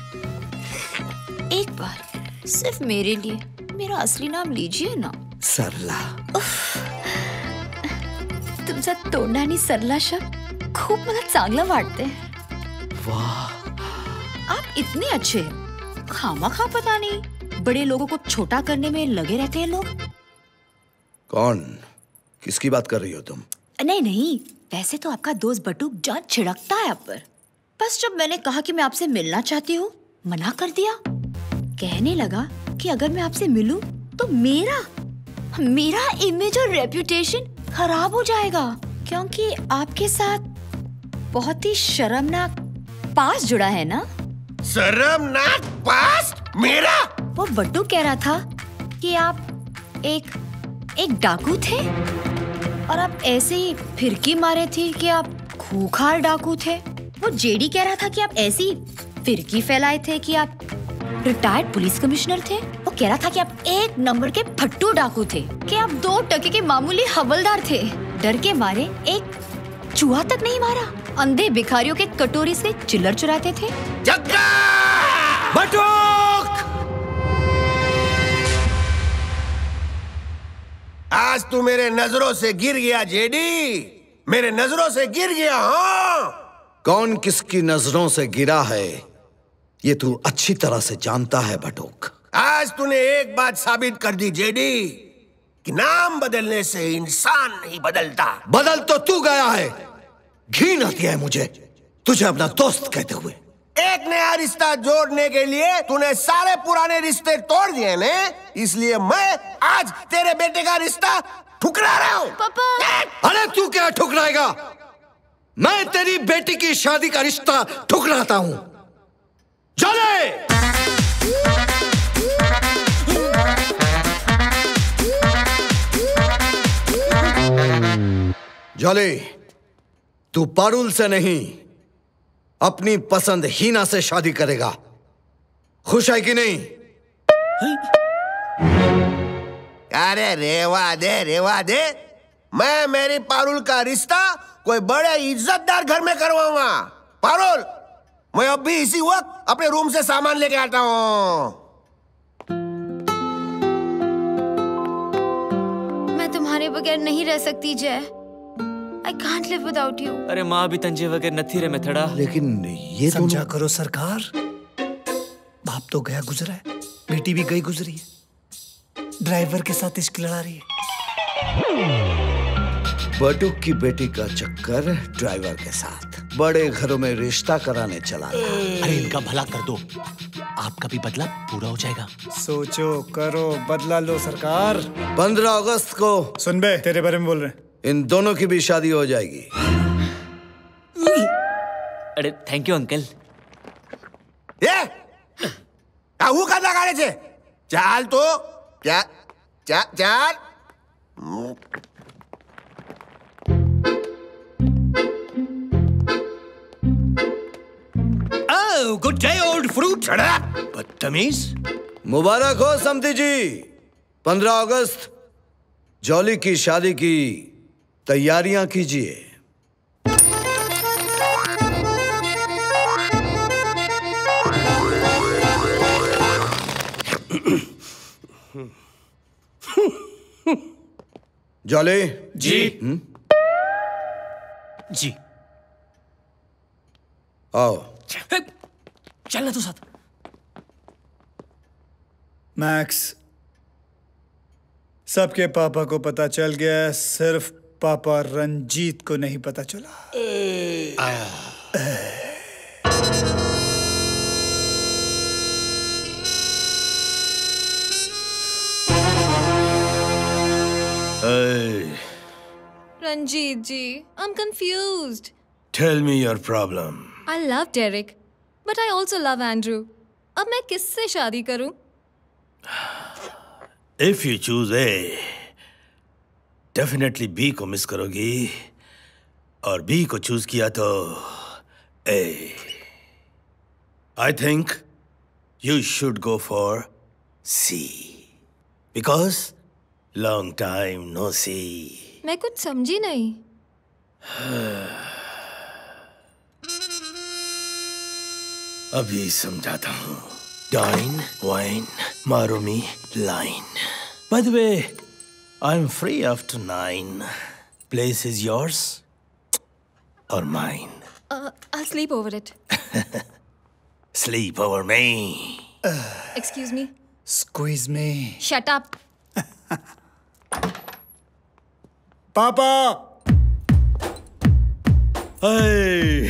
एक बार सिर्फ मेरे लिए मेरा असली नाम लीजिए ना। सरला। तुमचा तोंडाने सरला शब्द खूप मला चांगलं वाटते। वाह, आप इतने अच्छे हैं, खामखा पता नहीं बड़े लोगों को छोटा करने में लगे रहते हैं लोग। कौन? किसकी बात कर रही हो तुम? नहीं नहीं, वैसे तो आपका दोस्त बटूक जान छिड़कता है आप पर। बस जब मैंने कहा कि मैं आपसे मिलना चाहती हूँ, मना कर दिया। कहने लगा कि अगर मैं आपसे मिलूं तो मेरा मेरा इमेज और रेप्यूटेशन खराब हो जाएगा, क्योंकि आपके साथ बहुत ही शर्मनाक पास जुड़ा है ना। शर्मनाक पास? मेरा? वो बट्टू कह रहा था कि आप एक एक डाकू थे और आप ऐसे ही फिरकी मारे थे कि आप खूंखार डाकू थे। वो जेडी कह रहा था कि आप ऐसी फिरकी फैलाए थे कि आप रिटायर्ड पुलिस कमिश्नर थे। वो कह रहा था कि आप एक नंबर के फट्टू डाकू थे, कि आप दो टके के मामूली हवलदार थे। डर के मारे एक चूहा तक नहीं मारा, अंधे भिखारियों के कटोरी से चिल्लर चुराते थे। जग्गा! बटूक! आज तू मेरे नजरों से गिर गया जेडी, मेरे नजरों से गिर गया। हाँ, कौन किसकी नजरों से गिरा है ये तू अच्छी तरह से जानता है बटूक। आज तूने एक बात साबित कर दी जेडी, कि नाम बदलने से इंसान नहीं बदलता। बदल तो तू गया है। घिन आती है मुझे तुझे अपना दोस्त कहते हुए। एक नया रिश्ता जोड़ने के लिए तूने सारे पुराने रिश्ते तोड़ दिए ने, इसलिए मैं आज तेरे बेटे का रिश्ता ठुकरा रहा हूँ। पापा। अरे तू क्या ठुकराएगा? मैं तेरी बेटी की शादी का रिश्ता ठुकराता हूं। चले। जॉली, तू पारुल से नहीं अपनी पसंद हीना से शादी करेगा। खुश है कि नहीं? अरे रेवा दे रेवा दे, मैं मेरी पारुल का रिश्ता कोई बड़े इज्जतदार घर में करवाऊंगा। पारुल, मैं अब भी इसी वक्त अपने रूम से सामान लेके आता हूँ। मैं तुम्हारे बगैर नहीं रह सकती जय। I can't live without you. अरे माँ भी तंजे वगैरह नथी रे में थड़ा। लेकिन ये समझा करो सरकार, बाप तो गया गुजरा है, बेटी भी गई गुजरी है, ड्राइवर के साथ इश्क लड़ा रही है। बटुक की बेटी का चक्कर ड्राइवर के साथ बड़े घरों में रिश्ता कराने चला। अरे इनका भला कर दो, आपका भी बदला पूरा हो जाएगा। सोचो करो, बदला लो सरकार। पंद्रह अगस्त को सुन बे, तेरे बारे में बोल रहे हैं। इन दोनों की भी शादी हो जाएगी। अरे थैंक यू अंकल। ये आहू का लगाने से चाल तो क्या चा, चाल Oh, good day, old fruit. बदतमीज। मुबारक हो समधी जी। पंद्रह अगस्त जॉली की शादी की तैयारियां कीजिए। जॉली जी। हुँ? जी। आओ। चलना तू साथ। मैक्स, सबके पापा को पता चल गया, सिर्फ पापा रंजीत को नहीं पता चला। Hey, Ranjit ji, I'm confused. tell me your problem. I love Derek, but I also love Andrew. अब मैं किससे शादी करूं? If you choose A, definitely B को मिस करोगी, और B को चूज किया तो A. I think you should go for C, because long time no see. मैं कुछ समझी नहीं। अभी समझाता हूँ। Dine, wine, marumi, line. By the way, I'm free after nine. Place is yours or mine? Uh, I'll sleep over it. Sleep over me. Excuse me. Squeeze me. Shut up. पापा। Hey.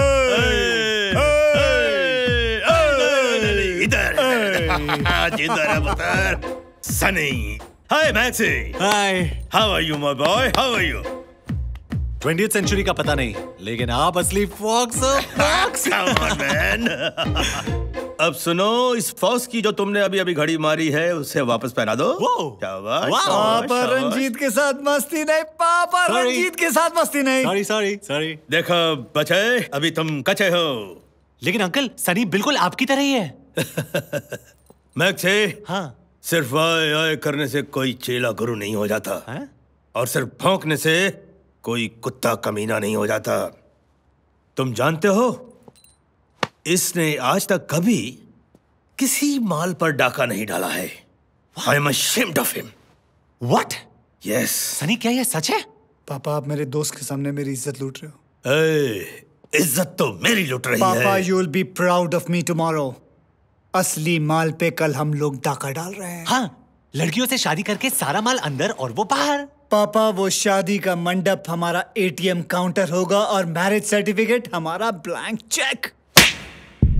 Jinder Avatar. Sunny. Hi, Maxie. Hi. How are you, my boy? How are you? Twentieth century का पता नहीं, लेकिन आप असली fox हो। Fox. Come on, man. अब सुनो, इस फॉक्स की जो तुमने अभी अभी घड़ी मारी है उसे वापस पहना दो। शाबाश, पापा शाबाश। रंजीत के साथ मस्ती नहीं, पापा Sorry. रंजीत के साथ मस्ती नहीं। Sorry sorry sorry. देखो बचे, अभी तुम कच्चे हो। लेकिन अंकल, सनी बिल्कुल आपकी तरह ही है। मैक्से, हाँ। सिर्फ आए आए करने से कोई चेला गुरु नहीं हो जाता है? और सिर्फ भौंकने से कोई कुत्ता कमीना नहीं हो जाता। तुम जानते हो, इसने आज तक कभी किसी माल पर डाका नहीं डाला है। I am ashamed of him. What? Yes. Sunny, क्या ये सच है? पापा, आप मेरे दोस्त के सामने मेरी इज्जत लूट रहे हो। ए, इज्जत तो मेरी लूट रही पापा, है। you will be proud of me tomorrow. असली माल पे कल हम लोग डाका डाल रहे हैं। हाँ, लड़कियों से शादी करके सारा माल अंदर और वो बाहर। पापा, वो शादी का मंडप हमारा एटीएम काउंटर होगा और मैरिज सर्टिफिकेट हमारा ब्लैंक चेक।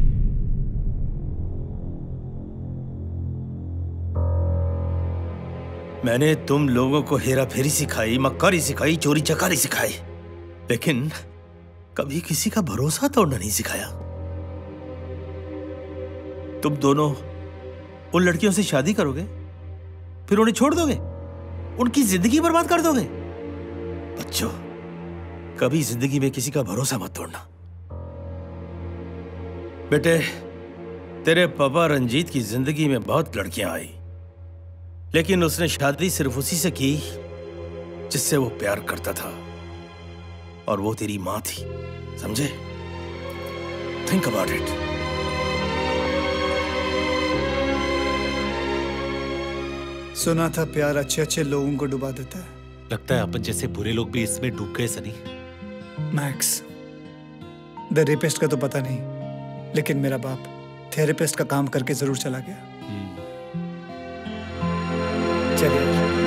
मैंने तुम लोगों को हेरा फेरी सिखाई, मक्कारी सिखाई, चोरी चकारी सिखाई, लेकिन कभी किसी का भरोसा तोड़ना नहीं सिखाया। तुम दोनों उन लड़कियों से शादी करोगे, फिर उन्हें छोड़ दोगे, उनकी जिंदगी बर्बाद कर दोगे। बच्चों, कभी जिंदगी में किसी का भरोसा मत तोड़ना। बेटे, तेरे पापा रंजीत की जिंदगी में बहुत लड़कियां आई, लेकिन उसने शादी सिर्फ उसी से की जिससे वो प्यार करता था, और वो तेरी मां थी, समझे? Think about it. सुना था प्यार अच्छे अच्छे लोगों को डुबा देता है। लगता है अपन जैसे बुरे लोग भी इसमें डूब गए सनी। मैक्स, द रेपिस्ट का तो पता नहीं, लेकिन मेरा बाप थेरेपिस्ट का काम करके जरूर चला गया। चलिए।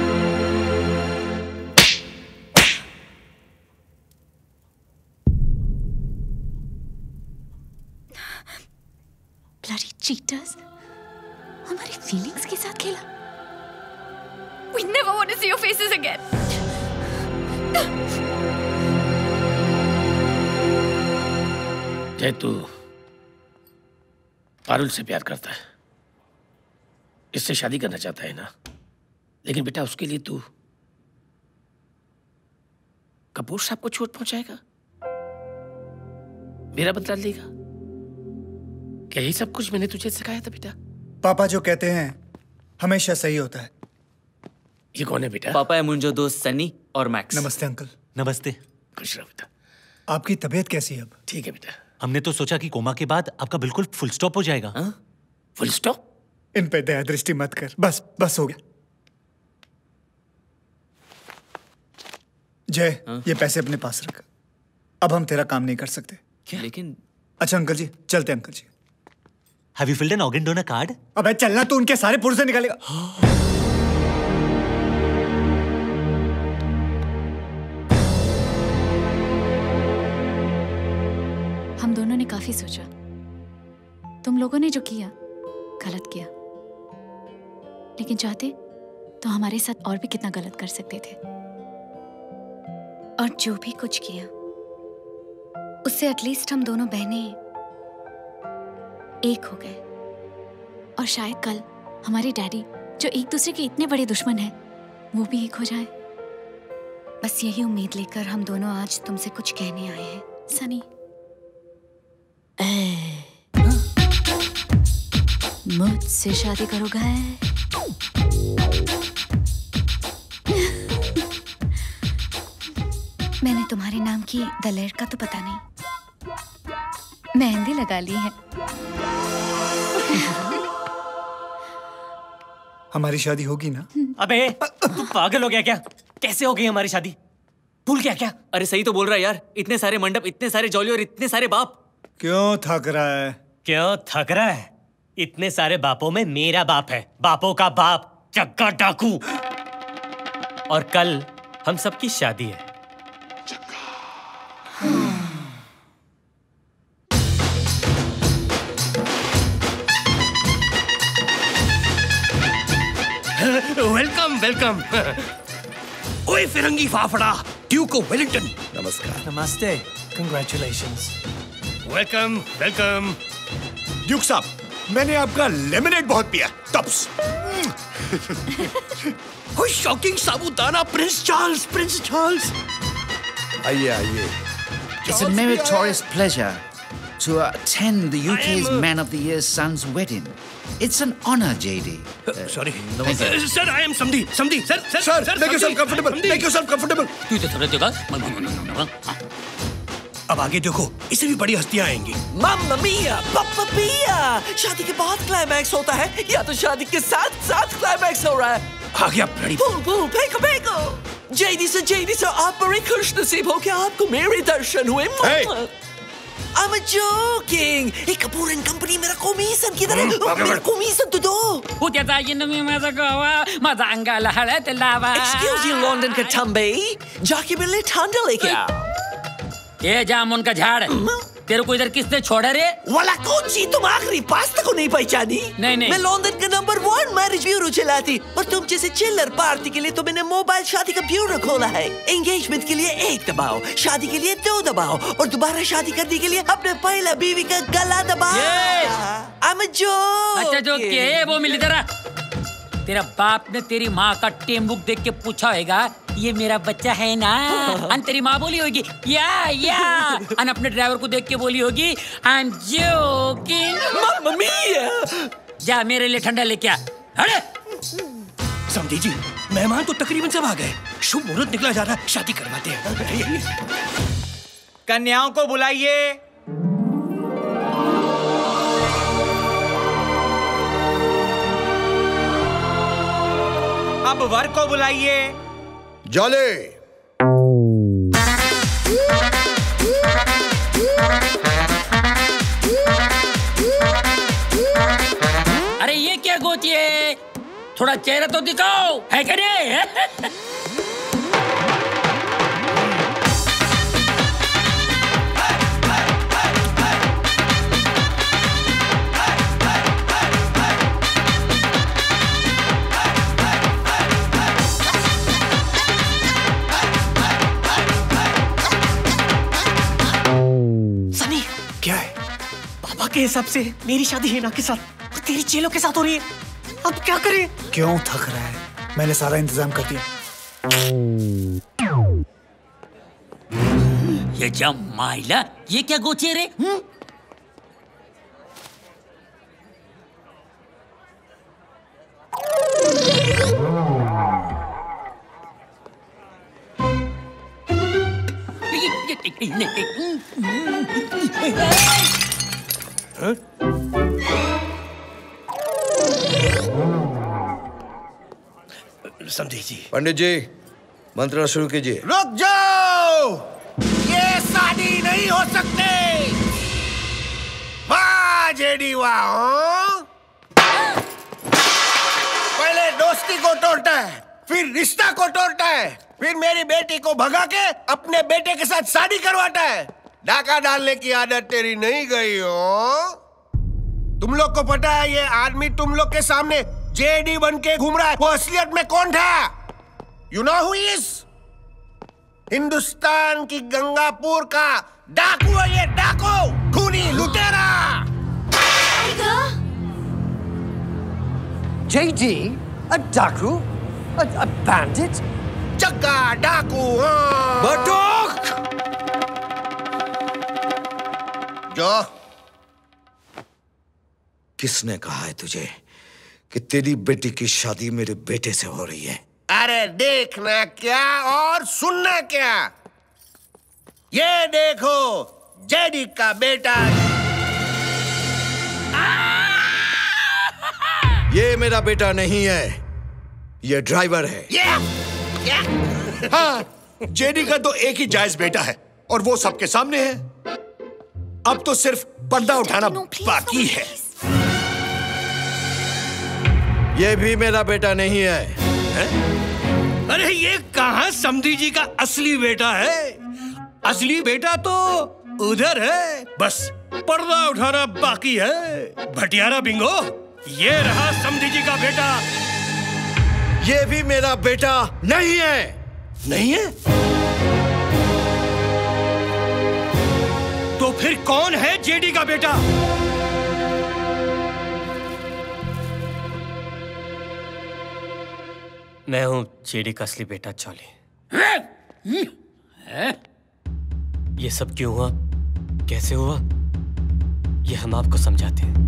Bloody cheaters! हमारी फीलिंग्स के साथ खेला। We never want to see your faces again. जय, तू पारुल से प्यार करता है, इससे शादी करना चाहता है ना? लेकिन बेटा, उसके लिए तू कपूर साहब को चोट पहुंचाएगा, मेरा बदला लेगा? क्या यही सब कुछ मैंने तुझे सिखाया था बेटा? पापा जो कहते हैं हमेशा सही होता है। ये कौन है बेटा? पापा है मुझे दोस्त सनी और मैक्स। नमस्ते अंकल। नमस्ते। खुश रहो बेटा। आपकी तबीयत कैसी है अब? ठीक है बेटा। हमने तो सोचा कि कोमा के बाद आपका बिल्कुल फुल स्टॉप हो जाएगा। हा? Full stop? इन पे दया दृष्टि मत कर, बस बस हो गया। जय, ये पैसे अपने पास रख, अब हम तेरा काम नहीं कर सकते। क्या? लेकिन अच्छा अंकल जी, चलते अंकल जी। Have you filled an organ donor card? अबे चलना, तू उनके सारे पुर्जे निकालेगा। हम दोनों ने काफी सोचा। तुम लोगों ने जो किया गलत किया, लेकिन चाहते तो हमारे साथ और भी कितना गलत कर सकते थे। और जो भी कुछ किया उससे एटलीस्ट हम दोनों बहनें एक हो गए। और शायद कल हमारे डैडी, जो एक दूसरे के इतने बड़े दुश्मन हैं, वो भी एक हो जाए। बस यही उम्मीद लेकर हम दोनों आज तुमसे कुछ कहने आए हैं। सनी, मुझसे शादी करोगे? मैंने तुम्हारे नाम की दलेर का तो पता नहीं, मेहंदी लगा ली है। हमारी शादी होगी ना? अबे तू पागल हो गया क्या? कैसे हो गई हमारी शादी? भूल गया क्या? अरे सही तो बोल रहा है यार, इतने सारे मंडप, इतने सारे जौली और इतने सारे बाप। क्यों थक रहा है? क्यों थक रहा है? इतने सारे बापों में मेरा बाप है, बापों का बाप, चक्का डाकू। और कल हम सबकी शादी है। Welcome welcome. ओए फिरंगी फाफड़ा, ड्यूक ऑफ वेलिंगटन। नमस्कार। नमस्ते। कंग्रेचुलेशंस। Welcome welcome. ड्यूक साहब, मैंने आपका लेमनेड बहुत पिया, टप्स। कोई शॉकिंग साबुदाना। Prince Charles, Prince Charles. आइए आइए। It's a meritorious pleasure to attend the U K's Man of the Year son's wedding. It's an honor, J D. Uh, Sorry. Thank you. Sir, I am Samdi. Samdi, sir, sir, Sir, sir, make yourself Samdi. comfortable. Samdi. Make yourself comfortable. तू तो थोड़ा जगह। अब आगे देखो, इससे भी बड़ी हस्तियां आएंगी। मम्मा मिया, पप्पा पिया। शादी के बाद क्लाइमैक्स होता है या तो शादी के साथ साथ क्लाइमैक्स हो रहा है। आ गया बड़ी। पूल पूल फेंको फेंको। जेडी से जेडी से आप बड़े खुश नसीब हो कि आपको मेरे दर्शन हुए। Hey! I'm joking. एक कपूर एंड कंपनी मेरा कमीशन किधर है? मेरा कमीशन तो दो। उद्या येन मी माझा गोवा, माझा अंगाला हळद लावा। Excuse you, लंदन का टम्बे। जाके मेरे लिए ठंडा लेके आओ। ये जामुन का झाड़। तेरे को इधर किसने छोड़ा रे? वाला कोची, तुम आखिरी पास्ता को नहीं पहचानी? नहीं नहीं। मैं लंदन का नंबर वन मैरिज ब्यूरो चलाती और तुम जैसे चिल्लर पार्टी के लिए तो मैंने मोबाइल शादी का ब्यूरो खोला है। एंगेजमेंट के लिए एक दबाओ, शादी के लिए दो दबाओ और दोबारा शादी करने के लिए अपने पहला बीवी का गला दबाओ। I'm a joke। अच्छा जो के वो मिली तेरा तेरा बाप ने तेरी माँ का टेम बुक देख के पूछा होगा ये मेरा बच्चा है ना? अन तेरी माँ बोली होगी या या अन अपने ड्राइवर को देख के बोली होगी आई एम जोकिंग। मम्मा मिया। जा मेरे लिए ठंडा लेके आ। अरे समधी जी, मेहमान तो तकरीबन सब आ गए। शुभ मुहूर्त निकला जा रहा है, शादी करवाते हैं। कन्याओं को बुलाइए। अब वर को बुलाइए। जॉली। अरे ये क्या गोची है? थोड़ा चेहरा तो दिखाओ, है क्या नहीं? क्या है? पापा के हिसाब से मेरी शादी है ना के साथ और तेरी चेलों के साथ हो रही है। अब क्या करें? क्यों थक रहा है? मैंने सारा इंतजाम कर दिया। ये जम माइला, ये क्या गोचे रे? हुँ? समझी जी। पंडित जी, मंत्र शुरू कीजिए। रुक जाओ, ये शादी नहीं हो सकती। वाह जेडी वाह। पहले दोस्ती को तोड़ता है, फिर रिश्ता को तोड़ता है, फिर मेरी बेटी को भगा के अपने बेटे के साथ शादी करवाता है। डाका डालने की आदत तेरी नहीं गई हो। तुम लोग को पता है ये आदमी तुम लोग के सामने जेडी बन के घूम रहा है, वो असलियत में कौन था? You know who is? Hindustan की गंगापुर का डाकू है ये, डाकू, खूनी लुटेरा। जेडी, a डाकू, a, a bandit? चक्का डाकू। हाँ। बटुक! जो किसने कहा है तुझे कि तेरी बेटी की शादी मेरे बेटे से हो रही है? अरे देखना क्या और सुनना क्या, ये देखो जेडी का बेटा। ये मेरा बेटा नहीं है, ये ड्राइवर है। ये, ये। हाँ, जेडी का तो एक ही जायज बेटा है और वो सबके सामने है। अब तो सिर्फ पर्दा उठाना बाकी है। ये भी मेरा बेटा नहीं है, है? अरे ये कहाँ समधी जी का असली बेटा है? असली बेटा तो उधर है, बस पर्दा उठाना बाकी है। भटियारा बिंगो, ये रहा समधी जी का बेटा। ये भी मेरा बेटा नहीं है। नहीं है? तो फिर कौन है जेडी का बेटा? मैं हूं जेडी का असली बेटा जॉली। ये सब क्यों हुआ, कैसे हुआ, ये हम आपको समझाते हैं।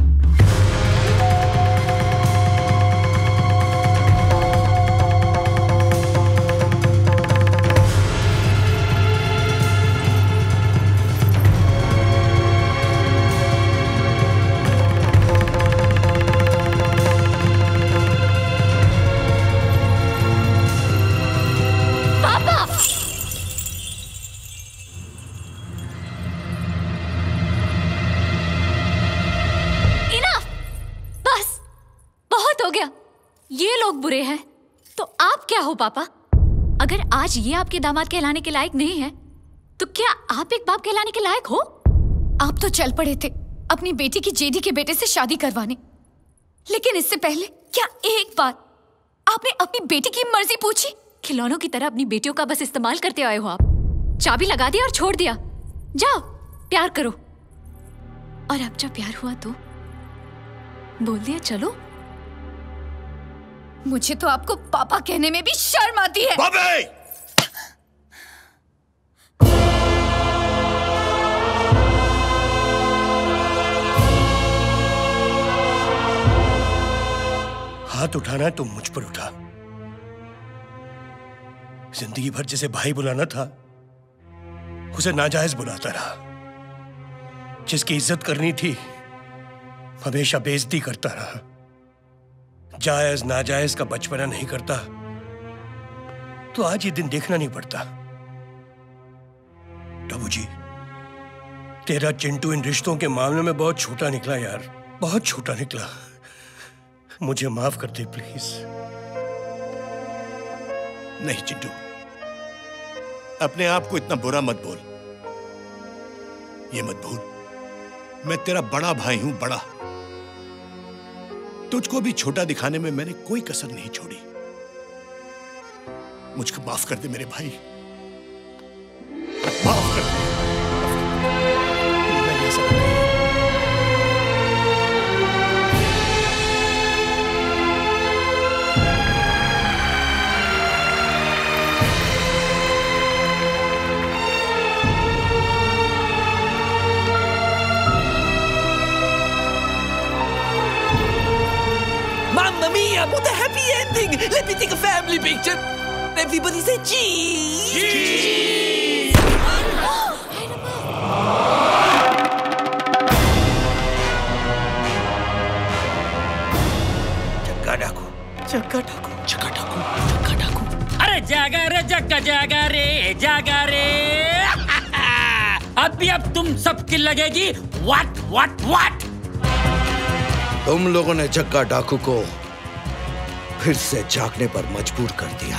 बुरे हैं तो आप क्या हो पापा? अगर आज ये आपके दामाद कहलाने के लायक नहीं है तो क्या आप एक बाप कहलाने के लायक हो? आप तो चल पड़े थे अपनी बेटी की जेडी के बेटे से शादी करवाने, लेकिन इससे पहले क्या एक बार आपने अपनी बेटी की मर्जी पूछी? खिलौनों की तरह अपनी बेटियों का बस इस्तेमाल करते आए हो आप। चाबी लगा दिया और छोड़ दिया। जाओ प्यार करो। और अब जब प्यार हुआ तो बोल दिया चलो। मुझे तो आपको पापा कहने में भी शर्म आती है। बाबे! हाथ उठाना है तो मुझ पर उठा। जिंदगी भर जिसे भाई बुलाना था उसे नाजायज बुलाता रहा। जिसकी इज्जत करनी थी हमेशा बेइज्जती करता रहा। जायज नाजायज का बचपना नहीं करता तो आज ये दिन देखना नहीं पड़ता। टबू जी, तेरा चिंटू इन रिश्तों के मामले में बहुत छोटा निकला यार, बहुत छोटा निकला। मुझे माफ कर दे प्लीज। नहीं चिंटू, अपने आप को इतना बुरा मत बोल। ये मत भूल मैं तेरा बड़ा भाई हूं, बड़ा। तुझको भी छोटा दिखाने में मैंने कोई कसर नहीं छोड़ी। मुझको माफ कर दे मेरे भाई, माफ कर दे। मैं ये सब Mamma mia, what a happy ending! Let me take a family picture. Everybody say cheese! Cheese! जग्गा डाकू, जग्गा डाकू, जग्गा डाकू, जग्गा डाकू। अरे जागा रे जग्गा, जागा रे जागा रे। अब भी अब तुम सबकी लगेगी व्हाट व्हाट व्हाट। तुम लोगों ने जग्गा डाकू को फिर से जागने पर मजबूर कर दिया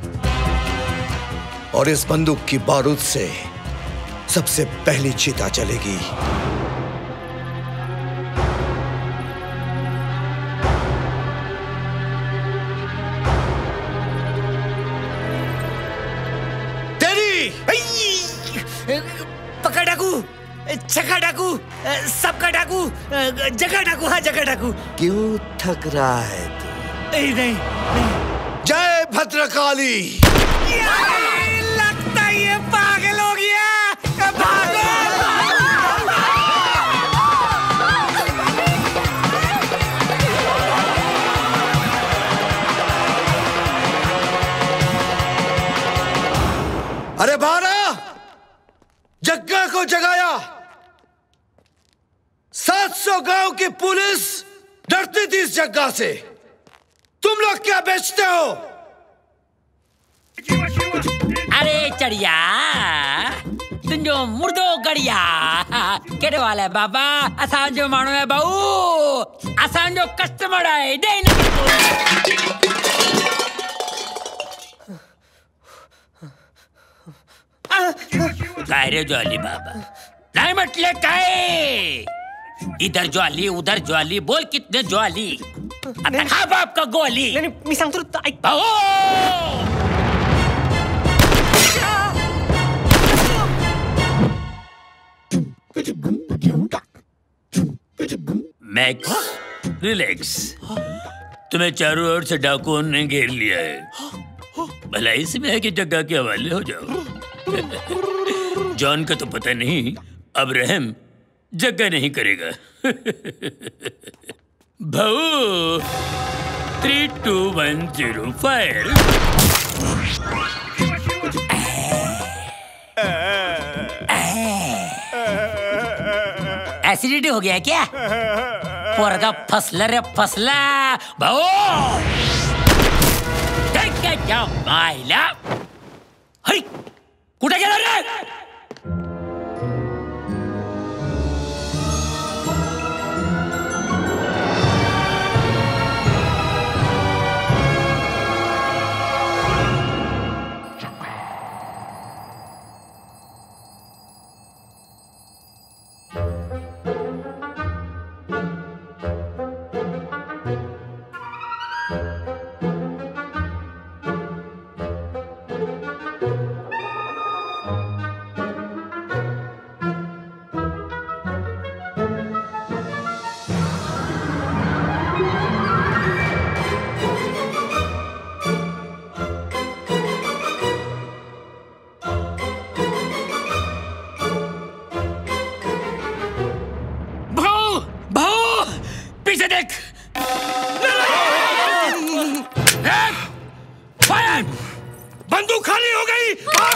और इस बंदूक की बारूद से सबसे पहली चिता चलेगी। तेरी पकड़ डाकू, छक्का डाकू, सबका डाकू, जगह डाकू, हाँ जगह डाकू। क्यों थक रहा है तू? नहीं नहीं, नहीं। जय भद्रकाली। लगता ये पागल हो गया। भागो! अरे बारा, जग्गा को जगाया। सात सौ गांव की पुलिस डरती थी इस जग्गा से। तुम लोग क्या बेचते हो? अरे चढ़िया, तुम जो मुर्दो गड़िया केड़े वाला है बाबा। असान जो मानो है बाऊ, असान जो कस्टमर है दे ना। काय रे ज्वाली बाबा, नहीं म्हटले काय? इधर ज्वाली उधर ज्वाली, बोल कितने ज्वाली? आता खा बाप का गोली। नाही मी सांगतो तर ऐक. Max, relax. तुम्हें चारों ओर से डाकुओं ने घेर लिया है। भला इसमें है कि जग्गा के हवाले हो जाओ। जॉन का तो पता नहीं, अब रहम जग्गा नहीं करेगा। भाऊ, three two one zero five. Acidity हो गया क्या? पोरगा फसला रे फसला। भाऊ क्या मायला, हई कुठे गेला रे? बंदूक खाली हो गई।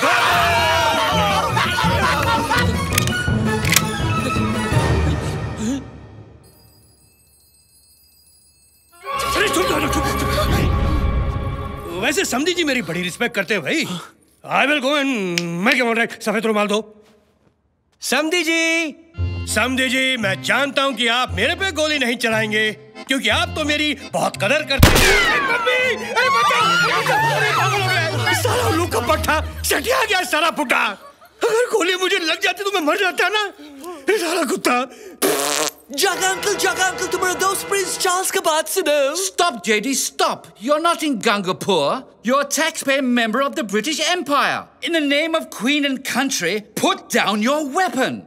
वैसे समझी जी मेरी बड़ी रिस्पेक्ट करते हैं भाई। आई विल गो एंड मैं क्या बोल रहा है, सफेद रुमाल दो। समझी जी, समझी जी, मैं जानता हूं कि आप मेरे पे गोली नहीं चलाएंगे क्योंकि आप तो मेरी बहुत कदर करते हैं। मम्मी, अरे बचाओ, अरे पागल हो गया। सारा उल्लू का पट्टा सटिया गया सारा पुट्टा। अगर गोली मुझे लग जाती तो मैं मर जाता ना। ये सारा कुत्ता। जागा अंकल, जागा अंकल, तुम्हारा दोस्त प्रिंस चार्ल्स का बात सुनो। Stop, J D, stop. You're not in Gangapur. You're a taxpaying member of the British Empire. In the name of Queen and country, put down your weapon.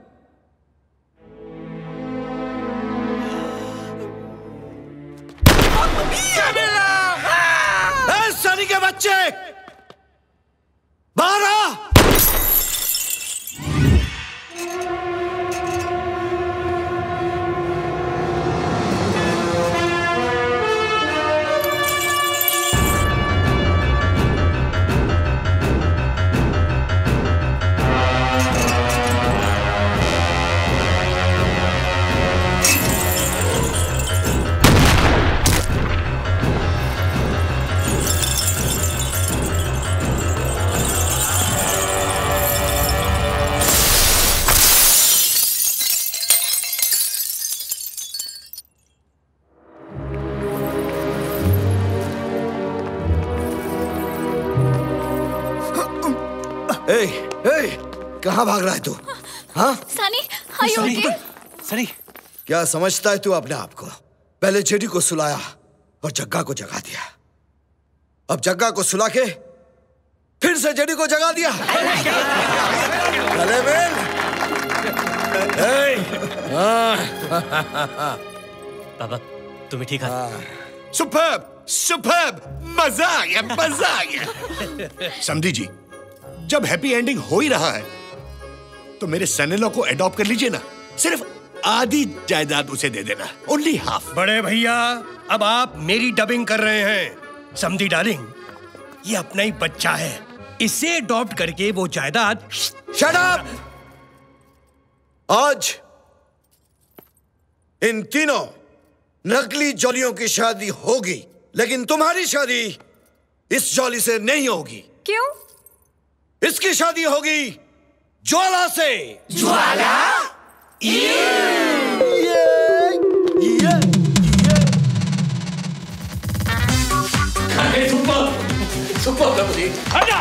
Sunny के बच्चे बाहर आ। ए, ए, कहाँ भाग रहा है तू? हाँ? Sunny, are you okay? Sunny, क्या समझता है तू अपने आप को? पहले जेडी को सुलाया और जग्गा को जगा दिया। अब जग्गा को सुला के फिर से जेडी को जगा दिया। अरे बेल, पापा, तुम्हें ठीक है? सुपर्ब, सुपर्ब, मजा आ गया, मजा आ गया। समझी जी, जब हैप्पी एंडिंग हो ही रहा है तो मेरे सन-इन-लॉ को अडॉप्ट कर लीजिए ना। सिर्फ आधी जायदाद उसे दे देना, ओनली हाफ। बड़े भैया, अब आप मेरी डबिंग कर रहे हैं। समझी डार्लिंग, ये अपना ही बच्चा है, इसे अडॉप्ट करके वो जायदाद। Shut up! आज इन तीनों नकली जॉलियों की शादी होगी, लेकिन तुम्हारी शादी इस जॉली से नहीं होगी। क्यों? इसकी शादी होगी ज्वाला से। ज्वाला? ये, ये, ये, ये। Super, super lovely. आजा।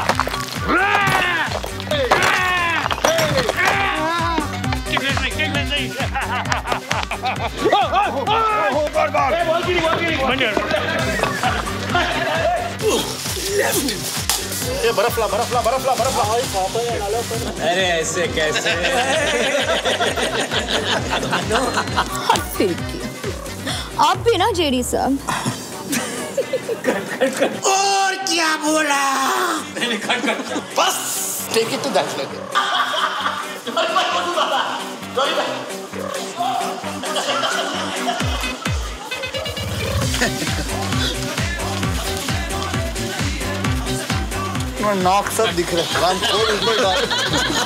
ये बर्फ ला, बर्फ ला, बर्फ ला, बर्फ ला। अरे ऐसे कैसे? आप भी ना जेडी साहब। और क्या बोला? नहीं, खट खट। बस take it to that level. नाक सब दिख रहे हैं।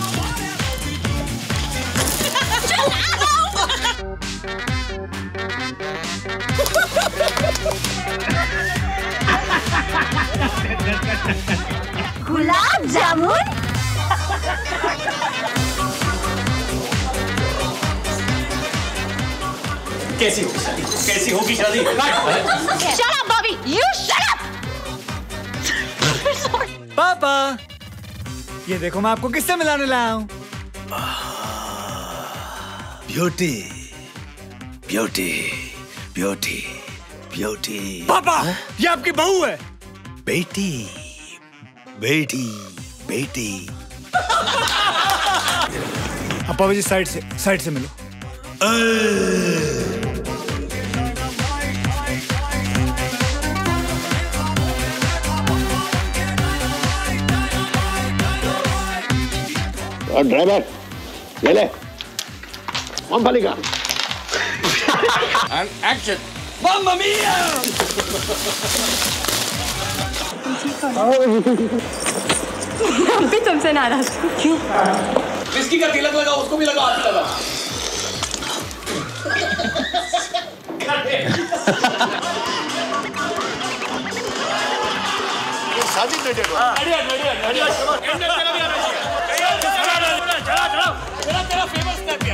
गुलाब जामुन? कैसी होगी शादी? कैसी होगी शादी? Shut up, Bobby! You shut up! पापा, ये देखो मैं आपको किससे मिलाने लाया हूँ। Beauty, beauty, beauty, beauty. पापा, ये आपकी बहू है। बेटी, बेटी, बेटी। अब पापा जी साइड से साइड से मिलो। और ड्राइवर ले ले मूंगफली का। And action. Mamma mia! हम भी तुमसे नाराज। क्यों? विस्की का तिलक लगा, उसको भी लगा, हाथ लगा। ये शादी में देखो। बढ़िया, बढ़िया, बढ़िया। तेरा भी आना चाहिए। चला, चला। तेरा तेरा फेमस था क्या?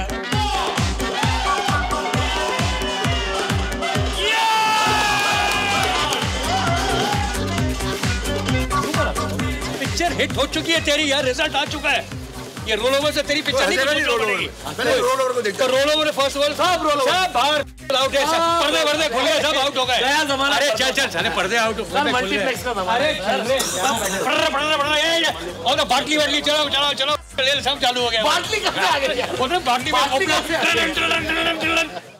पिक्चर हिट हो चुकी है तेरी यार, रिजल्ट आ चुका है। ये रोल ओवर से तेरी पिक्चर नहीं बनेगी। रोल ओवर पहले रोल ओवर को देखते हैं। तो रोल ओवर फर्स्ट ओवर सब रोल ओवर सब बाहर आउट है। सब पर्दे पर्दे खुल गए, सब आउट हो गए। नया जमाना। अरे चल चल साले पर्दे आउट हो गए। मल्टीप्लेक्स का जमाना। अरे चल रे पड़ रहा पड़ रहा पड़ रहा ये और तो बाटली वाटली चलो चलो चलो सब चालू हो गया। बाटली कहाँ आ गई? बाटली में